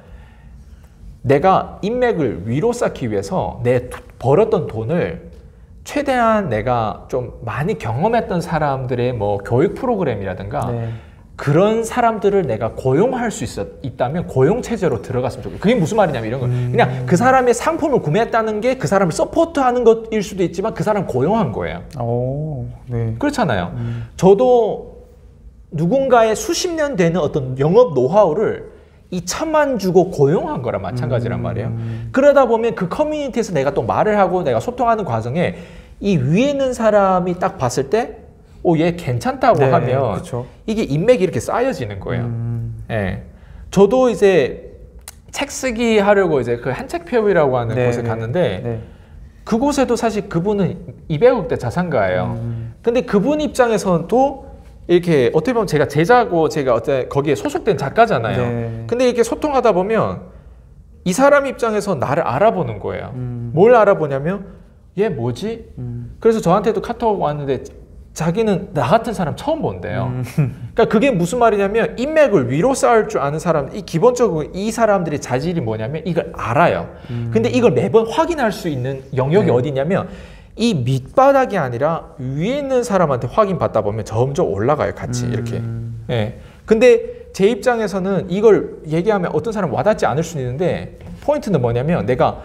내가 인맥을 위로 쌓기 위해서 내 벌었던 돈을 최대한 내가 좀 많이 경험했던 사람들의 뭐 교육 프로그램이라든가 네. 그런 사람들을 내가 고용할 수 있다면 고용 체제로 들어갔으면 좋겠어요. 그게 무슨 말이냐면 이런 거 그냥 그 사람의 상품을 구매했다는 게 그 사람을 서포트하는 것일 수도 있지만 그 사람 고용한 거예요. 오, 네. 그렇잖아요. 저도 누군가의 수십 년 되는 어떤 영업 노하우를 2천만 주고 고용한 거랑 마찬가지란 말이에요. 그러다 보면 그 커뮤니티에서 내가 또 말을 하고 내가 소통하는 과정에 이 위에 있는 사람이 딱 봤을 때 얘 괜찮다고 네, 하면 그쵸. 이게 인맥이 이렇게 쌓여지는 거예요. 네. 저도 이제 책 쓰기 하려고 이제 그 한책표이라고 하는 네, 곳에 네, 갔는데 네. 그곳에도 사실 그분은 200억대 자산가예요. 근데 그분 입장에서도 이렇게 어떻게 보면 제가 제자고 제가 거기에 소속된 작가잖아요. 네. 근데 이렇게 소통하다 보면 이 사람 입장에서 나를 알아보는 거예요. 뭘 알아보냐면 얘 뭐지? 그래서 저한테도 카톡 왔는데 자기는 나 같은 사람 처음 본대요. 그러니까 그게 무슨 말이냐면 인맥을 위로 쌓을 줄 아는 사람, 기본적으로 이 사람들의 자질이 뭐냐면 이걸 알아요. 근데 이걸 매번 확인할 수 있는 영역이 네. 어디냐면 이 밑바닥이 아니라 위에 있는 사람한테 확인받다 보면 점점 올라가요, 같이 이렇게. 예. 근데 제 입장에서는 이걸 얘기하면 어떤 사람 와닿지 않을 수는 있는데 포인트는 뭐냐면 내가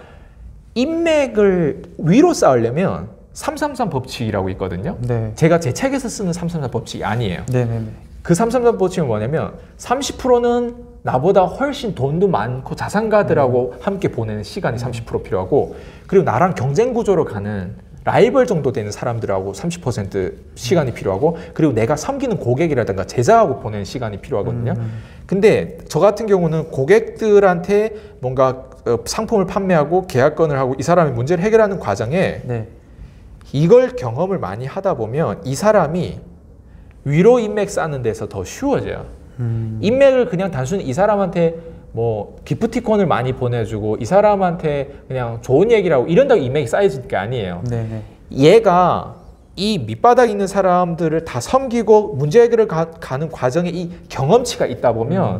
인맥을 위로 쌓으려면 333 법칙이라고 있거든요. 네. 제가 제 책에서 쓰는 333 법칙이 아니에요. 네네네. 그 333 법칙은 뭐냐면 30%는 나보다 훨씬 돈도 많고 자산가들하고 함께 보내는 시간이 30% 필요하고 그리고 나랑 경쟁 구조로 가는 라이벌 정도 되는 사람들하고 30% 시간이 필요하고 그리고 내가 섬기는 고객이라든가 제자하고 보내는 시간이 필요하거든요. 근데 저 같은 경우는 고객들한테 뭔가 상품을 판매하고 계약건을 하고 이 사람의 문제를 해결하는 과정에 네. 이걸 경험을 많이 하다 보면 이 사람이 위로 인맥 쌓는 데서 더 쉬워져요. 인맥을 그냥 단순히 이 사람한테 뭐 기프티콘을 많이 보내주고 이 사람한테 그냥 좋은 얘기를 하고 이런다고 인맥이 쌓여질 게 아니에요. 네네. 얘가 이 밑바닥에 있는 사람들을 다 섬기고 문제 해결을 가는 과정에 이 경험치가 있다 보면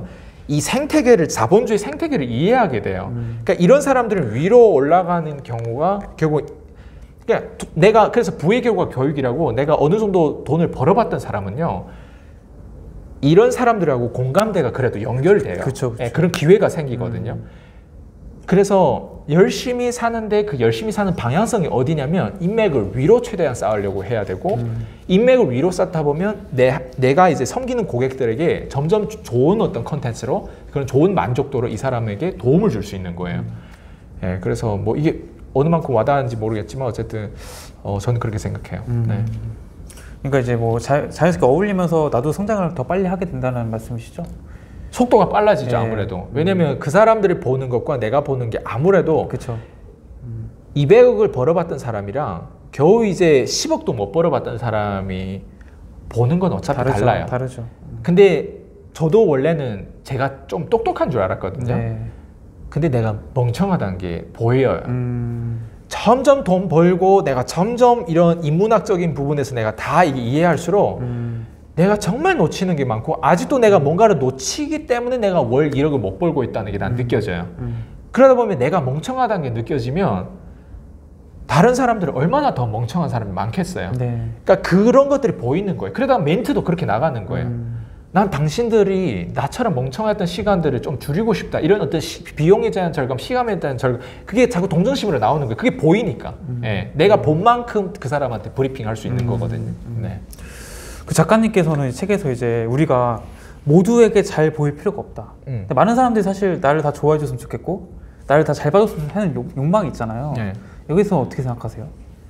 이 생태계를 자본주의 생태계를 이해하게 돼요. 그러니까 이런 사람들은 위로 올라가는 경우가 결국 그러니까 내가 그래서 부의 결과 교육이라고 내가 어느 정도 돈을 벌어봤던 사람은요 이런 사람들하고 공감대가 그래도 연결돼요. 그쵸, 그쵸. 예, 그런 기회가 생기거든요. 그래서 열심히 사는데 그 열심히 사는 방향성이 어디냐면 인맥을 위로 최대한 쌓으려고 해야 되고 인맥을 위로 쌓다 보면 내가 이제 섬기는 고객들에게 점점 좋은 어떤 컨텐츠로 그런 좋은 만족도로 이 사람에게 도움을 줄 수 있는 거예요. 예, 그래서 뭐 이게 어느 만큼 와닿는지 모르겠지만 어쨌든 저는 그렇게 생각해요. 네. 그러니까 이제 뭐 자연스럽게 어울리면서 나도 성장을 더 빨리 하게 된다는 말씀이시죠? 속도가 빨라지죠. 아무래도. 왜냐면 그 사람들이 보는 것과 내가 보는 게 아무래도 그쵸. 200억을 벌어봤던 사람이랑 겨우 이제 10억도 못 벌어봤던 사람이 보는 건 어차피 달라요. 다르죠. 근데 저도 원래는 제가 좀 똑똑한 줄 알았거든요. 네. 근데 내가 멍청하다는 게 보여요. 점점 돈 벌고 내가 점점 이런 인문학적인 부분에서 내가 다 이게 이해할수록 내가 정말 놓치는 게 많고 아직도 내가 뭔가를 놓치기 때문에 내가 월 1억을 못 벌고 있다는 게 난 느껴져요. 그러다 보면 내가 멍청하다는 게 느껴지면 다른 사람들은 얼마나 더 멍청한 사람이 많겠어요. 네. 그러니까 그런 것들이 보이는 거예요. 그러다 멘트도 그렇게 나가는 거예요. 난 당신들이 나처럼 멍청했던 시간들을 좀 줄이고 싶다. 이런 어떤 비용에 대한 절감, 시간에 대한 절감 그게 자꾸 동정심으로 나오는 거예요. 그게 보이니까. 예, 내가 본 만큼 그 사람한테 브리핑할 수 있는 거거든요. 네. 그 작가님께서는 책에서 이제 우리가 모두에게 잘 보일 필요가 없다. 근데 많은 사람들이 사실 나를 다 좋아해 줬으면 좋겠고 나를 다 잘 봐줬으면 하는 욕망이 있잖아요. 네. 여기서 어떻게 생각하세요?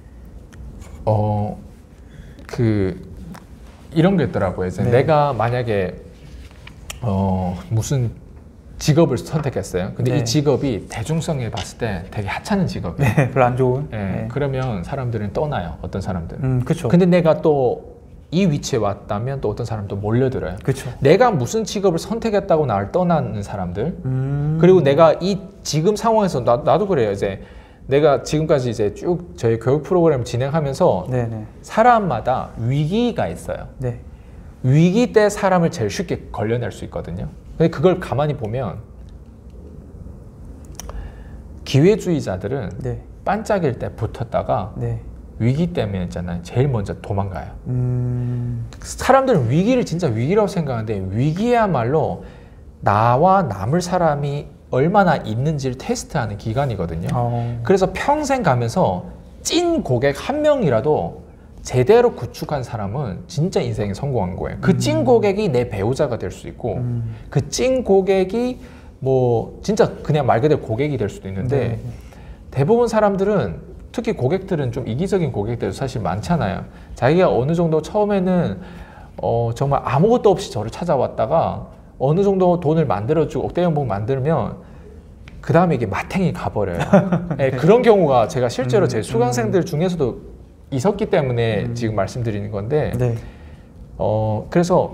이런 게 있더라고요. 이제 네. 내가 만약에 무슨 직업을 선택했어요. 근데 네. 이 직업이 대중성에 봤을 때 되게 하찮은 직업이에요. 네, 별로 안 좋은. 네. 네. 그러면 사람들은 떠나요. 어떤 사람들은. 그렇죠. 근데 내가 또 이 위치에 왔다면 또 어떤 사람도 몰려들어요. 그렇죠. 내가 무슨 직업을 선택했다고 나를 떠나는 사람들. 그리고 내가 이 지금 상황에서 나도 그래요. 이제 내가 지금까지 이제 쭉 저희 교육 프로그램을 진행하면서 네네. 사람마다 위기가 있어요. 네. 위기 때 사람을 제일 쉽게 걸려낼 수 있거든요. 근데 그걸 가만히 보면 기회주의자들은 네. 반짝일 때 붙었다가 네. 위기 때문에 있잖아요. 제일 먼저 도망가요. 사람들은 위기를 진짜 위기라고 생각하는데 위기야말로 나와 남을 사람이 얼마나 있는지를 테스트하는 기간이거든요. 그래서 평생 가면서 찐 고객 한 명이라도 제대로 구축한 사람은 진짜 인생에 성공한 거예요. 그 찐 고객이 내 배우자가 될 수 있고 그 찐 고객이 뭐 진짜 그냥 말 그대로 고객이 될 수도 있는데 대부분 사람들은 특히 고객들은 좀 이기적인 고객들도 사실 많잖아요. 자기가 어느 정도 처음에는 정말 아무것도 없이 저를 찾아왔다가 어느 정도 돈을 만들어주고 억대 연봉 만들면 그 다음에 이게 마탱이 가버려요. 네, 그런 경우가 제가 실제로 제 수강생들 중에서도 있었기 때문에 지금 말씀드리는 건데 네. 그래서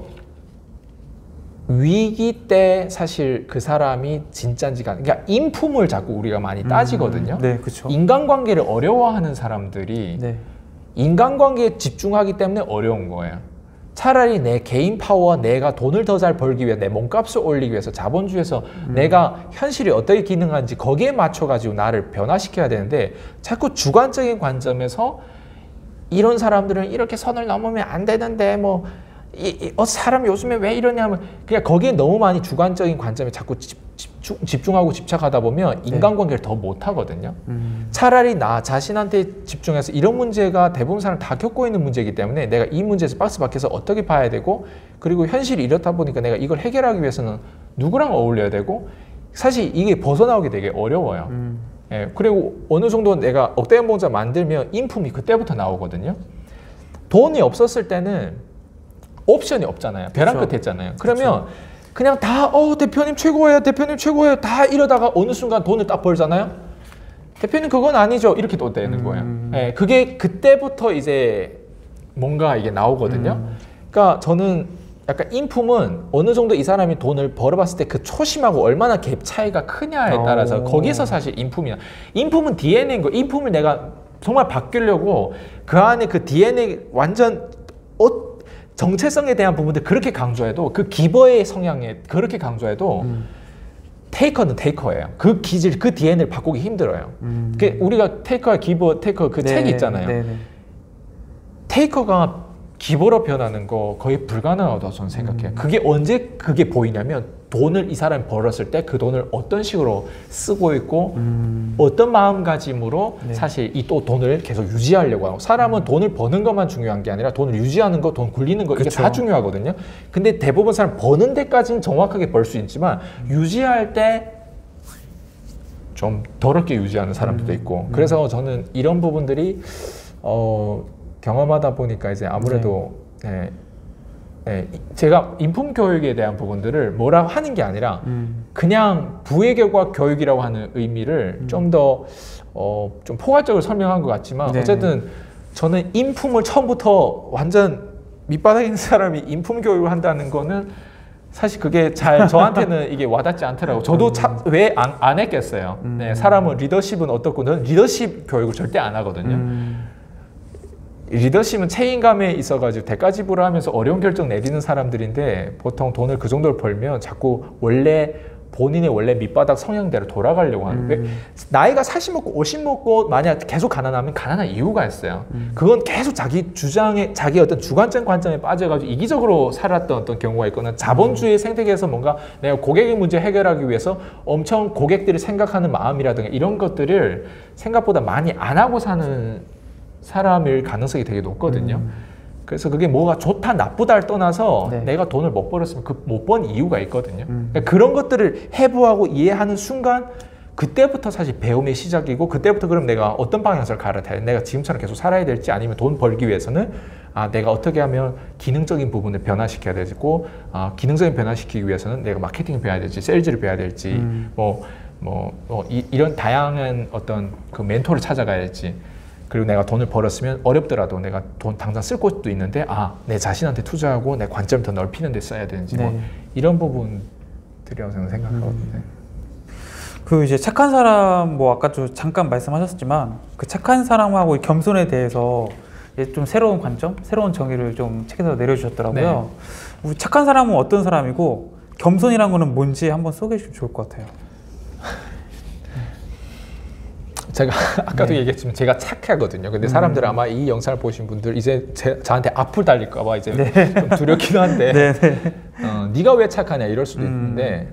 위기 때 사실 그 사람이 진짜인지가 그러니까 인품을 자꾸 우리가 많이 따지거든요. 네, 그렇죠. 인간관계를 어려워하는 사람들이 네. 인간관계에 집중하기 때문에 어려운 거예요. 차라리 내 개인 파워와 내가 돈을 더 잘 벌기 위해 내 몸값을 올리기 위해서 자본주의에서 내가 현실이 어떻게 기능하는지 거기에 맞춰가지고 나를 변화시켜야 되는데 자꾸 주관적인 관점에서 이런 사람들은 이렇게 선을 넘으면 안 되는데 뭐 사람 요즘에 왜 이러냐면 그냥 거기에 너무 많이 주관적인 관점에 자꾸 집중하고 집착하다 보면 인간관계를 더 못하거든요. 차라리 나 자신한테 집중해서 이런 문제가 대부분 사람 다 겪고 있는 문제이기 때문에 내가 이 문제에서 박스 밖에서 어떻게 봐야 되고 그리고 현실이 이렇다 보니까 내가 이걸 해결하기 위해서는 누구랑 어울려야 되고 사실 이게 벗어나오기 되게 어려워요. 예, 그리고 어느 정도 내가 억대 연봉자 만들면 인품이 그때부터 나오거든요. 돈이 없었을 때는 옵션이 없잖아요. 벼랑 끝에 있잖아요. 그러면 그냥 다 대표님 최고예요. 대표님 최고예요. 다 이러다가 어느 순간 돈을 딱 벌잖아요. 대표님 그건 아니죠. 이렇게 또 되는 거예요. 네, 그게 그때부터 이제 뭔가 이게 나오거든요. 그러니까 저는 약간 인품은 어느 정도 이 사람이 돈을 벌어봤을 때 그 초심하고 얼마나 갭 차이가 크냐에 따라서 거기서 사실 인품이야. 인품은 DNA인 거. 인품을 내가 정말 바뀌려고 그 안에 그 DNA 완전 정체성에 대한 부분들 그렇게 강조해도 그 기버의 성향에 그렇게 강조해도 테이커는 테이커예요. 그 기질, 그 DNA를 바꾸기 힘들어요. 우리가 테이커와 기버, 테이커 그 책이 있잖아요. 테이커가 기버로 변하는 거 거의 불가능하다고 저는 생각해요. 그게 언제 그게 보이냐면 돈을 이 사람이 벌었을 때 그 돈을 어떤 식으로 쓰고 있고 어떤 마음가짐으로 사실 이 또 돈을 계속 유지하려고 하고 사람은 돈을 버는 것만 중요한 게 아니라 돈을 유지하는 거, 돈 굴리는 거 이게 다 중요하거든요. 근데 대부분 사람 버는 데까지는 정확하게 벌 수 있지만 유지할 때 좀 더럽게 유지하는 사람들도 있고 그래서 저는 이런 부분들이 경험하다 보니까 이제 아무래도 제가 인품 교육에 대한 부분들을 뭐라고 하는 게 아니라 그냥 부의교과 교육이라고 하는 의미를 좀 더 좀 포괄적으로 설명한 것 같지만 어쨌든 저는 인품을 처음부터 완전 밑바닥에 있는 사람이 인품 교육을 한다는 거는 사실 그게 잘 저한테는 이게 와닿지 않더라고요. 저도 왜 안 했겠어요. 사람은 리더십은 어떻고 저는 리더십 교육을 절대 안 하거든요. 리더십은 책임감에 있어가지고 대가 지불을 하면서 어려운 결정 내리는 사람들인데 보통 돈을 그 정도를 벌면 자꾸 본인의 원래 밑바닥 성향대로 돌아가려고 하는 왜 나이가 40 먹고 50 먹고 만약 계속 가난하면 가난한 이유가 있어요. 그건 계속 자기 주장에 자기 어떤 주관적 관점에 빠져가지고 이기적으로 살았던 어떤 경우가 있거나 자본주의 생태계에서 뭔가 내가 고객의 문제 해결하기 위해서 엄청 고객들이 생각하는 마음이라든가 이런 것들을 생각보다 많이 안 하고 사는 사람일 가능성이 되게 높거든요. 그래서 그게 뭐가 좋다 나쁘다를 떠나서 내가 돈을 못 벌었으면 그 못 번 이유가 있거든요. 그러니까 그런 것들을 해부하고 이해하는 순간 그때부터 사실 배움의 시작이고 그때부터 그럼 내가 어떤 방향을 갈아타야 돼? 내가 지금처럼 계속 살아야 될지 아니면 돈 벌기 위해서는 내가 어떻게 하면 기능적인 부분을 변화시켜야 되고 기능적인 변화시키기 위해서는 내가 마케팅을 배워야 될지 세일즈를 배워야 될지 이런 다양한 어떤 그 멘토를 찾아가야 될지 그리고 내가 돈을 벌었으면 어렵더라도 내가 돈 당장 쓸 곳도 있는데 내 자신한테 투자하고 내 관점을 더 넓히는 데 써야 되는지 뭐 이런 부분들이라고 저는 생각하거든요. 그 이제 착한 사람 뭐 아까 좀 잠깐 말씀하셨지만 그 착한 사람하고 겸손에 대해서 좀 새로운 관점, 새로운 정의를 좀 책에서 내려주셨더라고요. 우리 착한 사람은 어떤 사람이고 겸손이란 거는 뭔지 한번 소개해 주시면 좋을 것 같아요. 제가 아까도 얘기했지만 제가 착하거든요. 근데 사람들 아마 이 영상을 보신 분들 이제 저한테 악플 달릴까 봐 이제 좀 두렵기도 한데 네가 왜 착하냐 이럴 수도 있는데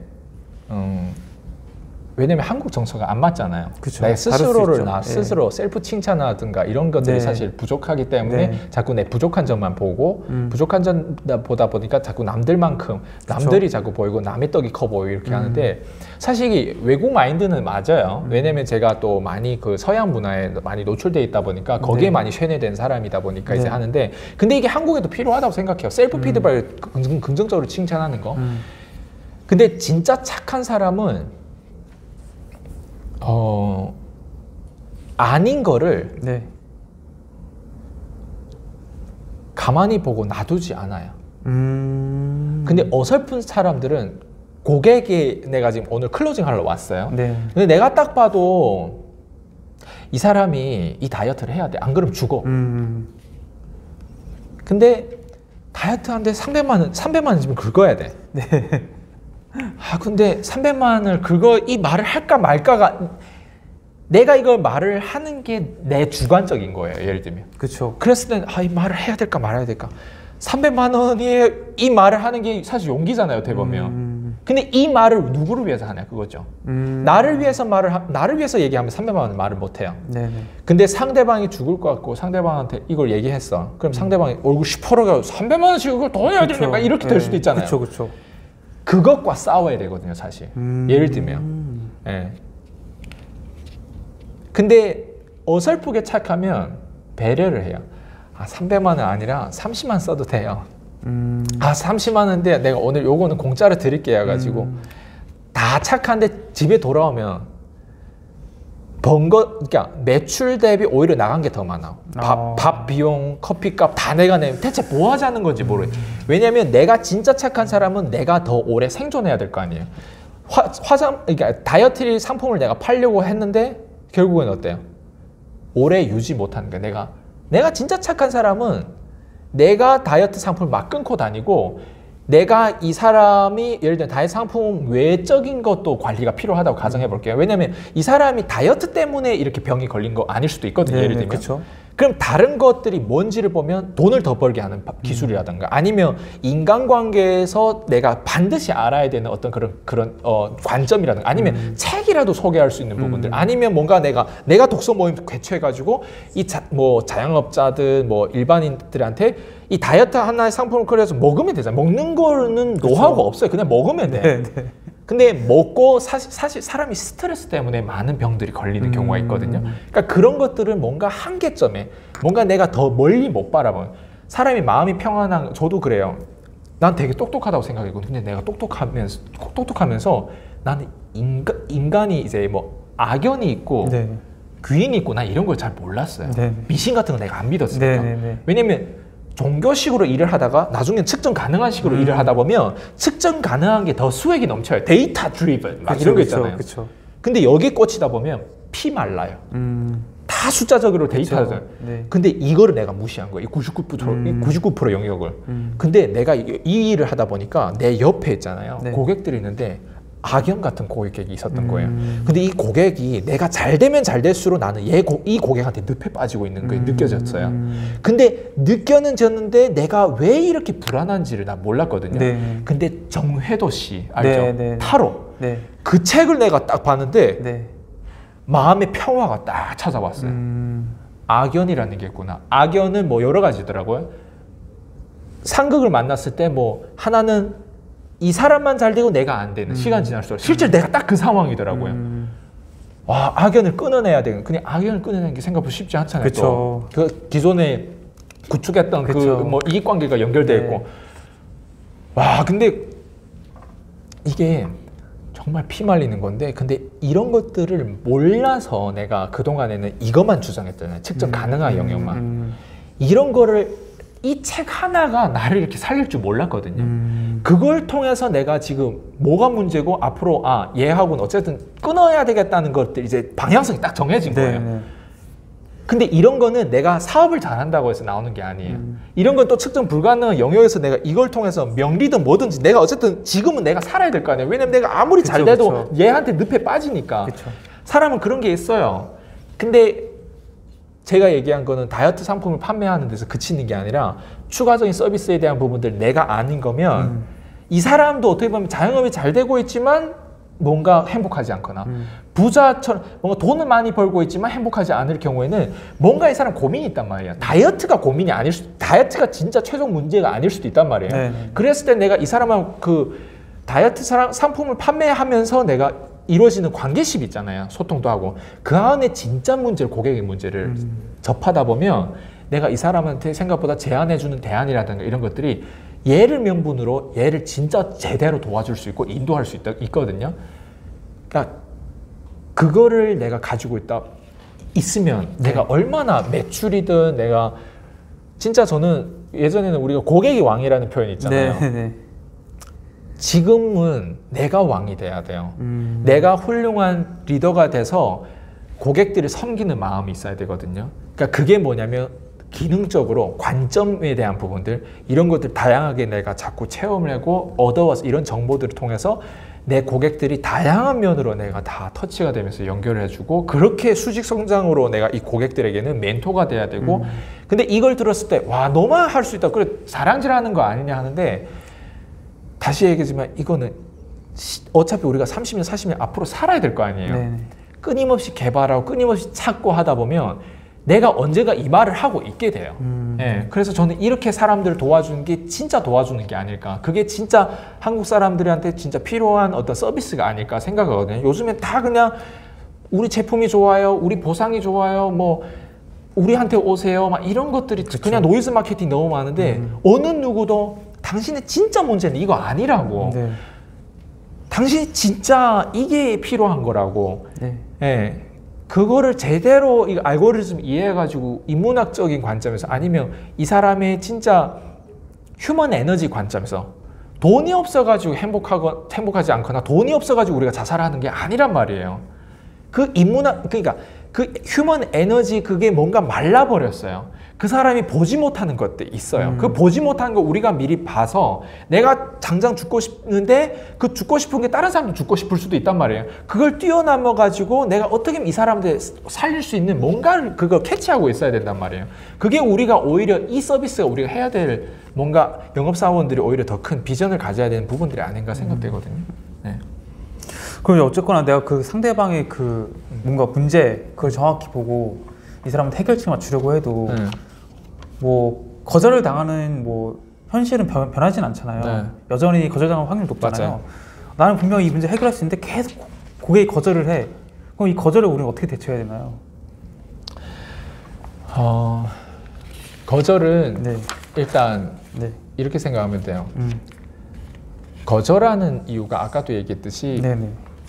왜냐면 한국 정서가 안 맞잖아요. 그쵸. 내 스스로를 스스로 셀프 칭찬하든가 이런 것들이 사실 부족하기 때문에 자꾸 내 부족한 점만 보고 부족한 점 보다 보니까 자꾸 남들만큼 남들이 자꾸 보이고 남의 떡이 커 보이고 이렇게 하는데 사실 이게 외국 마인드는 맞아요. 왜냐면 제가 또 많이 그 서양 문화에 많이 노출돼 있다 보니까 거기에 많이 쇠뇌된 사람이다 보니까 이제 하는데 근데 이게 한국에도 필요하다고 생각해요. 셀프 피드백을 긍정적으로 칭찬하는 거. 근데 진짜 착한 사람은 아닌 거를 가만히 보고 놔두지 않아요. 근데 어설픈 사람들은 고객이 내가 지금 오늘 클로징 하러 왔어요. 근데 내가 딱 봐도 이 사람이 이 다이어트를 해야 돼. 안 그러면 죽어. 근데 다이어트 하는데 300만 원 지금 긁어야 돼. 근데 300만 원을 이 말을 할까 말까가 내가 이걸 말을 하는 게 내 주관적인 거예요. 예를 들면. 그렇죠. 그랬을 때는 이 말을 해야 될까 말아야 될까. 300만 원이 이 말을 하는 게 사실 용기잖아요. 대보면. 근데 이 말을 누구를 위해서 하냐 그거죠. 나를 위해서 얘기하면 300만 원 말을 못 해요. 근데 상대방이 죽을 것 같고 상대방한테 이걸 얘기했어. 그럼 상대방이 얼굴 시퍼러가 300만 원씩 이걸 더 내야 되니까 이렇게 될 수도 있잖아요. 그렇죠. 그것과 싸워야 되거든요, 사실. 예를 들면. 근데 어설프게 착하면 배려를 해요. 300만 원 아니라 30만 써도 돼요. 30만 원인데 내가 오늘 요거는 공짜로 드릴게요 해가지고 다 착한데 집에 돌아오면 그러니까 매출 대비 오히려 나간 게 더 많아. 밥 비용, 커피값 다 내가 내면 대체 뭐 하자는 건지 모르겠어요. 왜냐면 내가 진짜 착한 사람은 내가 더 오래 생존해야 될 거 아니에요. 그러니까 다이어트 상품을 내가 팔려고 했는데 결국엔 어때요? 오래 유지 못하는 거야. 내가 진짜 착한 사람은 내가 다이어트 상품을 막 끊고 다니고 내가 이 사람이 예를 들면 다이어트 상품 외적인 것도 관리가 필요하다고 가정해 볼게요. 왜냐하면 이 사람이 다이어트 때문에 이렇게 병이 걸린 거 아닐 수도 있거든요. 예를 들면. 그쵸. 그럼 다른 것들이 뭔지를 보면 돈을 더 벌게 하는 기술이라든가 아니면 인간관계에서 내가 반드시 알아야 되는 어떤 그런 관점이라든가 아니면 책이라도 소개할 수 있는 부분들 아니면 뭔가 내가 독서 모임 개최해가지고 이 뭐 자영업자들 뭐 일반인들한테 이 다이어트 하나의 상품을 그려서 먹으면 되잖아요. 먹는 거는 노하우가 없어요. 그냥 먹으면 돼. 근데 먹고 사실 사람이 스트레스 때문에 많은 병들이 걸리는 경우가 있거든요. 그러니까 그런 것들은 뭔가 한계점에 뭔가 내가 더 멀리 못 바라보는 사람이 마음이 평안한 저도 그래요. 난 되게 똑똑하다고 생각했거든요. 근데 내가 똑똑하면서 나는 인간이 이제 뭐 악연이 있고 귀인이 있고 난 이런 걸 잘 몰랐어요. 미신 같은 거 내가 안 믿었으니까. 왜냐면 종교식으로 일을 하다가 나중엔 측정 가능한 식으로 일을 하다 보면 측정 가능한 게 더 수액이 넘쳐요. 데이터 드리븐 막 이런 거 있잖아요. 근데 여기에 꽂히다 보면 피 말라요. 다 숫자적으로 데이터죠. 근데 이거를 내가 무시한 거예요. 이 99% 영역을. 근데 내가 이 일을 하다 보니까 내 옆에 있잖아요. 고객들이 있는데 악연 같은 고객이 있었던 거예요. 근데 이 고객이 내가 잘 되면 잘 될수록 나는 이 고객한테 늪에 빠지고 있는 게 느껴졌어요. 근데 느껴졌는데 내가 왜 이렇게 불안한지를 난 몰랐거든요. 근데 정회도 씨 알죠? 타로. 그 책을 내가 딱 봤는데 마음의 평화가 딱 찾아왔어요. 악연이라는 게 있구나. 악연은 뭐 여러 가지더라고요. 상극을 만났을 때 뭐 하나는 이 사람만 잘 되고 내가 안 되는 시간 지날수록 실제로 내가 딱 그 상황이더라고요. 와 악연을 끊어내야 되는 그냥 악연을 끊어내는 게 생각보다 쉽지 않잖아요. 또. 그 기존에 구축했던 그 뭐 이익관계가 연결돼 있고 와 근데 이게 정말 피 말리는 건데 근데 이런 것들을 몰라서 내가 그동안에는 이것만 주장했잖아요. 측정 가능한 영역만 이런 거를 이 책 하나가 나를 이렇게 살릴 줄 몰랐거든요. 그걸 통해서 내가 지금 뭐가 문제고 앞으로 얘하고는 어쨌든 끊어야 되겠다는 것들 이제 방향성이 딱 정해진 거예요. 근데 이런 거는 내가 사업을 잘한다고 해서 나오는 게 아니에요. 이런 건 또 측정 불가능한 영역에서 내가 이걸 통해서 명리든 뭐든지 내가 어쨌든 지금은 내가 살아야 될 거 아니에요. 왜냐면 내가 아무리 잘 돼도 얘한테 늪에 빠지니까. 사람은 그런 게 있어요. 근데 제가 얘기한 거는 다이어트 상품을 판매하는 데서 그치는 게 아니라 추가적인 서비스에 대한 부분들 내가 아닌 거면 이 사람도 어떻게 보면 자영업이 잘 되고 있지만 뭔가 행복하지 않거나 부자처럼 뭔가 돈을 많이 벌고 있지만 행복하지 않을 경우에는 뭔가 이 사람 고민이 있단 말이에요. 다이어트가 고민이 다이어트가 진짜 최종 문제가 아닐 수도 있단 말이에요. 그랬을 때 내가 이 사람하고 그 다이어트 상품을 판매하면서 내가 이루어지는 관계십 있잖아요. 소통도 하고 그 안에 진짜 문제를 고객의 문제를 접하다 보면 내가 이 사람한테 생각보다 제안해주는 대안이라든가 이런 것들이 얘를 명분으로 얘를 진짜 제대로 도와줄 수 있고 인도할 수 있거든요. 그러니까 그거를 내가 가지고 있으면 내가 얼마나 매출이든 내가 진짜 저는 예전에는 우리가 고객이 왕이라는 표현이 있잖아요. 지금은 내가 왕이 돼야 돼요. 내가 훌륭한 리더가 돼서 고객들을 섬기는 마음이 있어야 되거든요. 그러니까 그게 뭐냐면 기능적으로 관점에 대한 부분들 이런 것들 다양하게 내가 자꾸 체험을 하고 얻어와서 이런 정보들을 통해서 내 고객들이 다양한 면으로 내가 다 터치가 되면서 연결을 해주고 그렇게 수직 성장으로 내가 이 고객들에게는 멘토가 돼야 되고 근데 이걸 들었을 때 와 너만 할 수 있다 그래 자랑질하는 거 아니냐 하는데 다시 얘기하지만 이거는 어차피 우리가 30년, 40년 앞으로 살아야 될 거 아니에요. 끊임없이 개발하고 끊임없이 찾고 하다 보면 내가 언젠가 이 말을 하고 있게 돼요. 그래서 저는 이렇게 사람들을 도와주는 게 진짜 도와주는 게 아닐까. 그게 진짜 한국 사람들한테 진짜 필요한 어떤 서비스가 아닐까 생각하거든요. 요즘엔 다 그냥 우리 제품이 좋아요, 우리 보상이 좋아요, 뭐 우리한테 오세요, 막 이런 것들이 그냥 노이즈 마케팅 너무 많은데 어느 누구도 당신의 진짜 문제는 이거 아니라고. 당신이 진짜 이게 필요한 거라고. 그거를 제대로 이 알고리즘 이해해가지고 인문학적인 관점에서 아니면 이 사람의 진짜 휴먼 에너지 관점에서 돈이 없어가지고 행복하지 않거나 돈이 없어가지고 우리가 자살하는 게 아니란 말이에요. 그 인문학, 그러니까 그 휴먼 에너지 그게 뭔가 말라버렸어요. 그 사람이 보지 못하는 것들이 있어요. 그 보지 못하는 거 우리가 미리 봐서 내가 당장 죽고 싶은데 그 죽고 싶은 게 다른 사람도 죽고 싶을 수도 있단 말이에요. 그걸 뛰어넘어 가지고 내가 어떻게 이 사람들 살릴 수 있는 뭔가를 그걸 캐치하고 있어야 된단 말이에요. 그게 우리가 오히려 이 서비스가 우리가 해야 될 뭔가 영업사원들이 오히려 더 큰 비전을 가져야 되는 부분들이 아닌가 생각되거든요. 네. 그럼 어쨌거나 내가 그 상대방의 그 뭔가 문제 그걸 정확히 보고 이 사람한테 해결책을 주려고 해도 뭐 거절을 당하는 뭐 현실은 변하진 않잖아요. 네. 여전히 거절당할 확률이 높잖아요. 맞아요. 나는 분명히 이 문제 해결할 수 있는데 계속 고객이 거절을 해. 그럼 이 거절을 우리는 어떻게 대처해야 되나요? 거절은 네. 일단 네. 이렇게 생각하면 돼요. 거절하는 이유가 아까도 얘기했듯이 네네.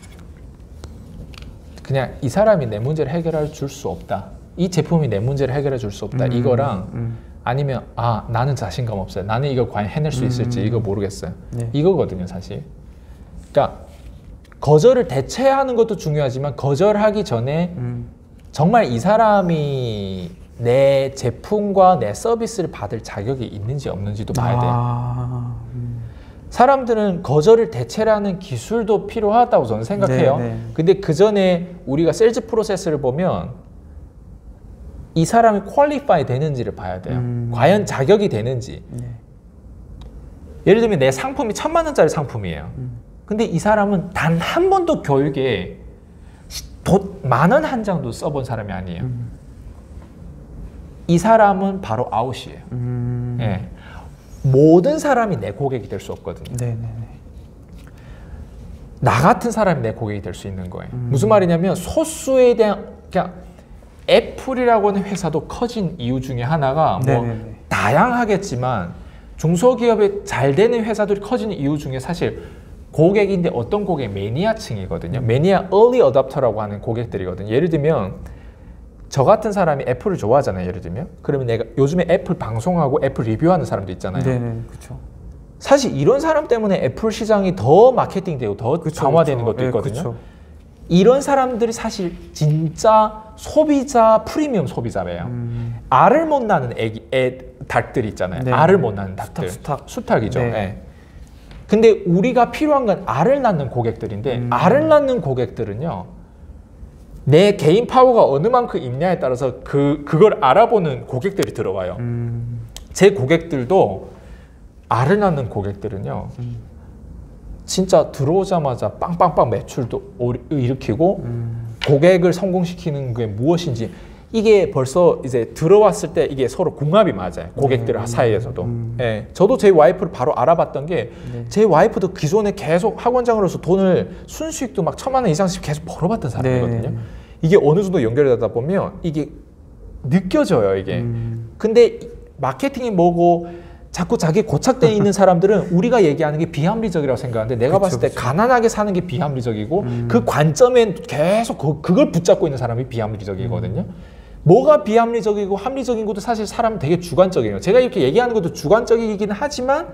그냥 이 사람이 내 문제를 해결해 줄 수 없다. 이 제품이 내 문제를 해결해 줄 수 없다. 이거랑 아니면 아 나는 자신감 없어요. 나는 이걸 과연 해낼 수 있을지 이거 모르겠어요. 네. 이거거든요 사실. 그러니까 거절을 대체하는 것도 중요하지만 거절하기 전에 정말 이 사람이 내 제품과 내 서비스를 받을 자격이 있는지 없는지도 봐야 돼요. 사람들은 거절을 대체라는 기술도 필요하다고 저는 생각해요. 네네. 근데 그 전에 우리가 세일즈 프로세스를 보면 이 사람이 퀄리파이 되는지를 봐야 돼요. 과연 자격이 되는지. 네. 예를 들면 내 상품이 1000만 원짜리 상품이에요. 근데 이 사람은 단 한 번도 교육에 만 원 한 장도 써본 사람이 아니에요. 이 사람은 바로 아웃이에요. 네. 모든 사람이 내 고객이 될 수 없거든요. 네네네. 나 같은 사람이 내 고객이 될 수 있는 거예요. 무슨 말이냐면 소수에 대한 그냥 애플이라고 하는 회사도 커진 이유 중에 하나가 뭐 다양하겠지만 중소기업이 잘 되는 회사들이 커지는 이유 중에 사실 고객인데 어떤 고객? 매니아층이거든요. 매니아 early adopter라고 하는 고객들이거든요. 예를 들면 저 같은 사람이 애플을 좋아하잖아요. 예를 들면 그러면 내가 요즘에 애플 방송하고 애플 리뷰하는 사람도 있잖아요. 네네, 그렇죠. 사실 이런 사람 때문에 애플 시장이 더 마케팅되고 더 그쵸, 강화되는 그쵸. 것도 있거든요. 네, 이런 사람들이 사실 진짜 소비자 프리미엄 소비자예요. 알을 못 낳는 닭들 있잖아요. 네. 알을 못 낳는 닭들. 수탉이죠. 네. 네. 근데 우리가 필요한 건 알을 낳는 고객들인데 알을 낳는 고객들은요. 내 개인 파워가 어느 만큼 있냐에 따라서 그걸 알아보는 고객들이 들어와요. 제 고객들도 알을 낳는 고객들은요. 진짜 들어오자마자 빵빵빵 매출도 일으키고 고객을 성공시키는 게 무엇인지 이게 벌써 이제 들어왔을 때 이게 서로 궁합이 맞아요. 고객들 사이에서도. 예, 저도 제 와이프를 바로 알아봤던 게 제 와이프도 기존에 계속 학원장으로서 돈을 순수익도 막 1000만 원 이상씩 계속 벌어봤던 사람이거든요. 이게 어느 정도 연결되다 보면 이게 느껴져요, 이게. 근데 마케팅이 뭐고 자꾸 자기 고착되어 있는 사람들은 우리가 얘기하는 게 비합리적이라고 생각하는데 내가 봤을 때 가난하게 사는 게 비합리적이고 그 관점엔 계속 그걸 붙잡고 있는 사람이 비합리적이거든요. 뭐가 비합리적이고 합리적인 것도 사실 사람은 되게 주관적이에요. 제가 이렇게 얘기하는 것도 주관적이긴 하지만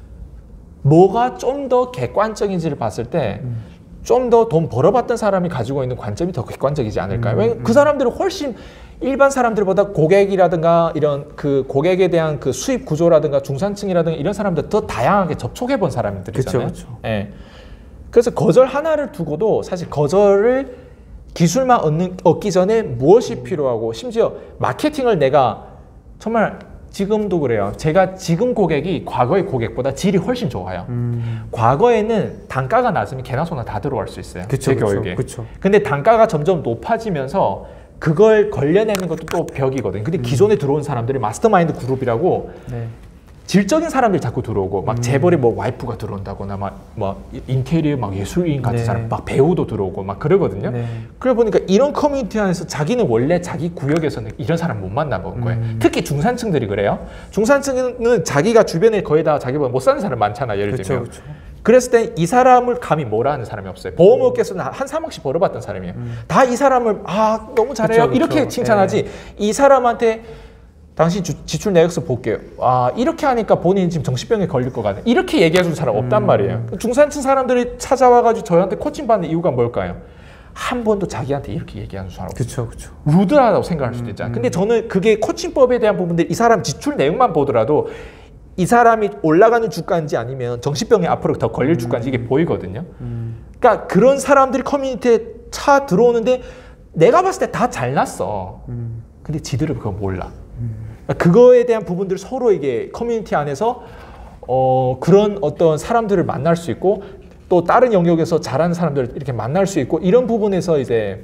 뭐가 좀 더 객관적인지를 봤을 때 좀 더 돈 벌어봤던 사람이 가지고 있는 관점이 더 객관적이지 않을까요? 왜냐면 그 사람들은 훨씬 일반 사람들보다 고객이라든가 이런 그 고객에 대한 그 수입 구조라든가 중산층이라든가 이런 사람들 더 다양하게 접촉해 본 사람들이잖아요. 그쵸, 그쵸. 예. 그래서 거절 하나를 두고도 사실 거절을 기술만 얻기 전에 무엇이 필요하고 심지어 마케팅을 내가 정말 지금도 그래요. 제가 지금 고객이 과거의 고객보다 질이 훨씬 좋아요. 과거에는 단가가 낮으면 개나 소나 다 들어갈 수 있어요. 그쵸, 제 교육에. 그쵸. 근데 단가가 점점 높아지면서 그걸 걸려내는 것도 또 벽이거든요. 근데 기존에 들어온 사람들이 마스터마인드 그룹이라고 질적인 사람들이 자꾸 들어오고 막 재벌의 뭐 와이프가 들어온다거나 막 인테리어 막 예술인 같은 사람 막 배우도 들어오고 막 그러거든요. 그래 보니까 이런 커뮤니티 안에서 자기는 원래 자기 구역에서는 이런 사람 못 만나본 거예요. 특히 중산층들이 그래요. 중산층은 자기가 주변에 거의 다 자기보다 못 사는 사람 많잖아요. 예를 들면. 그쵸. 그랬을 때 이 사람을 감히 뭐라 하는 사람이 없어요. 보험업계에서는 한 3억씩 벌어봤던 사람이에요. 다 이 사람을 너무 잘해요. 이렇게 칭찬하지. 이 사람한테 당신 지출 내역서 볼게요. 이렇게 하니까 본인이 지금 정신병에 걸릴 것 같네. 이렇게 얘기해 주는 사람 없단 말이에요. 중산층 사람들이 찾아와가지고 저한테 코칭 받는 이유가 뭘까요? 한 번도 자기한테 이렇게 얘기하는 사람 없어요. 그렇죠. 루드하다고 생각할 수도 있잖아요. 근데 저는 그게 코칭법에 대한 부분들 이 사람 지출 내용만 보더라도 이 사람이 올라가는 주가인지 아니면 정신병에 앞으로 더 걸릴 주가인지 이게 보이거든요. 그러니까 그런 사람들이 커뮤니티에 차 들어오는데 내가 봤을 때 다 잘났어. 근데 지들은 그거 몰라. 그러니까 그거에 대한 부분들 서로 이게 커뮤니티 안에서 그런 어떤 사람들을 만날 수 있고 또 다른 영역에서 잘하는 사람들을 이렇게 만날 수 있고 이런 부분에서 이제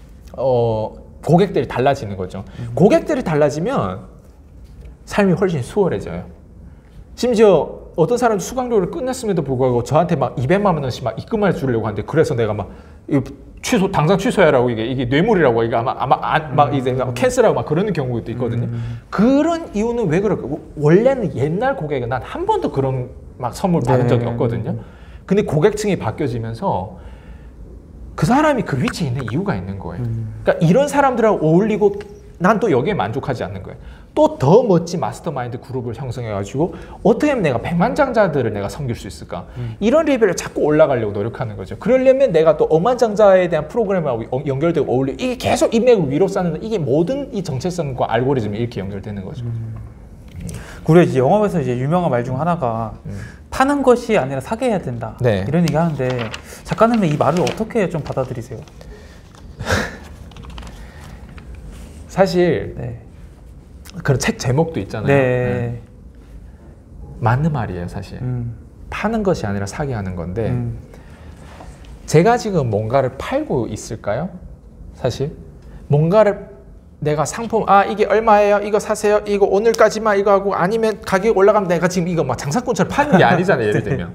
고객들이 달라지는 거죠. 고객들이 달라지면 삶이 훨씬 수월해져요. 심지어 어떤 사람도 수강료를 끝냈음에도 불구하고 저한테 막 200만 원씩 막 입금해 주려고 하는데 그래서 내가 막 이거 당장 취소해라고 이게 뇌물이라고 이게 아마 막 이제 캔슬하고 막 그러는 경우도 있거든요. 그런 이유는 왜 그럴까? 원래는 옛날 고객은 난 한 번도 그런 막 선물 받은 적이 없거든요. 근데 고객층이 바뀌어지면서 그 사람이 그 위치에 있는 이유가 있는 거예요. 그러니까 이런 사람들하고 어울리고 난 또 여기에 만족하지 않는 거예요. 또 더 멋진 마스터마인드 그룹을 형성해가지고 어떻게 하면 내가 백만장자들을 내가 섬길 수 있을까? 이런 레벨을 자꾸 올라가려고 노력하는 거죠. 그러려면 내가 또 억만장자에 대한 프로그램하고 연결되고 어울려 이게 계속 인맥을 위로 쌓는 이게 모든 이 정체성과 알고리즘이 이렇게 연결되는 거죠. 우리가 이제 영업에서 이제 유명한 말 중 하나가 파는 것이 아니라 사게 해야 된다. 네. 이런 얘기 하는데 작가님은 이 말을 어떻게 좀 받아들이세요? 사실 그런 책 제목도 있잖아요. 맞는 말이에요, 사실. 파는 것이 아니라 사게 하는 건데 제가 지금 뭔가를 팔고 있을까요? 사실 뭔가를 내가 상품 이게 얼마예요? 이거 사세요? 이거 오늘까지만 이거 하고 아니면 가격 올라가면 내가 지금 이거 막 장사꾼처럼 파는 게 아니잖아요. 예를 들면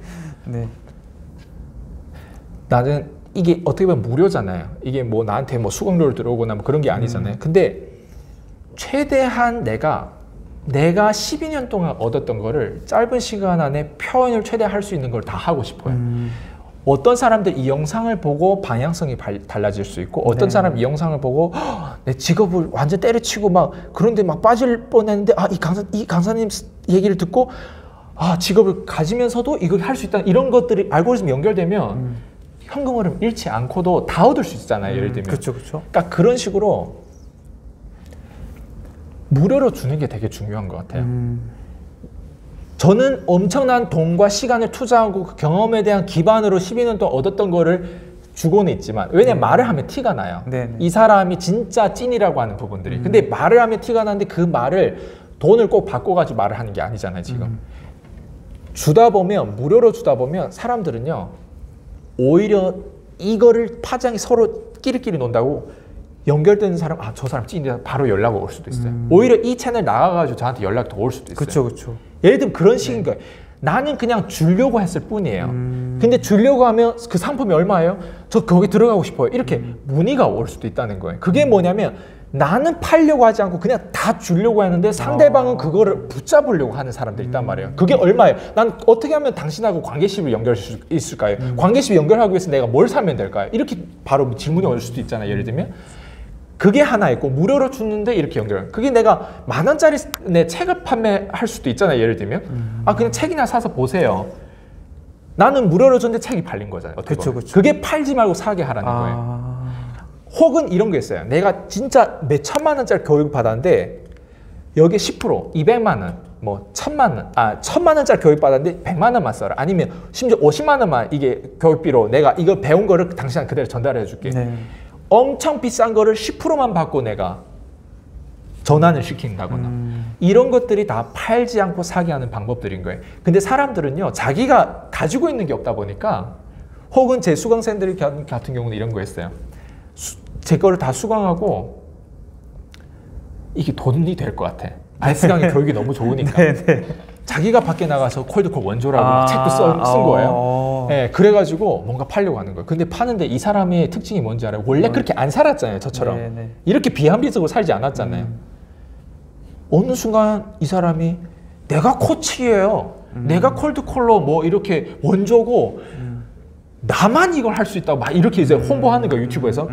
나는 이게 어떻게 보면 무료잖아요. 이게 뭐 나한테 뭐 수강료를 들어오거나 뭐 그런 게 아니잖아요. 근데 최대한 내가 12년 동안 얻었던 거를 짧은 시간 안에 표현을 최대한 할 수 있는 걸 다 하고 싶어요. 어떤 사람들 이 영상을 보고 방향성이 달라질 수 있고 어떤 사람 이 영상을 보고 내 직업을 완전 때려치고 막 그런데 막 빠질 뻔했는데 이 강사님 얘기를 듣고 직업을 가지면서도 이걸 할 수 있다 이런 것들이 알고리즘이 연결되면 현금 흐름 잃지 않고도 다 얻을 수 있잖아요. 예를 들면 그렇죠. 그러니까 그런 식으로 무료로 주는 게 되게 중요한 것 같아요. 저는 엄청난 돈과 시간을 투자하고 그 경험에 대한 기반으로 12년 동안 얻었던 거를 주고는 있지만 왜냐면 말을 하면 티가 나요. 이 사람이 진짜 찐이라고 하는 부분들이. 근데 말을 하면 티가 나는데 그 말을 돈을 꼭 바꿔가지고 말을 하는 게 아니잖아요. 지금 주다 보면 무료로 주다 보면 사람들은요 오히려 이거를 파장이 서로 끼리끼리 논다고 연결되는 사람 저 사람 찐이다 바로 연락 올 수도 있어요. 오히려 이 채널 나가가지고 저한테 연락 더 올 수도 있어요. 그렇죠. 예를 들면 그런 식인 거예요. 나는 그냥 주려고 했을 뿐이에요. 근데 주려고 하면 그 상품이 얼마예요? 저 거기 들어가고 싶어요. 이렇게 문의가 올 수도 있다는 거예요. 그게 뭐냐면 나는 팔려고 하지 않고 그냥 다 주려고 하는데 상대방은 그거를 붙잡으려고 하는 사람들이 있단 말이에요. 그게 얼마예요? 난 어떻게 하면 당신하고 관계십을 연결할 수 있을까요? 관계십 연결하기 위해서 내가 뭘 사면 될까요? 이렇게 바로 질문이 올 수도 있잖아요. 예를 들면 그게 하나 있고 무료로 주는데 이렇게 연결. 그게 내가 10,000원짜리 내 책을 판매할 수도 있잖아요. 예를 들면 그냥 책이나 사서 보세요. 나는 무료로 줬는데 책이 팔린 거잖아요. 그렇죠. 그게 팔지 말고 사게 하라는 거예요. 혹은 이런 게 있어요. 내가 진짜 몇 천만 원짜리 교육 받았는데 여기에 10%, 200만 원, 뭐 1,000만 원짜리 교육 받았는데 100만 원만 써라. 아니면 심지어 50만 원만 이게 교육비로 내가 이거 배운 거를 당신한테 그대로 전달해 줄게. 엄청 비싼 거를 10%만 받고 내가 전환을 시킨다거나 이런 것들이 다 팔지 않고 사게 하는 방법들인 거예요. 근데 사람들은요 자기가 가지고 있는 게 없다 보니까 혹은 제 수강생들 같은 경우는 이런 거 했어요. 제 거를 다 수강하고 이게 돈이 될 것 같아. 알스 강의 교육이 너무 좋으니까 자기가 밖에 나가서 콜드콜 원조라고 책도 쓴 거예요. 네, 그래가지고 뭔가 팔려고 하는 거예요. 근데 파는데 이 사람의 특징이 뭔지 알아요? 원래 그렇게 안 살았잖아요. 저처럼. 이렇게 비합리적으로 살지 않았잖아요. 어느 순간 이 사람이 내가 코치예요. 내가 콜드콜로 뭐 이렇게 원조고 나만 이걸 할 수 있다고 막 이렇게 이제 홍보하는 거예요. 유튜브에서.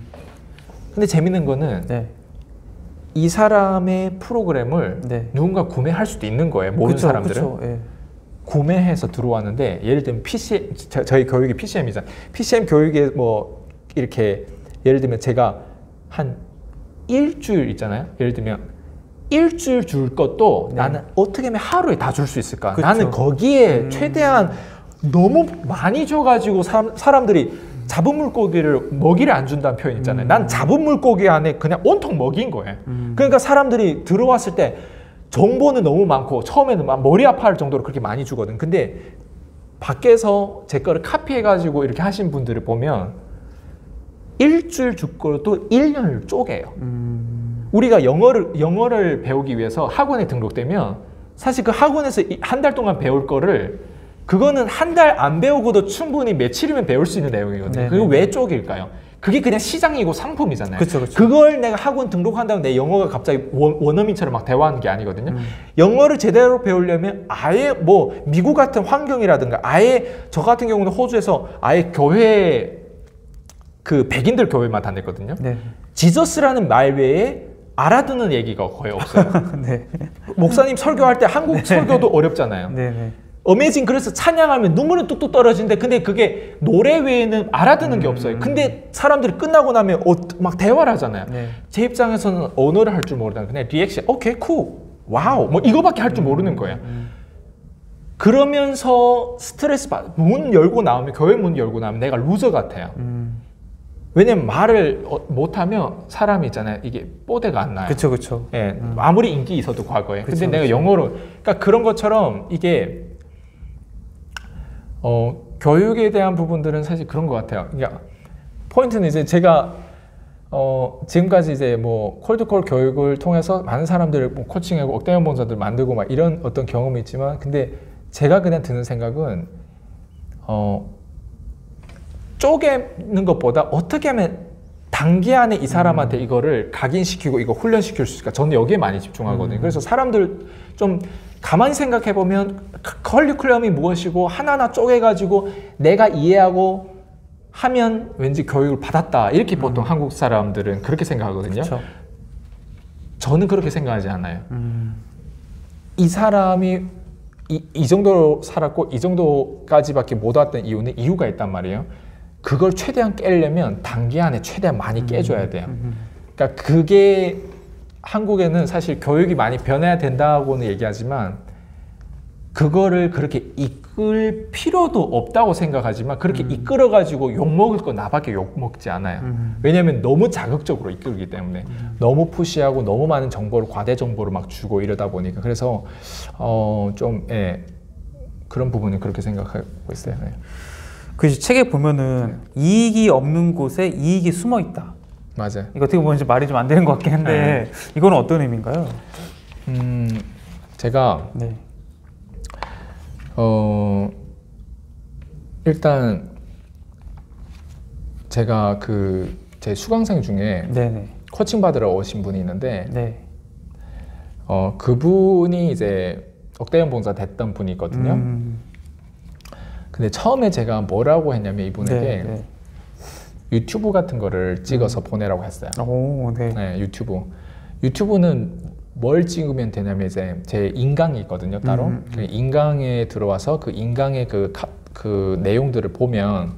근데 재밌는 거는 이 사람의 프로그램을 누군가 구매할 수도 있는 거예요. 모르는 사람들은. 구매해서 들어왔는데 예를 들면 저희 교육이 PCM이잖아요. PCM 교육에 뭐 이렇게 예를 들면 제가 한 일주일 있잖아요. 예를 들면 일주일 줄 것도 나는 어떻게 하면 하루에 다 줄 수 있을까? 그쵸. 나는 거기에 최대한 너무 많이 줘가지고 사람들이 잡은 물고기를 먹이를 안 준다는 표현 있잖아요. 난 잡은 물고기 안에 그냥 온통 먹인 거예요. 그러니까 사람들이 들어왔을 때 정보는 너무 많고 처음에는 막 머리 아파할 정도로 그렇게 많이 주거든. 근데 밖에서 제 거를 카피해가지고 이렇게 하신 분들을 보면 일주일 줄 것도 1년을 쪼개요. 우리가 영어를 배우기 위해서 학원에 등록되면 사실 그 학원에서 한 달 동안 배울 거를 그거는 한 달 안 배우고도 충분히 며칠이면 배울 수 있는 내용이거든요. 그게 왜 쪼갤까요? 그게 그냥 시장이고 상품이잖아요. 그쵸, 그쵸. 그걸 내가 학원 등록한다고 내 영어가 갑자기 원어민처럼 막 대화하는 게 아니거든요. 영어를 제대로 배우려면 아예 뭐 미국 같은 환경이라든가 아예 저 같은 경우는 호주에서 아예 교회 그 백인들 교회만 다녔거든요. 네. 지저스라는 말 외에 알아듣는 얘기가 거의 없어요. 네. 목사님 설교할 때 한국 설교도 어렵잖아요. 네. 어메이징 그래서 찬양하면 눈물은 뚝뚝 떨어지는데 근데 그게 노래 외에는 알아듣는 게 없어요. 근데 사람들이 끝나고 나면 막 대화를 하잖아요. 네. 제 입장에서는 언어를 할 줄 모르다 그냥 리액션 오케이 쿨 와우 뭐 이거밖에 할 줄 모르는 거예요. 그러면서 스트레스 문 열고 나오면 교회 문 열고 나오면 내가 루저 같아요. 왜냐면 말을 못하면 사람이 있잖아요. 이게 뽀대가 안 나요. 그쵸. 예, 아무리 인기 있어도 과거에. 근데 내가 영어로 그러니까 그런 것처럼 이게 교육에 대한 부분들은 사실 그런 것 같아요. 그러니까 포인트는 이제 제가 지금까지 이제 뭐 콜드콜 교육을 통해서 많은 사람들을 뭐 코칭하고 억대형 봉사들 만들고 막 이런 어떤 경험이 있지만 근데 제가 그냥 드는 생각은 쪼개는 것보다 어떻게 하면 단기 안에 이 사람한테 이거를 각인시키고 이거 훈련시킬 수 있을까? 저는 여기에 많이 집중하거든요. 그래서 사람들 좀 가만히 생각해 보면 커리큘럼이 무엇이고 하나하나 쪼개가지고 내가 이해하고 하면 왠지 교육을 받았다 이렇게 보통 한국 사람들은 그렇게 생각하거든요. 그쵸. 저는 그렇게 생각하지 않아요. 이 사람이 이 정도로 살았고 이 정도까지밖에 못 왔던 이유는 이유가 있단 말이에요. 그걸 최대한 깨려면 단기 안에 최대한 많이 깨줘야 돼요. 그러니까 그게 한국에는 사실 교육이 많이 변해야 된다고는 얘기하지만 그거를 그렇게 이끌 필요도 없다고 생각하지만 그렇게 이끌어가지고 욕먹을 거 나밖에 욕먹지 않아요. 왜냐하면 너무 자극적으로 이끌기 때문에 너무 푸시하고 너무 많은 정보를 과대 정보를 막 주고 이러다 보니까 그래서 좀 그런 부분은 그렇게 생각하고 있어요. 네. 그 책에 보면은 이익이 없는 곳에 이익이 숨어 있다. 맞아요. 이거 어떻게 보면 말이 좀 안 되는 것 같긴 한데 이거는 어떤 의미인가요? 제가 일단 제가 제 수강생 중에 코칭 받으러 오신 분이 있는데 그분이 이제 억대형 봉사 됐던 분이 있거든요. 근데 처음에 제가 뭐라고 했냐면 이분에게 유튜브 같은 거를 찍어서 보내라고 했어요. 네, 유튜브는 뭘 찍으면 되냐면 이제 제 인강이 있거든요, 따로. 그 인강에 들어와서 그 인강의 그 내용들을 보면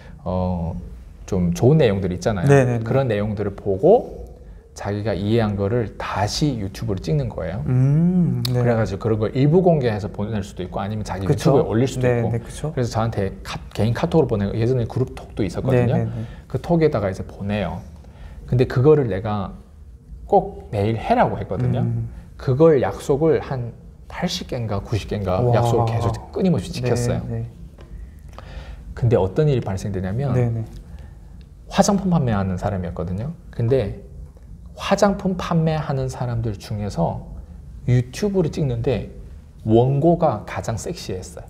좀 좋은 내용들이 있잖아요. 그런 내용들을 보고 자기가 이해한 거를 다시 유튜브로 찍는 거예요. 그래가지고 그런 걸 일부 공개해서 보낼 수도 있고 아니면 자기 유튜브에 올릴 수도 있고. 그래서 저한테 개인 카톡으로 보내고 예전에 그룹 톡도 있었거든요. 그 톡에다가 이제 보내요. 근데 그거를 내가 꼭 매일 해라고 했거든요. 그걸 약속을 한 80개인가 90개인가 약속을 계속 끊임없이 지켰어요. 근데 어떤 일이 발생되냐면 화장품 판매하는 사람이었거든요. 근데 화장품 판매하는 사람들 중에서 유튜브를 찍는데 원고가 가장 섹시했어요.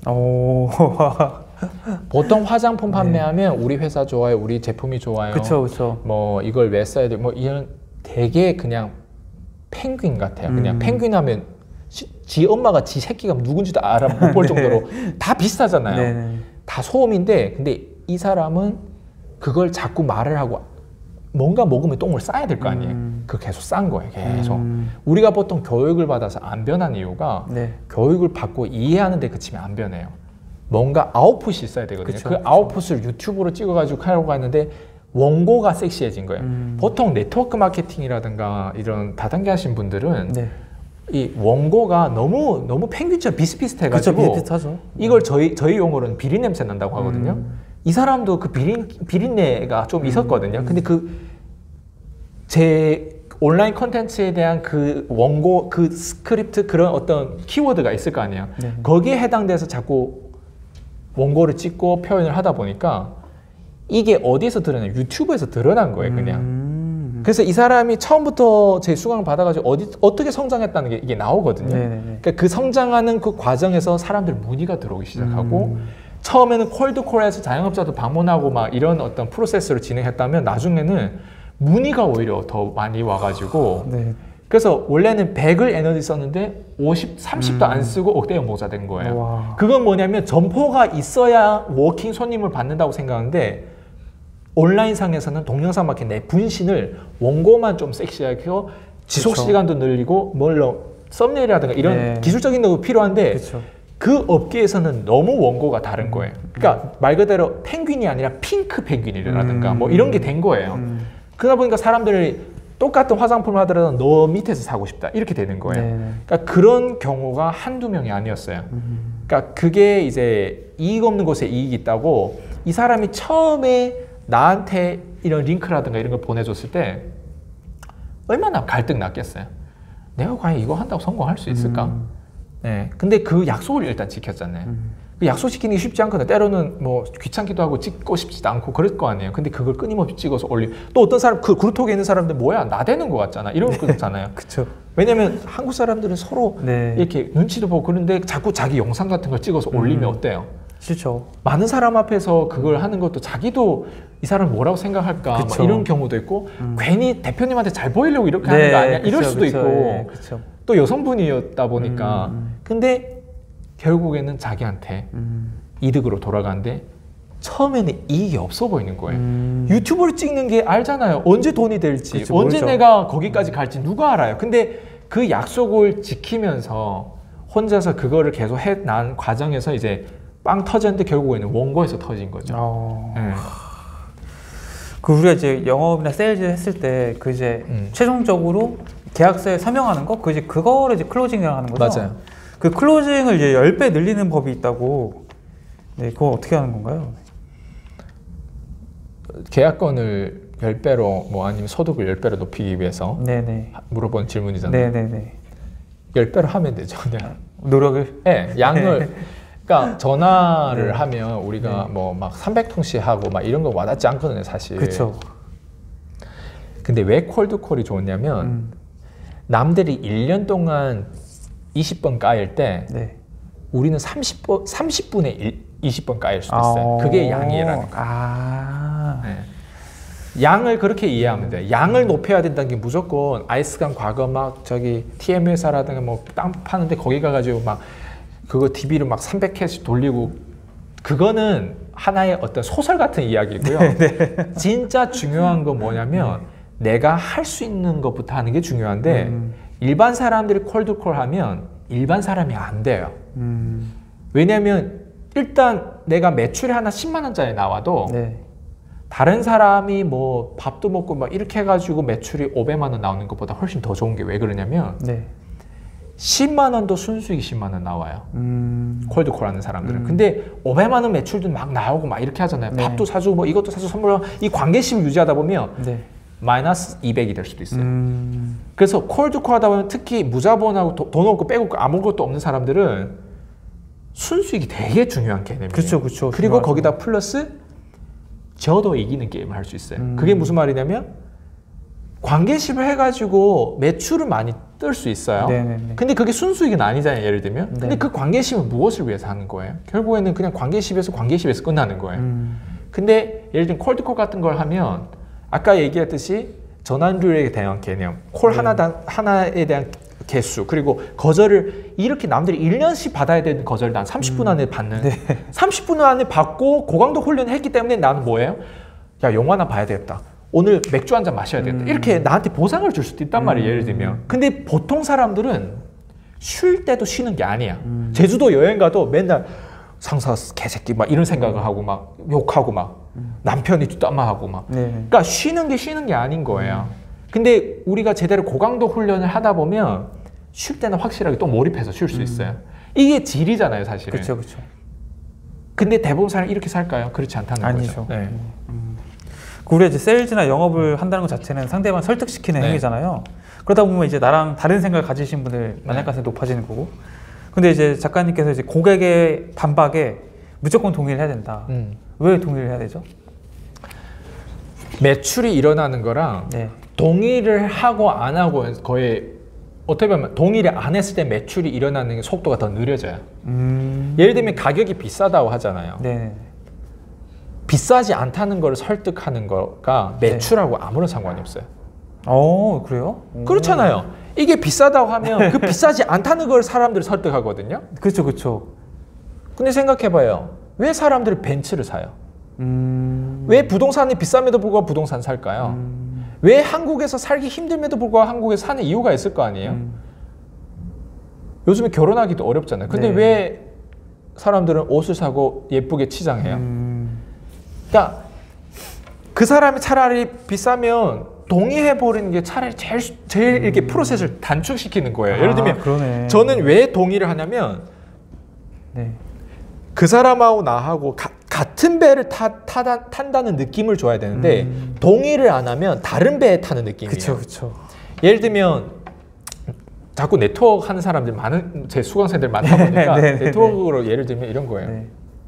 보통 화장품 판매하면 우리 회사 좋아요, 우리 제품이 좋아요. 뭐 이걸 왜 써야 돼? 뭐 이런 되게 그냥 펭귄 같아요. 그냥 펭귄 하면 지 엄마가 지 새끼가 누군지도 알아 못 볼 정도로 다 비슷하잖아요. 다 소음인데 근데 이 사람은 그걸 자꾸 말을 하고 뭔가 먹으면 똥을 싸야 될 거 아니에요. 그걸 계속 싼 거예요. 계속. 우리가 보통 교육을 받아서 안 변한 이유가 교육을 받고 이해하는 데 그치면 안 변해요. 뭔가 아웃풋이 있어야 되거든요. 그 아웃풋을 유튜브로 찍어가지고 하려고 하는데 원고가 섹시해진 거예요. 보통 네트워크 마케팅이라든가 이런 다단계 하신 분들은 네. 이 원고가 너무 펭귄처럼 비슷비슷해가지고 그쵸, 비슷하죠. 이걸 저희 용어로는 비린냄새 난다고 하거든요. 이 사람도 그 비린내가 좀 있었거든요. 근데 제 온라인 콘텐츠에 대한 그 원고, 그 스크립트, 그런 어떤 키워드가 있을 거 아니에요. 네. 거기에 해당돼서 자꾸 원고를 찍고 표현을 하다 보니까 이게 어디에서 드러나요? 유튜브에서 드러난 거예요, 그냥. 그래서 이 사람이 처음부터 제 수강을 받아가지고 어떻게 성장했다는 게 이게 나오거든요. 그러니까 그 성장하는 그 과정에서 사람들 문의가 들어오기 시작하고 처음에는 콜드콜에서 자영업자도 방문하고 막 이런 어떤 프로세스를 진행했다면 나중에는 문의가 오히려 더 많이 와가지고 네. 그래서 원래는 100을 에너지 썼는데 30도 안 쓰고 억대형 모자 된 거예요. 와. 그건 뭐냐면 점포가 있어야 워킹 손님을 받는다고 생각하는데 온라인상에서는 동영상 마켓 내 분신을 원고만 좀 섹시하게 하고 지속 시간도 늘리고 물론 썸네일이라든가 이런 네. 기술적인 것도 필요한데 그쵸. 그 업계에서는 너무 원고가 다른 거예요. 그러니까 말 그대로 펭귄이 아니라 핑크 펭귄이라든가 뭐 이런 게 된 거예요. 그러다 보니까 사람들이 똑같은 화장품을 하더라도 너 밑에서 사고 싶다 이렇게 되는 거예요. 네. 그러니까 그런 경우가 한두 명이 아니었어요. 그러니까 그게 이제 이익 없는 곳에 이익이 있다고 이 사람이 처음에 나한테 이런 링크라든가 이런 걸 보내줬을 때 얼마나 갈등 났겠어요. 내가 과연 이거 한다고 성공할 수 있을까? 네. 근데 그 약속을 일단 지켰잖아요. 그 약속 지키는 게 쉽지 않거든요. 때로는 뭐 귀찮기도 하고 찍고 싶지도 않고 그럴 거 아니에요. 근데 그걸 끊임없이 찍어서 올리고 또 어떤 사람 그 그루톡에 있는 사람들 뭐야 나대는 것 같잖아. 이런 거 그렇잖아요. 그렇죠. 왜냐면 한국 사람들은 서로 네. 이렇게 눈치도 보고 그런데 자꾸 자기 영상 같은 걸 찍어서 올리면 어때요? 싫죠. 많은 사람 앞에서 그걸 하는 것도 자기도 이 사람 뭐라고 생각할까 막 이런 경우도 있고 괜히 대표님한테 잘 보이려고 이렇게 네. 하는 거 아니야? 이럴 수도 있고 네. 또 여성분이었다 보니까 근데 결국에는 자기한테 이득으로 돌아가는데 처음에는 이익이 없어 보이는 거예요. 유튜브를 찍는 게 알잖아요. 언제 돈이 될지, 그치, 언제 모르죠. 내가 거기까지 갈지 누가 알아요. 근데 그 약속을 지키면서 혼자서 그거를 계속 해난 과정에서 이제 빵 터졌는데 결국에는 원고에서 터진 거죠. 네. 그 우리가 이제 영업이나 세일즈 했을 때 그 이제 최종적으로 계약서에 서명하는 거, 그 이제 그거를 이제 클로징이라고 하는 거죠. 맞아요. 그 클로징을 이제 10배 늘리는 법이 있다고. 네, 그거 어떻게 하는 건가요? 계약권을 10배로 뭐 아니면 소득을 10배로 높이기 위해서 네네. 물어본 질문이잖아요. 네네네. 10배로 하면 되죠, 그냥. 노력을? 네, 양을. 그러니까 전화를 네. 하면 우리가 네. 뭐 막 300통씩 하고 막 이런 거 와닿지 않거든요, 사실. 그렇죠. 근데 왜 콜드콜이 좋냐면 남들이 1년 동안 20번 까일 때 네. 우리는 30분에 20번 까일 수도 있어요. 그게 양이라는 거예요. 네. 양을 그렇게 이해하면 돼요. 양을 높여야 된다는 게 무조건 아이스간 과거 막 저기 TM 회사라든가 뭐 땅 파는데 거기 가가지고 막 그거 DB를 막 300회씩 돌리고 그거는 하나의 어떤 소설 같은 이야기고요. 네. 진짜 중요한 건 뭐냐면 내가 할 수 있는 것부터 하는 게 중요한데 일반 사람들이 콜드콜 하면 일반 사람이 안 돼요. 왜냐면 일단 내가 매출이 하나 10만 원짜리 나와도 네. 다른 사람이 뭐 밥도 먹고 막 이렇게 해가지고 매출이 500만 원 나오는 것보다 훨씬 더 좋은 게 왜 그러냐면 네. 10만 원도 순수익이 10만 원 나와요. 콜드콜 하는 사람들은. 근데 500만 원 매출도 막 나오고 막 이렇게 하잖아요. 네. 밥도 사주고 뭐 이것도 사주고 선물하고 이 관계심을 유지하다 보면 네. 마이너스 200이 될 수도 있어요. 그래서 콜드콜 하다 보면 특히 무자본하고 돈 없고 빼고 아무것도 없는 사람들은 순수익이 되게 중요한 개념이에요. 그렇죠, 그렇죠. 그리고 중요하죠. 거기다 플러스 저도 이기는 게임을 할 수 있어요. 그게 무슨 말이냐면 관계심을 해가지고 매출을 많이 뜰 수 있어요. 네네네. 근데 그게 순수익은 아니잖아요, 예를 들면. 네. 근데 그 관계심은 무엇을 위해서 하는 거예요? 결국에는 그냥 관계심에서 끝나는 거예요. 근데 예를 들면 콜드콜 같은 걸 하면 아까 얘기했듯이 전환율에 대한 개념, 콜 네. 하나에 대한 개수, 그리고 거절을 이렇게 남들이 1년씩 받아야 되는 거절을 난 30분 안에 받는 네. 30분 안에 받고 고강도 훈련을 했기 때문에 나는 뭐예요? 야, 영화나 봐야 되겠다. 오늘 맥주 한 잔 마셔야 되겠다. 이렇게 나한테 보상을 줄 수도 있단 말이에요, 예를 들면. 근데 보통 사람들은 쉴 때도 쉬는 게 아니야. 제주도 여행 가도 맨날 상사 개새끼 막 이런 생각을 하고 막 욕하고 막 남편이 뒷담화하고 막. 그러니까 쉬는 게 아닌 거예요. 근데 우리가 제대로 고강도 훈련을 하다 보면 쉴 때는 확실하게 또 몰입해서 쉴 수 있어요. 이게 질이잖아요, 사실은. 그렇죠, 그렇죠. 근데 대부분 사람이 이렇게 살까요? 그렇지 않다는 아니죠. 거죠. 네. 우리가 이제 세일즈나 영업을 한다는 것 자체는 상대방 설득시키는 행위잖아요. 그러다 보면 이제 나랑 다른 생각을 가지신 분들 만날 가능성이 높아지는 거고. 근데 이제 작가님께서 이제 고객의 반박에 무조건 동의를 해야 된다. 왜 동의를 해야 되죠? 매출이 일어나는 거랑 동의를 하고 안 하고 거의 어떻게 보면 동의를 안 했을 때 매출이 일어나는 속도가 더 느려져요. 예를 들면 가격이 비싸다고 하잖아요. 비싸지 않다는 걸 설득하는 거가 매출하고 아무런 상관이 없어요. 그래요? 그렇잖아요. 이게 비싸다고 하면 그 비싸지 않다는 걸 사람들이 설득하거든요. 그렇죠, 그렇죠. 근데 생각해봐요. 왜 사람들이 벤츠를 사요? 왜 부동산이 비쌈에도 불구하고 부동산 살까요? 왜 한국에서 살기 힘듦에도 불구하고 한국에서 사는 이유가 있을 거 아니에요? 요즘에 결혼하기도 어렵잖아요. 근데 왜 사람들은 옷을 사고 예쁘게 치장해요? 그러니까 그 사람이 차라리 비싸면 동의해버리는 게 차라리 제일 이렇게 프로세스를 단축시키는 거예요. 예를 들면 그러네. 저는 왜 동의를 하냐면 그 사람하고 나하고 같은 배를 탄다는 느낌을 줘야 되는데 동의를 안 하면 다른 배에 타는 느낌이에요. 그쵸, 그쵸. 예를 들면 자꾸 네트워크 하는 사람들 많은 제 수강생들 많다 보니까 네트워크로 예를 들면 이런 거예요.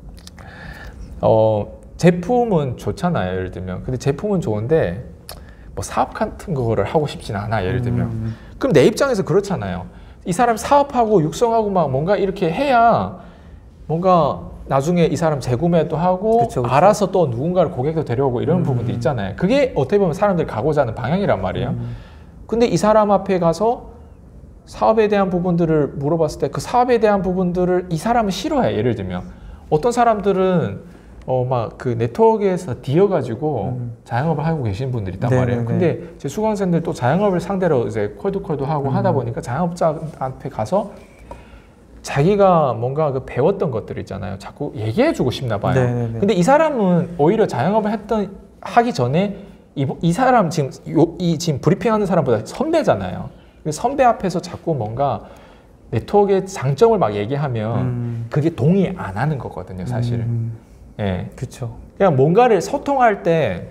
제품은 좋잖아요. 예를 들면 근데 제품은 좋은데 뭐 사업 같은 거를 하고 싶진 않아. 예를 들면 그럼 내 입장에서 그렇잖아요. 이 사람 사업하고 육성하고 막 뭔가 이렇게 해야 뭔가 나중에 이 사람 재구매도 하고 그쵸. 알아서 또 누군가를 고객도 데려오고 이런 부분도 있잖아요. 그게 어떻게 보면 사람들이 가고자 하는 방향이란 말이에요. 근데 이 사람 앞에 가서 사업에 대한 부분들을 물어봤을 때 그 사업에 대한 부분들을 이 사람은 싫어해. 예를 들면 어떤 사람들은 막 그 네트워크에서 뒤어가지고 자영업을 하고 계시는 분들이 있단 말이에요. 근데 제 수강생들 또 자영업을 상대로 이제 콜드콜도 하고 하다 보니까 자영업자한테 가서 자기가 뭔가 그 배웠던 것들 있잖아요. 자꾸 얘기해주고 싶나 봐요. 근데 이 사람은 오히려 자영업을 하기 전에 이 사람 지금 브리핑하는 사람보다 선배잖아요. 선배 앞에서 자꾸 뭔가 네트워크의 장점을 막 얘기하면 그게 동의 안 하는 거거든요, 사실은. 예, 그렇죠. 그냥 뭔가를 소통할 때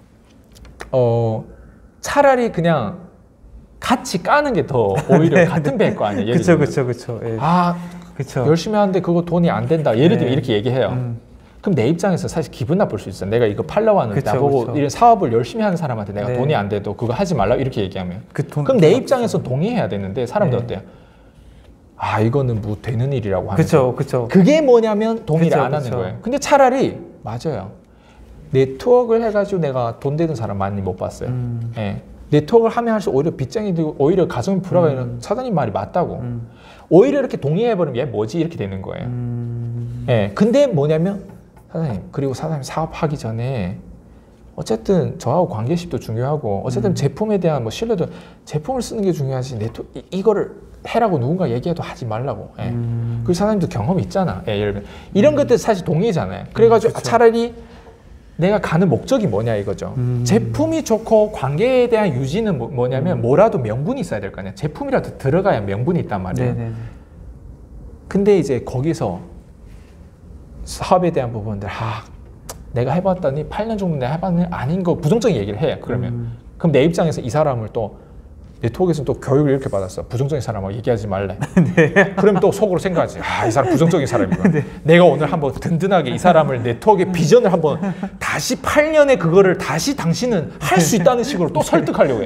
차라리 그냥 같이 까는 게 더 오히려 같은 배일 거 아니에요. 그렇죠, 그렇죠, 그렇죠. 그쵸. 열심히 하는데 그거 돈이 안 된다. 예를 들면 이렇게 얘기해요. 그럼 내 입장에서 사실 기분 나쁠 수 있어. 내가 이거 팔려고 하는데 나보고 이런 사업을 열심히 하는 사람한테 내가 돈이 안 돼도 그거 하지 말라 이렇게 얘기하면 그럼 내 입장에서 동의해야 되는데 사람들 어때요? 이거는 뭐 되는 일이라고 하는 거죠. 그쵸. 그게 뭐냐면 동의를 안 하는 거예요. 근데 차라리 맞아요. 네트워크를 해가지고 내가 돈 되는 사람 많이 못 봤어요. 네트워크를 하면 할수록 오히려 빚쟁이 되고 오히려 가정이 불화가 사장님 말이 맞다고. 오히려 이렇게 동의해버리면 얘 뭐지 이렇게 되는 거예요. 근데 뭐냐면 사장님 그리고 사장님 사업하기 전에 어쨌든 저하고 관계십도 중요하고 어쨌든 제품에 대한 뭐 신뢰도 제품을 쓰는 게 중요하지 이거를 해라고 누군가 얘기해도 하지 말라고. 그리고 사장님도 경험이 있잖아. 예를 들면 이런 것들 사실 동의잖아요. 그래가지고 차라리 내가 가는 목적이 뭐냐 이거죠. 제품이 좋고 관계에 대한 유지는 뭐냐면 뭐라도 명분이 있어야 될 거 아니야. 제품이라도 들어가야 명분이 있단 말이에요. 근데 이제 거기서 사업에 대한 부분들 내가 해봤더니 8년 정도 내가 해봤는데 아닌 거 부정적인 얘기를 해요. 그러면 그럼 내 입장에서 이 사람을 또 네트워크에서 또 교육을 이렇게 받았어. 부정적인 사람하고 얘기하지 말래. 그럼 또 속으로 생각하지. 이 사람 부정적인 사람이구나. 내가 오늘 한번 든든하게 이 사람을 네트워크의 비전을 한번 다시 8년의 그거를 다시 당신은 할 수 있다는 식으로 또 설득하려고 해.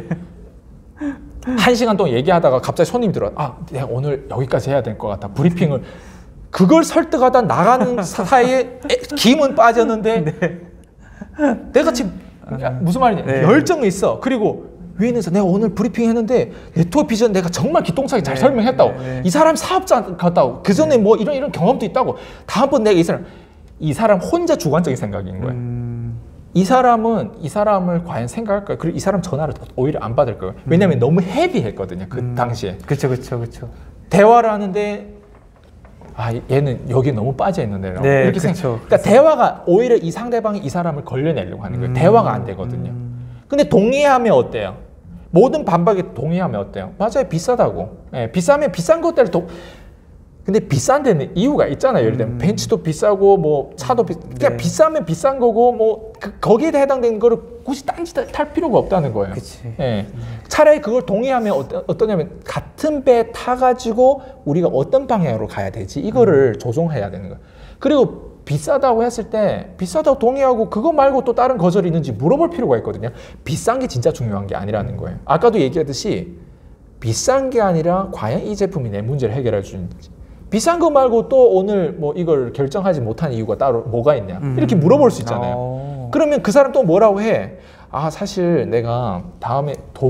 1시간 동안 얘기하다가 갑자기 손님이 들어와. 내가 오늘 여기까지 해야 될 것 같아. 브리핑을. 그걸 설득하다 나가는 사이에 김은 빠졌는데 내가 지금 무슨 말이냐. 열정이 있어. 그리고 위에서 내가 오늘 브리핑 했는데 네트워크 비전 내가 정말 기똥차게 잘 설명했다고. 이 사람 사업자 같다고. 그 전에 뭐 이런 경험도 있다고. 다음번 내가 이 사람 혼자 주관적인 생각인 거야. 이 사람을 과연 생각할 거야. 그리고 이 사람 전화를 오히려 안 받을 거야. 왜냐면 너무 헤비했거든요. 그 당시에. 그렇죠. 대화를 하는데 아 얘는 여기 너무 빠져 있는데라고 네, 이렇게 생각. 그러니까 대화가 오히려 이 상대방이 이 사람을 걸려내려고 하는 거예요. 대화가 안 되거든요. 근데 동의하면 어때요? 모든 반박에 동의하면 어때요? 맞아요, 비싸다고. 예, 비싸면 비싼 것대로 근데 비싼 데는 이유가 있잖아요. 예를 들면 벤츠도 비싸고 뭐 차도 그냥 네. 비싸면 비싼 거고 뭐 거기에 해당되는 거를 굳이 딴짓 탈 필요가 없다는 거예요. 예. 차라리 그걸 동의하면 어떠냐면 같은 배 타가지고 우리가 어떤 방향으로 가야 되지 이거를 조종해야 되는 거예요. 그리고 비싸다고 했을 때 비싸다고 동의하고 그거 말고 또 다른 거절이 있는지 물어볼 필요가 있거든요. 비싼 게 진짜 중요한 게 아니라는 거예요. 아까도 얘기했듯이 비싼 게 아니라 과연 이 제품이 내 문제를 해결할 수 있는지, 비싼 거 말고 또 오늘 뭐 이걸 결정하지 못한 이유가 따로 뭐가 있냐 이렇게 물어볼 수 있잖아요. 그러면 그 사람 또 뭐라고 해? 아 사실 내가 다음에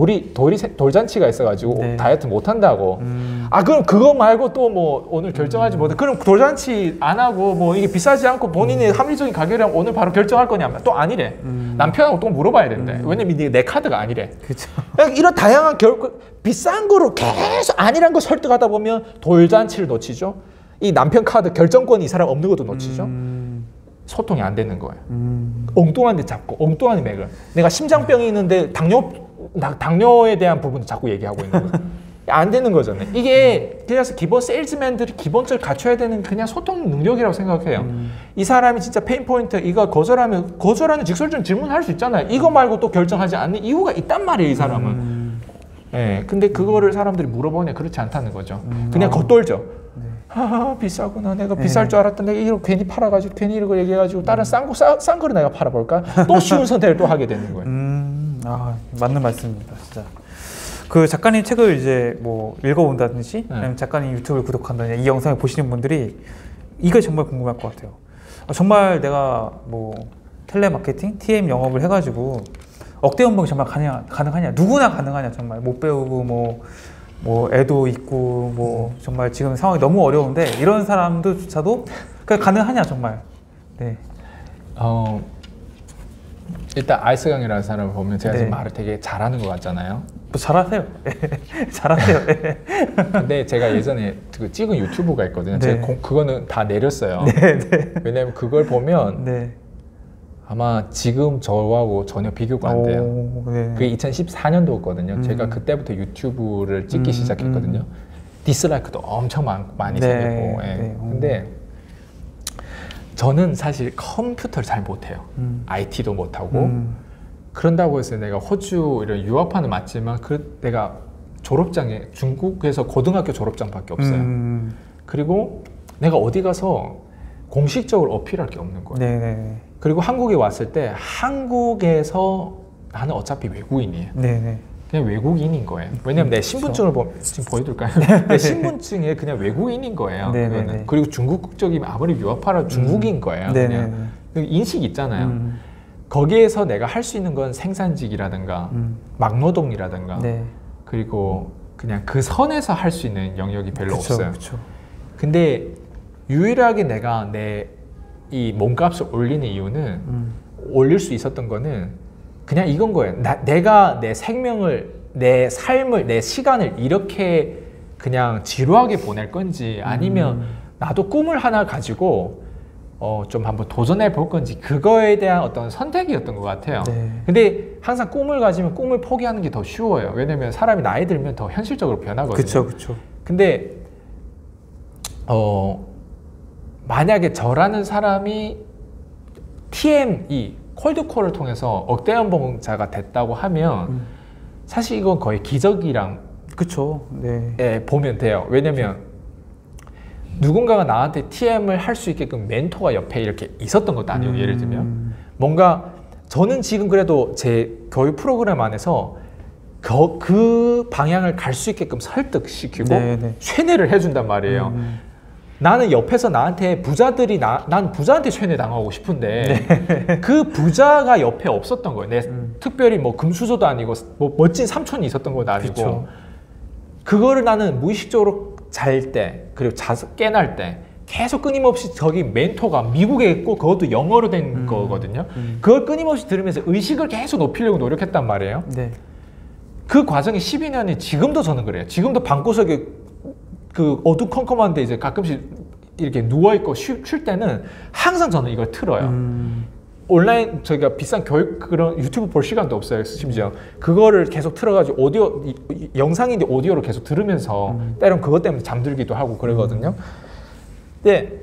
돌잔치가 있어가지고 네. 다이어트 못한다고. 아 그럼 그거 말고 또 뭐 오늘 결정하지 못해. 그럼 돌잔치 안 하고 뭐 이게 비싸지 않고 본인의 합리적인 가격이랑 오늘 바로 결정할 거냐면 또 아니래. 남편하고 또 물어봐야 된대. 왜냐면 내 카드가 아니래. 그쵸. 이런 다양한 비싼 거로 계속 아니란 거 설득하다 보면 돌잔치를 놓치죠. 이 남편 카드 결정권이 이 사람 없는 것도 놓치죠. 소통이 안 되는 거예요. 엉뚱한 데 잡고 엉뚱한 맥을. 내가 심장병이 있는데 당뇨에 대한 부분도 자꾸 얘기하고 있는 거예요. 안 되는 거잖아요. 이게 그래서 기본 세일즈맨들이 기본적으로 갖춰야 되는 그냥 소통 능력이라고 생각해요. 이 사람이 진짜 페인 포인트 이거 거절하는 직설적인 질문을 할 수 있잖아요. 이거 말고 또 결정하지 않는 이유가 있단 말이에요, 이 사람은. 네, 근데 그거를 사람들이 물어보냐 그렇지 않다는 거죠. 그냥 겉돌죠. 아 비싸구나. 내가 비쌀 줄 알았던 내가 이거 괜히 팔아가지고 괜히 이거 얘기해가지고 다른 싼 거를 내가 팔아볼까? 또 쉬운 선택을 또 하게 되는 거예요. 아 맞는 말씀입니다, 진짜. 그 작가님 책을 이제 뭐 읽어본다든지 아니면 작가님 유튜브를 구독한다든지 이 영상을 보시는 분들이 이거 정말 궁금할 것 같아요. 정말 내가 뭐 텔레마케팅, TM 영업을 해가지고 억대 연봉이 정말 가능하냐? 누구나 가능하냐? 정말 못 배우고 뭐 애도 있고 뭐 정말 지금 상황이 너무 어려운데 이런 사람들조차도 가능하냐 정말. 네. 일단 아이스강이라는 사람을 보면 제가 지금 말을 되게 잘하는 것 같잖아요. 뭐 잘하세요. 잘하세요. 근데 제가 예전에 그 찍은 유튜브가 있거든요. 제가 그거는 다 내렸어요. 왜냐면 그걸 보면 아마 지금 저하고 전혀 비교가 안 돼요. 그게 2014년도였거든요. 제가 그때부터 유튜브를 찍기 시작했거든요. 디스라이크도 엄청 많이 생기고. 근데 저는 사실 컴퓨터를 잘 못해요. IT도 못하고. 그런다고 해서 내가 호주 이런 유학파는 맞지만 내가 졸업장에 중국에서 고등학교 졸업장밖에 없어요. 그리고 내가 어디 가서 공식적으로 어필할 게 없는 거예요. 그리고 한국에 왔을 때 한국에서 나는 어차피 외국인이에요. 그냥 외국인인 거예요. 왜냐면 내 신분증을 지금 보여드릴까요? 내 신분증에 그냥 외국인인 거예요. 그리고 중국 국적이면 아무리 유학파라 중국인 거예요. 그냥 인식이 있잖아요. 거기에서 내가 할 수 있는 건 생산직이라든가 막노동이라든가 그리고 그냥 그 선에서 할 수 있는 영역이 별로 없어요. 근데 유일하게 내가 내 이 몸값을 올리는 이유는 올릴 수 있었던 거는 그냥 이건 거예요. 내가 내 생명을, 내 삶을, 내 시간을 이렇게 그냥 지루하게 보낼 건지 아니면 나도 꿈을 하나 가지고 좀 한번 도전해 볼 건지 그거에 대한 어떤 선택이었던 것 같아요. 근데 항상 꿈을 가지면 꿈을 포기하는 게 더 쉬워요. 왜냐면 사람이 나이 들면 더 현실적으로 변하거든요. 근데 만약에 저라는 사람이 TME 콜드콜을 통해서 억대 연봉자가 됐다고 하면 사실 이건 거의 기적이랑 보면 돼요. 왜냐면 누군가가 나한테 TM을 할 수 있게끔 멘토가 옆에 이렇게 있었던 것도 아니고 예를 들면 뭔가 저는 지금 그래도 제 교육 프로그램 안에서 그 방향을 갈 수 있게끔 설득시키고 쇠뇌를 해준단 말이에요. 나는 옆에서 나한테 부자들이 난 부자한테 쇠뇌 당하고 싶은데 그 부자가 옆에 없었던 거예요. 특별히 뭐 금수저도 아니고 뭐 멋진 삼촌이 있었던 것도 아니고 그거를 나는 무의식적으로 잘 때 그리고 깨날 때 계속 끊임없이 저기 멘토가 미국에 있고 그것도 영어로 된 거거든요. 그걸 끊임없이 들으면서 의식을 계속 높이려고 노력했단 말이에요. 그 과정이 12년이 지금도 저는 그래요. 지금도 방구석에 그 어두컴컴한데 이제 가끔씩 이렇게 누워있고 쉴 때는 항상 저는 이걸 틀어요. 온라인 저희가 비싼 교육 그런 유튜브 볼 시간도 없어요. 심지어 그거를 계속 틀어가지고 오디오 영상인데 오디오로 계속 들으면서 때론 그것 때문에 잠들기도 하고 그러거든요. 근데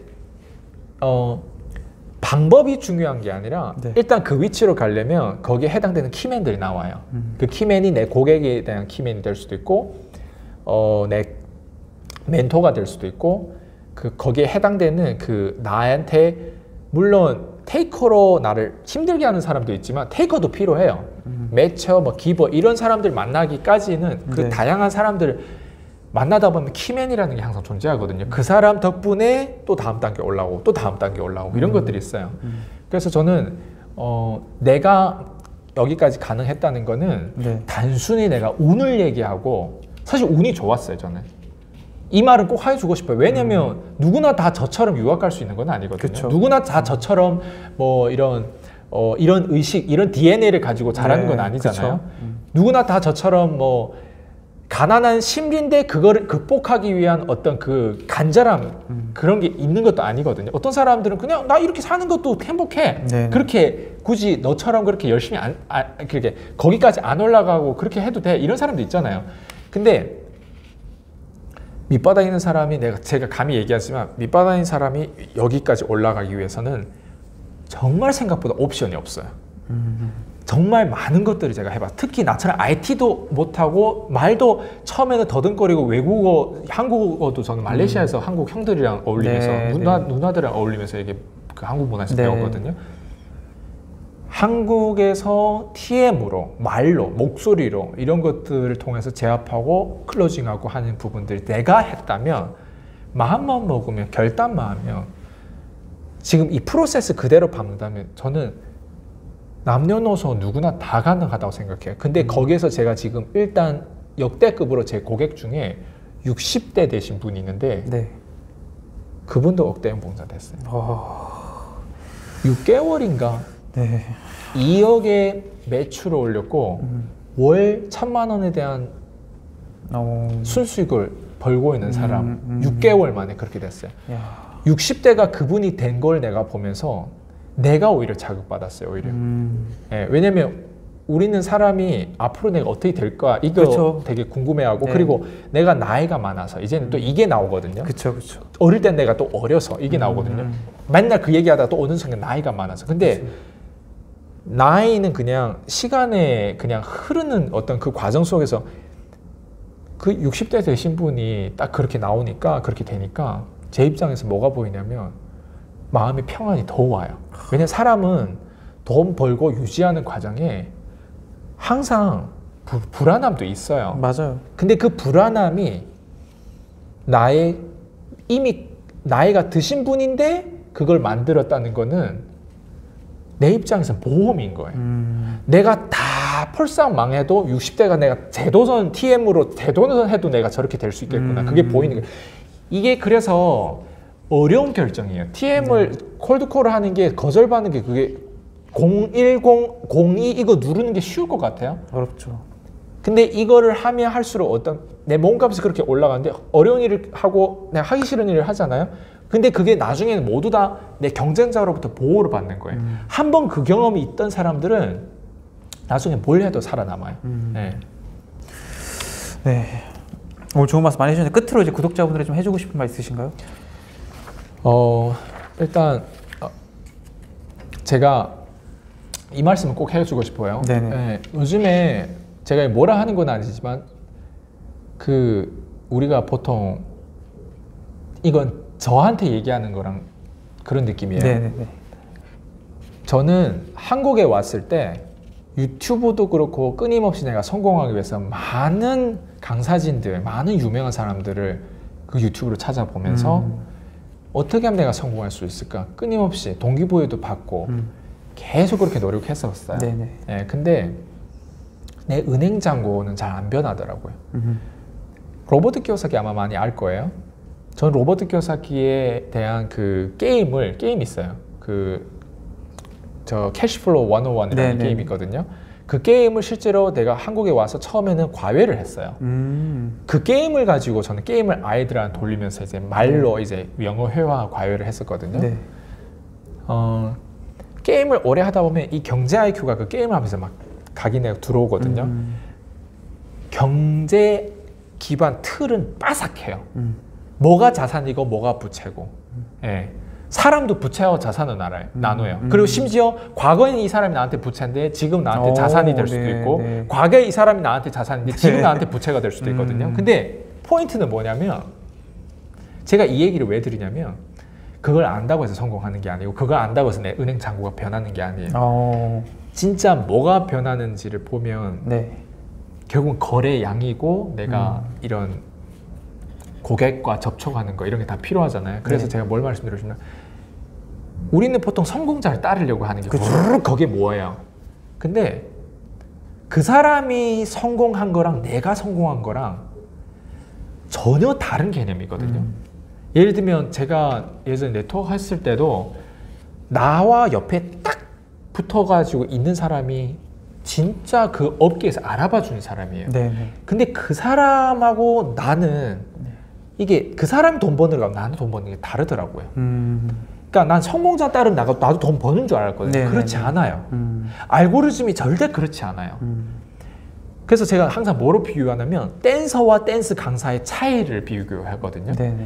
방법이 중요한 게 아니라 네. 일단 그 위치로 가려면 거기에 해당되는 키맨들이 나와요. 그 키맨이 내 고객에 대한 키맨이 될 수도 있고 내 멘토가 될 수도 있고 거기에 해당되는 나한테 물론 테이커로 나를 힘들게 하는 사람도 있지만 테이커도 필요해요. 매처, 뭐 기버 이런 사람들 만나기까지는 그 네. 다양한 사람들을 만나다 보면 키맨이라는 게 항상 존재하거든요. 그 사람 덕분에 또 다음 단계 올라오고 또 다음 단계 올라오고 이런 것들이 있어요. 그래서 저는 내가 여기까지 가능했다는 거는 네. 단순히 내가 운을 얘기하고 사실 운이 좋았어요. 저는 이 말은 꼭 해주고 싶어요. 왜냐면 누구나 다 저처럼 유학 갈 수 있는 건 아니거든요. 그쵸. 누구나 다 저처럼 뭐 이런 의식, 이런 DNA를 가지고 자라는 네, 건 아니잖아요. 누구나 다 저처럼 뭐 가난한 심리인데 그거를 극복하기 위한 어떤 그 간절함 그런 게 있는 것도 아니거든요. 어떤 사람들은 그냥 나 이렇게 사는 것도 행복해. 네. 그렇게 굳이 너처럼 그렇게 열심히 그렇게 거기까지 안 올라가고 그렇게 해도 돼. 이런 사람도 있잖아요. 근데 밑바닥에 있는 사람이 제가 감히 얘기하지만 밑바닥에 있는 사람이 여기까지 올라가기 위해서는 정말 생각보다 옵션이 없어요. 정말 많은 것들을 제가 해봤어요. 특히 나처럼 IT도 못하고 말도 처음에는 더듬거리고 한국어도 저는 말레이시아에서 한국 형들이랑 어울리면서 네, 누나들이랑 어울리면서 이게 그 한국 문화에서 네. 배웠거든요. 한국에서 TM으로, 말로, 목소리로 이런 것들을 통해서 제압하고 클로징하고 하는 부분들이 내가 했다면 마음만 먹으면 결단만 하면 지금 이 프로세스 그대로 밟는다면 저는 남녀노소 누구나 다 가능하다고 생각해요. 근데 거기에서 제가 지금 일단 역대급으로 제 고객 중에 60대 되신 분이 있는데 네. 그분도 억대형 봉사 됐어요. 6개월인가 네. 2억의 매출을 올렸고 월 1,000만 원에 대한 순수익을 벌고 있는 사람 6개월 만에 그렇게 됐어요. 야. 60대가 그분이 된 걸 내가 보면서 내가 오히려 자극받았어요. 오히려. 네, 왜냐면 우리는 사람이 앞으로 내가 어떻게 될까 이거 그쵸. 되게 궁금해하고 네. 그리고 내가 나이가 많아서 이제는 또 이게 나오거든요. 그쵸. 어릴 땐 내가 또 어려서 이게 나오거든요. 맨날 그 얘기하다가 또 어느 순간 나이가 많아서 근데 그치. 나이는 그냥 시간에 그냥 흐르는 어떤 그 과정 속에서 그 60대 되신 분이 딱 그렇게 나오니까 그렇게 되니까 제 입장에서 뭐가 보이냐면 마음의 평안이 더 와요. 왜냐면 사람은 돈 벌고 유지하는 과정에 항상 불안함도 있어요. 맞아요. 근데 그 불안함이 이미 나이가 드신 분인데 그걸 만들었다는 거는 내 입장에서 보험인 거예요. 내가 다 펄상 망해도 60대가 내가 제도선 TM으로 대도선 해도 내가 저렇게 될 수 있겠구나. 그게 보이는 거예요. 이게 그래서 어려운 결정이에요. TM을 콜드콜을 하는 게 거절받는 게 그게 010, 02 이거 누르는 게 쉬울 것 같아요. 어렵죠. 근데 이거를 하면 할수록 어떤 내 몸값이 그렇게 올라가는데 어려운 일을 하고 내가 하기 싫은 일을 하잖아요. 근데 그게 나중에는 모두 다 내 경쟁자로부터 보호를 받는 거예요. 한번 그 경험이 있던 사람들은 나중에 뭘 해도 살아남아요. 네. 네. 오늘 좋은 말씀 많이 해주셨는데 끝으로 이제 구독자분들이 좀 해주고 싶은 말 있으신가요? 일단 제가 이 말씀을 꼭 해주고 싶어요. 네, 요즘에 제가 뭐라 하는 건 아니지만 우리가 보통 이건 저한테 얘기하는 거랑 그런 느낌이에요. 네네네. 저는 한국에 왔을 때 유튜브도 그렇고 끊임없이 내가 성공하기 위해서 많은 강사진들, 많은 유명한 사람들을 그 유튜브로 찾아보면서 어떻게 하면 내가 성공할 수 있을까? 끊임없이 동기부여도 받고 계속 그렇게 노력했었어요. 네, 근데 내 은행 잔고는 잘 안 변하더라고요. 로버트 키요사키 아마 많이 알 거예요. 전 로버트 키요사키에 대한 그 게임이 있어요. 캐시플로우 101이라는 게임이 있거든요. 그 게임을 실제로 내가 한국에 와서 처음에는 과외를 했어요. 그 게임을 가지고 저는 게임을 아이들한테 돌리면서 이제 말로 이제 영어 회화 과외를 했었거든요. 네. 게임을 오래 하다 보면 이 경제 IQ가 그 게임을 하면서 막 각인해 들어오거든요. 경제 기반 틀은 빠삭해요. 뭐가 자산이고 뭐가 부채고. 예. 사람도 부채와 자산을 나눠요. 그리고 심지어 과거에는 이 사람이 나한테 부채인데 지금 나한테 자산이 될 수도 있고 네. 과거에 이 사람이 나한테 자산인데 지금 나한테 부채가 될 수도 있거든요. 근데 포인트는 뭐냐면 제가 이 얘기를 왜 드리냐면 그걸 안다고 해서 성공하는 게 아니고 그걸 안다고 해서 내 은행 잔고가 변하는 게 아니에요. 진짜 뭐가 변하는지를 보면 네. 결국은 거래 양이고 내가 이런 고객과 접촉하는 거 이런 게 다 필요하잖아요. 그래서 네. 제가 뭘 말씀드리냐면 우리는 보통 성공자를 따르려고 하는 게 거기에 뭐예요. 근데 그 사람이 성공한 거랑 내가 성공한 거랑 전혀 다른 개념이거든요. 예를 들면 제가 예전에 네트워크 했을 때도 나와 옆에 딱 붙어가지고 있는 사람이 진짜 그 업계에서 알아봐 주는 사람이에요. 네네. 근데 그 사람하고 나는 이게 그 사람이 돈 버는 거랑 나는 돈 버는 게 다르더라고요. 그러니까 난 성공자 따르면 나도 돈 버는 줄 알았거든요. 네네네. 그렇지 않아요. 알고리즘이 절대 그렇지 않아요. 그래서 제가 항상 뭐로 비유하냐면 댄서와 댄스 강사의 차이를 비교하거든요. 네네.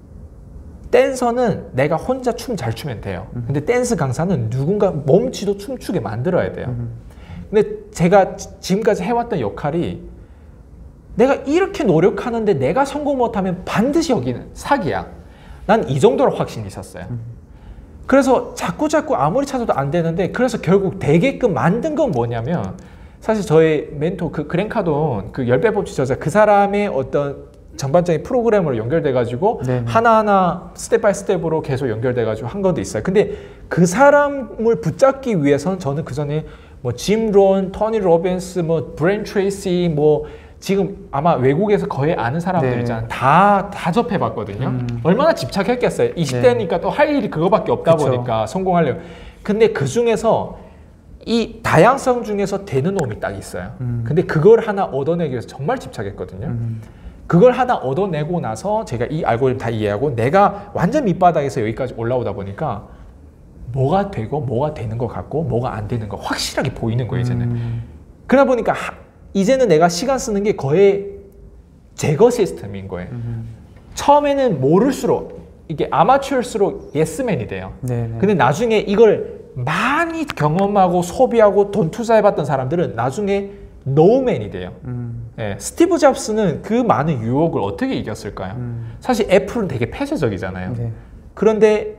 댄서는 내가 혼자 춤 잘 추면 돼요. 근데 댄스 강사는 누군가 몸치도 춤추게 만들어야 돼요. 근데 제가 지금까지 해왔던 역할이 내가 이렇게 노력하는데 내가 성공 못하면 반드시 여기는 사기야. 난 이 정도로 확신이 있었어요. 그래서 자꾸 아무리 찾아도 안 되는데 그래서 결국 되게끔 만든 건 뭐냐면 사실 저의 멘토 그 그랜카돈 그 10배 법칙 저자 그 사람의 어떤 전반적인 프로그램으로 연결돼가지고 하나하나 스텝 바이 스텝으로 계속 연결돼가지고 한 것도 있어요. 근데 그 사람을 붙잡기 위해서는 저는 그 전에 뭐 짐 론, 토니 로빈스, 뭐 브랜 트레이시, 뭐 지금 아마 외국에서 거의 아는 사람들 있잖아요. 다 접해봤거든요. 얼마나 집착했겠어요. 20대니까 또 할 일이 그거밖에 없다 보니까 성공하려고. 근데 그 중에서 이 다양성 중에서 되는 놈이 딱 있어요. 근데 그걸 하나 얻어내기 위해서 정말 집착했거든요. 그걸 하나 얻어내고 나서 제가 이 알고리즘 다 이해하고 내가 완전 밑바닥에서 여기까지 올라오다 보니까 뭐가 되고 뭐가 되는 것 같고 뭐가 안 되는 거 확실하게 보이는 거예요 이제는. 그러다 보니까 이제는 내가 시간 쓰는 게 거의 제거 시스템인 거예요. 처음에는 모를수록 이게 아마추어일수록 예스맨이 돼요. 네네. 근데 나중에 이걸 많이 경험하고 소비하고 돈 투자해봤던 사람들은 나중에 노우맨이 돼요. 네, 스티브 잡스는 그 많은 유혹을 어떻게 이겼을까요? 사실 애플은 되게 폐쇄적이잖아요. 네. 그런데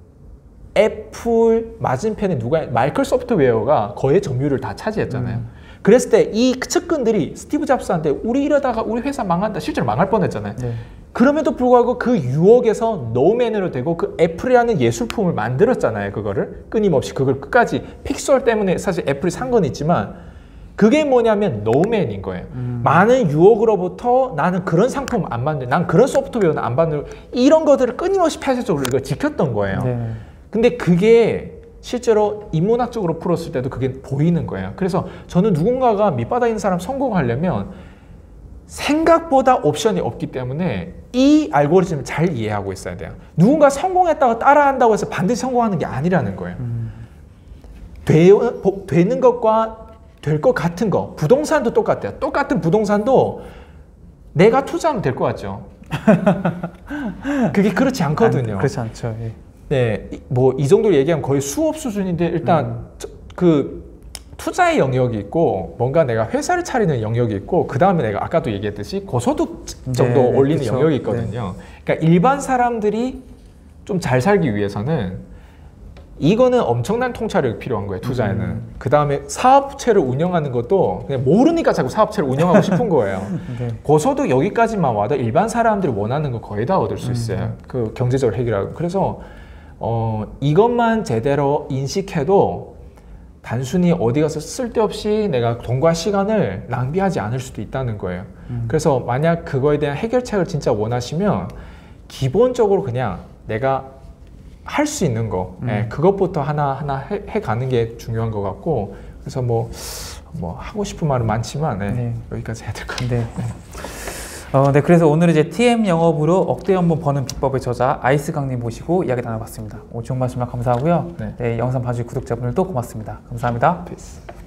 애플 맞은편에 마이크로 소프트웨어가 거의 점유율을 다 차지했잖아요. 그랬을 때 이 측근들이 스티브 잡스한테 우리 이러다가 우리 회사 망한다 실제로 망할 뻔했잖아요. 네. 그럼에도 불구하고 그 유혹에서 노맨으로 되고 그 애플이라는 예술품을 만들었잖아요. 그거를 끊임없이 그걸 끝까지 픽셀 때문에 사실 애플이 산 건 있지만 그게 뭐냐면 노맨인 거예요. 많은 유혹으로부터 나는 그런 상품 안 만들, 난 그런 소프트웨어는 안 만들고 이런 것들을 끊임없이 폐쇄적으로 이걸 지켰던 거예요. 네. 근데 그게 실제로 인문학적으로 풀었을 때도 그게 보이는 거예요. 그래서 저는 누군가가 밑바닥에 있는 사람 성공하려면 생각보다 옵션이 없기 때문에 이 알고리즘을 잘 이해하고 있어야 돼요. 누군가 성공했다고 따라한다고 해서 반드시 성공하는 게 아니라는 거예요. 되는 것과 될 것 같은 거. 부동산도 똑같아요. 똑같은 부동산도 내가 투자하면 될 것 같죠. 그게 그렇지 않거든요. 그렇지 않죠. 예. 네, 뭐 이 정도로 얘기하면 거의 수업 수준인데 일단 그 투자의 영역이 있고 뭔가 내가 회사를 차리는 영역이 있고 그 다음에 내가 아까도 얘기했듯이 고소득 정도 올리는 그쵸. 영역이 있거든요. 그러니까 일반 사람들이 좀 잘 살기 위해서는 이거는 엄청난 통찰력이 필요한 거예요. 투자에는. 그 다음에 사업체를 운영하는 것도 그냥 모르니까 자꾸 사업체를 운영하고 싶은 거예요. 네. 고소득 여기까지만 와도 일반 사람들이 원하는 거 거의 다 얻을 수 있어요. 그 경제적으로 해결하고. 그래서 이것만 제대로 인식해도 단순히 어디 가서 쓸데없이 내가 돈과 시간을 낭비하지 않을 수도 있다는 거예요. 그래서 만약 그거에 대한 해결책을 진짜 원하시면 기본적으로 그냥 내가 할 수 있는 거 그것부터 하나하나 해가는 게 중요한 것 같고 그래서 뭐 뭐 하고 싶은 말은 많지만 여기까지 해야 될 것 같아요. 네, 그래서 오늘 이제 TM 영업으로 억대 연봉 버는 비법의 저자 아이스 강님 모시고 이야기 나눠봤습니다. 오늘 좋은 말씀 감사하고요. 네, 영상 봐주신 구독자분들도 고맙습니다. 감사합니다. Peace.